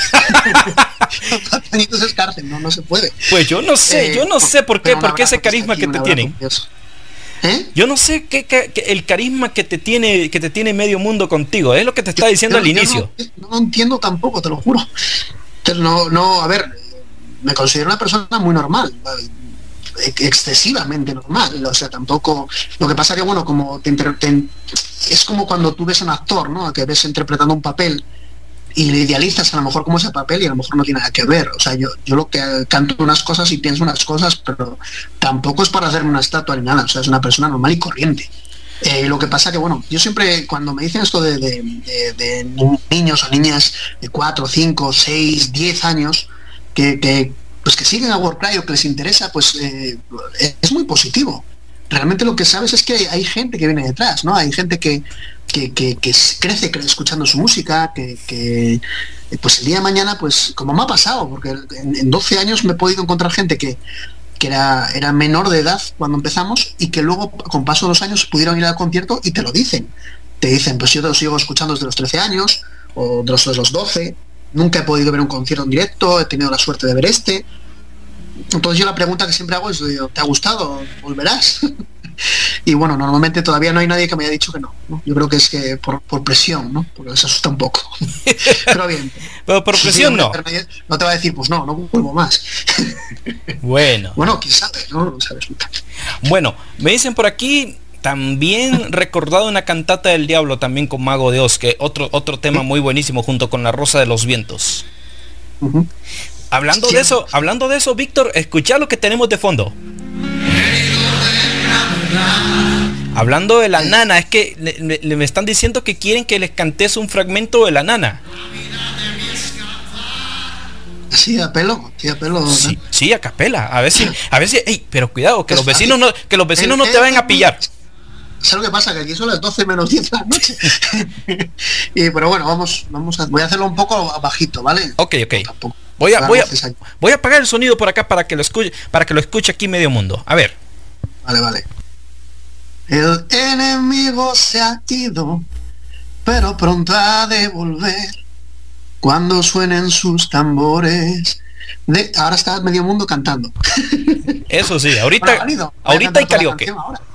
Con cuatro añitos es cárcel, no, no se puede. Pues yo no sé, eh, yo no sé por qué, por qué ese carisma que te tienen. ¿Eh? Yo no sé qué, qué, qué el carisma que te tiene, que te tiene medio mundo contigo, es lo que te está yo, diciendo yo, al inicio. No, no entiendo tampoco, te lo juro. Pero no, no, a ver, me considero una persona muy normal. Excesivamente normal, o sea, tampoco, lo que pasa que bueno, como te, te, es como cuando tú ves a un actor, ¿no? Que ves interpretando un papel y le idealizas a lo mejor como ese papel y a lo mejor no tiene nada que ver, o sea, yo, yo lo que canto unas cosas y pienso unas cosas, pero tampoco es para hacerme una estatua ni nada, o sea, es una persona normal y corriente. Eh, lo que pasa que bueno, yo siempre cuando me dicen esto de, de, de, de niños o niñas de cuatro, cinco, seis, diez años que, que pues que siguen a Warcry o que les interesa, pues eh, es muy positivo. Realmente lo que sabes es que hay, hay gente que viene detrás, ¿no? Hay gente que, que, que, que crece escuchando su música, que, que pues el día de mañana, pues como me ha pasado, porque en, en doce años me he podido encontrar gente que, que era, era menor de edad cuando empezamos y que luego con paso de los años pudieron ir al concierto y te lo dicen. Te dicen, pues yo te lo sigo escuchando desde los trece años o de los, de los doce, nunca he podido ver un concierto en directo, he tenido la suerte de ver este. Entonces yo la pregunta que siempre hago es, ¿te ha gustado? ¿Volverás? Y bueno, normalmente todavía no hay nadie que me haya dicho que no, ¿no? Yo creo que es que por, por presión, ¿no? Porque les asusta un poco. Pero bien. Pero por presión sí, no. No te va a decir, pues no, no vuelvo más. Bueno. Bueno, quién sabe, ¿no? No sabes. Bueno, me dicen por aquí, también recordado una cantata del diablo también con Mago de Oz, que otro, otro tema muy buenísimo junto con La Rosa de los Vientos. Uh-huh. Hablando sí. de eso, hablando de eso, Víctor, escucha lo que tenemos de fondo. Hablando de la nana, es que le, le, me están diciendo que quieren que les cantes un fragmento de la nana. Sí, a pelo, sí, a pelo. ¿no? Sí, sí, a capela. A ver si, a ver si, ey, pero cuidado, que los vecinos no, que los vecinos no te vayan a pillar. ¿Sabes lo que pasa? Que aquí son las doce menos diez de la noche. Y pero bueno, vamos, vamos a, voy a hacerlo un poco bajito, ¿vale? Ok, ok. No, voy a, voy a, voy a apagar el sonido por acá para que lo escuche, para que lo escuche aquí medio mundo. A ver. Vale, vale. El enemigo se ha ido, pero pronto ha de volver cuando suenen sus tambores. De... Ahora está medio mundo cantando. Eso sí, ahorita, bueno, ahorita hay karaoke.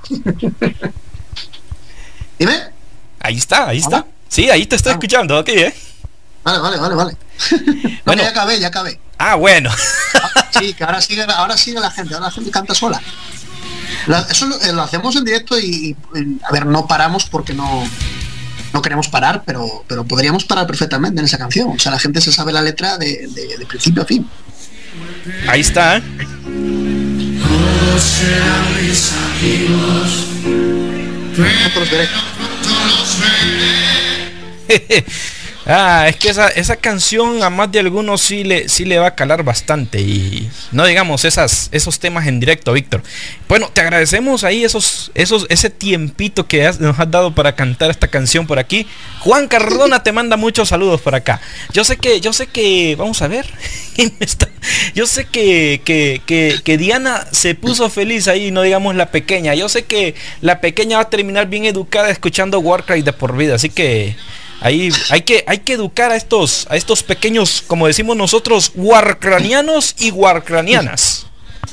Dime. Ahí está, ahí está. ¿Hola? Sí, ahí te estoy ah. escuchando, ok, ¿eh? Vale, vale, vale, vale. No, bueno, ya acabé, ya acabé. Ah, bueno. Sí, que ahora sigue, ahora sigue la gente, ahora la gente canta sola. Eso lo, lo hacemos en directo y, y, a ver, no paramos porque no no queremos parar, pero pero podríamos parar perfectamente en esa canción. O sea, la gente se sabe la letra de, de, de principio a fin. Ahí está, ¿eh? Nosotros derechos. Ah, es que esa, esa canción a más de algunos sí le, sí le va a calar bastante. Y no digamos esas, esos temas en directo, Víctor. Bueno, te agradecemos ahí esos, esos, ese tiempito que has, nos has dado para cantar esta canción por aquí. Juan Cardona te manda muchos saludos por acá. Yo sé que, yo sé que, vamos a ver. Yo sé que, que, que, que Diana se puso feliz ahí, no digamos la pequeña. Yo sé que la pequeña va a terminar bien educada escuchando Warcry de por vida, así que ahí hay que, hay que educar a estos, a estos pequeños, como decimos nosotros, warcranianos y warcranianas.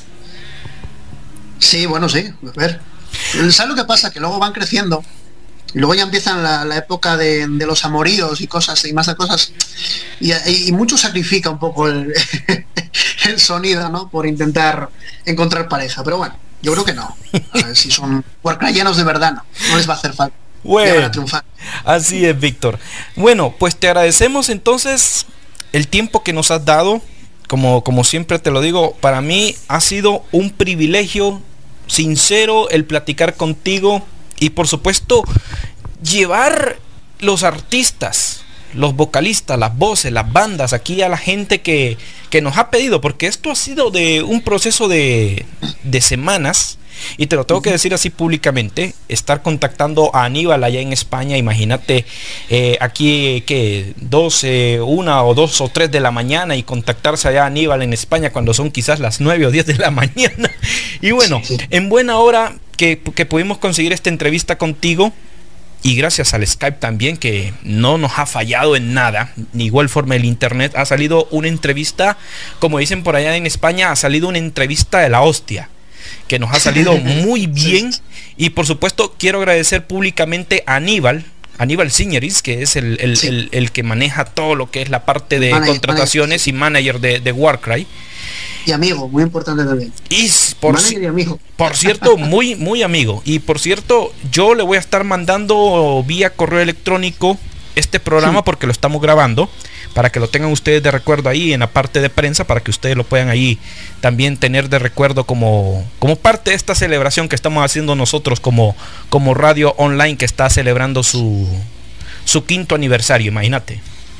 Sí, bueno, sí, a ver. ¿Sabes lo que pasa? Que luego van creciendo y luego ya empiezan la, la época de, de los amoríos y cosas y más de cosas y, y, y mucho sacrifica un poco el, el sonido, ¿no? Por intentar encontrar pareja, pero bueno, yo creo que no. A ver, si son warcranianos de verdad, no, no les va a hacer falta. Bueno, así es, Víctor. Bueno, pues te agradecemos entonces el tiempo que nos has dado. Como, como siempre te lo digo, para mí ha sido un privilegio sincero el platicar contigo y por supuesto llevar los artistas, los vocalistas, las voces, las bandas aquí a la gente que, que nos ha pedido, porque esto ha sido de un proceso de, de semanas. Y te lo tengo que decir así públicamente, estar contactando a Aníbal allá en España, imagínate eh, aquí que doce, una o dos o tres de la mañana y contactarse allá a Aníbal en España cuando son quizás las nueve o diez de la mañana. Y bueno, en buena hora que, que pudimos conseguir esta entrevista contigo y gracias al Skype también que no nos ha fallado en nada, de igual forma el internet, ha salido una entrevista, como dicen por allá en España, ha salido una entrevista de la hostia, que nos ha salido muy bien. Y por supuesto quiero agradecer públicamente a Aníbal Aníbal Signeris, que es el, el, sí. el, el que maneja todo lo que es la parte de manager, contrataciones manager, sí. y manager de, de Warcry. Y amigo, muy importante también. Y por, manager y amigo. Por cierto, muy, muy amigo. Y por cierto, yo le voy a estar mandando vía correo electrónico este programa sí. porque lo estamos grabando, para que lo tengan ustedes de recuerdo ahí en la parte de prensa, para que ustedes lo puedan ahí también tener de recuerdo como, como parte de esta celebración que estamos haciendo nosotros como, como radio online que está celebrando su, su quinto aniversario, imagínate.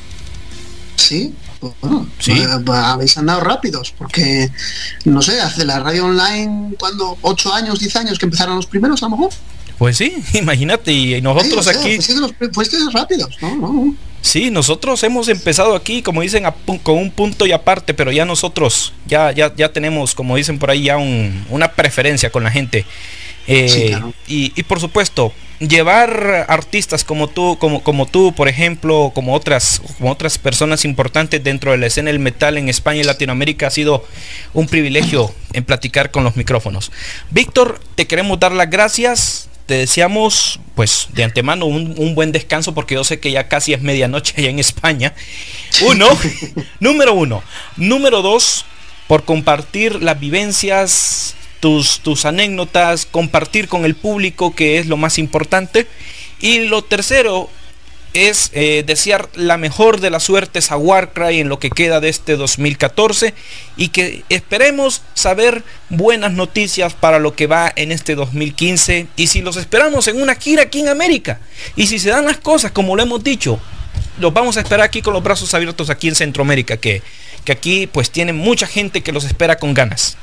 Sí, bueno, ¿sí? Habéis andado rápidos, porque no sé, hace la radio online, ¿cuándo? ¿ocho años, diez años que empezaron los primeros a lo mejor? Pues sí, imagínate, y nosotros sí, o sea, aquí... Fuiste, los, fuiste rápidos, no, no. Sí, nosotros hemos empezado aquí, como dicen, a, con un punto y aparte, pero ya nosotros ya, ya, ya tenemos, como dicen por ahí, ya un, una preferencia con la gente. Eh, sí, claro. y, y por supuesto, llevar artistas como tú, como, como tú, por ejemplo, como otras, como otras personas importantes dentro de la escena del metal en España y Latinoamérica ha sido un privilegio en platicar con los micrófonos. Víctor, te queremos dar las gracias. Te deseamos, pues, de antemano un, un buen descanso, porque yo sé que ya casi es medianoche allá en España. Uno, número uno. Número dos, por compartir las vivencias, tus, tus anécdotas, compartir con el público, que es lo más importante. Y lo tercero es eh, desear la mejor de las suertes a Warcry en lo que queda de este dos mil catorce, y que esperemos saber buenas noticias para lo que va en este dos mil quince, y si los esperamos en una gira aquí en América, y si se dan las cosas como lo hemos dicho, los vamos a esperar aquí con los brazos abiertos aquí en Centroamérica, que, que aquí pues tienen mucha gente que los espera con ganas.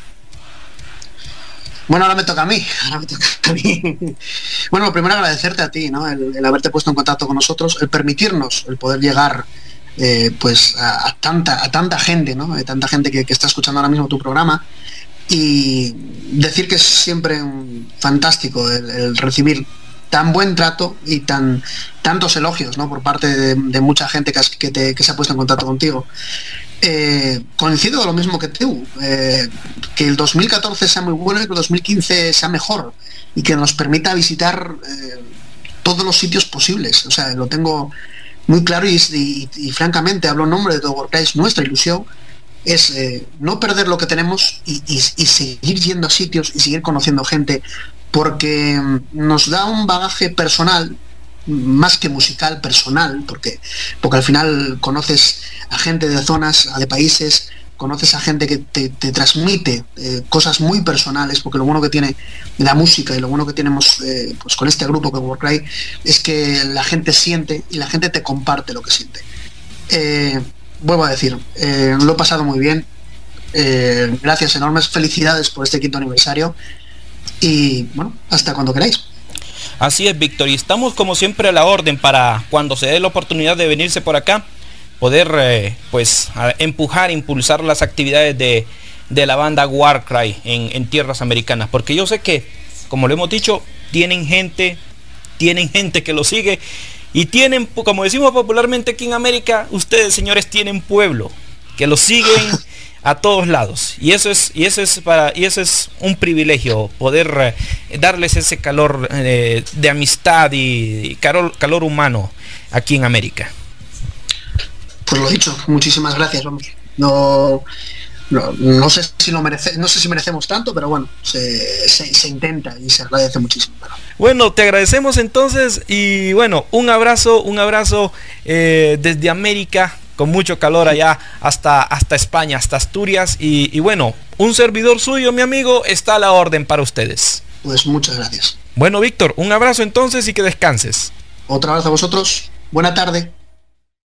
Bueno, ahora me toca a mí, ahora me toca a mí. Bueno, primero agradecerte a ti, ¿no? El, el haberte puesto en contacto con nosotros, el permitirnos, el poder llegar eh, pues a, a tanta a tanta gente, ¿no? A tanta gente que, que está escuchando ahora mismo tu programa, y decir que es siempre un fantástico el, el recibir tan buen trato y tan tantos elogios, ¿no? Por parte de, de mucha gente que, has, que, te, que se ha puesto en contacto contigo. Eh, coincido con lo mismo que tú, eh, que el dos mil catorce sea muy bueno y que el dos mil quince sea mejor, y que nos permita visitar eh, todos los sitios posibles. O sea, lo tengo muy claro, y, y, y francamente hablo en nombre de todo Warcry. Nuestra ilusión es eh, no perder lo que tenemos, y, y, y seguir yendo a sitios y seguir conociendo gente, porque nos da un bagaje personal, más que musical, personal, porque, porque al final conoces a gente de zonas, de países, conoces a gente que te, te transmite eh, cosas muy personales, porque lo bueno que tiene la música y lo bueno que tenemos eh, pues con este grupo que es Warcry es que la gente siente y la gente te comparte lo que siente. Eh, vuelvo a decir, eh, lo he pasado muy bien, eh, gracias enormes, felicidades por este quinto aniversario, y bueno, hasta cuando queráis. Así es, Víctor, y estamos como siempre a la orden para cuando se dé la oportunidad de venirse por acá, poder eh, pues empujar, impulsar las actividades de, de la banda Warcry en, en tierras americanas, porque yo sé que, como lo hemos dicho, tienen gente, tienen gente que lo sigue, y tienen, como decimos popularmente aquí en América, ustedes, señores, tienen pueblo, que lo siguen a todos lados, y eso es y eso es para y eso es un privilegio, poder eh, darles ese calor eh, de amistad y, y calor, calor humano aquí en América. Pues lo dicho, muchísimas gracias, vamos. No, no, no sé si lo merece, no sé si merecemos tanto, pero bueno, se, se, se intenta y se agradece muchísimo. Pero... Bueno, te agradecemos entonces, y bueno, un abrazo, un abrazo eh, desde América, con mucho calor allá hasta, hasta España, hasta Asturias, y, y bueno, un servidor suyo, mi amigo, está a la orden para ustedes. Pues muchas gracias. Bueno, Víctor, un abrazo entonces y que descanses. Otro abrazo a vosotros, buena tarde.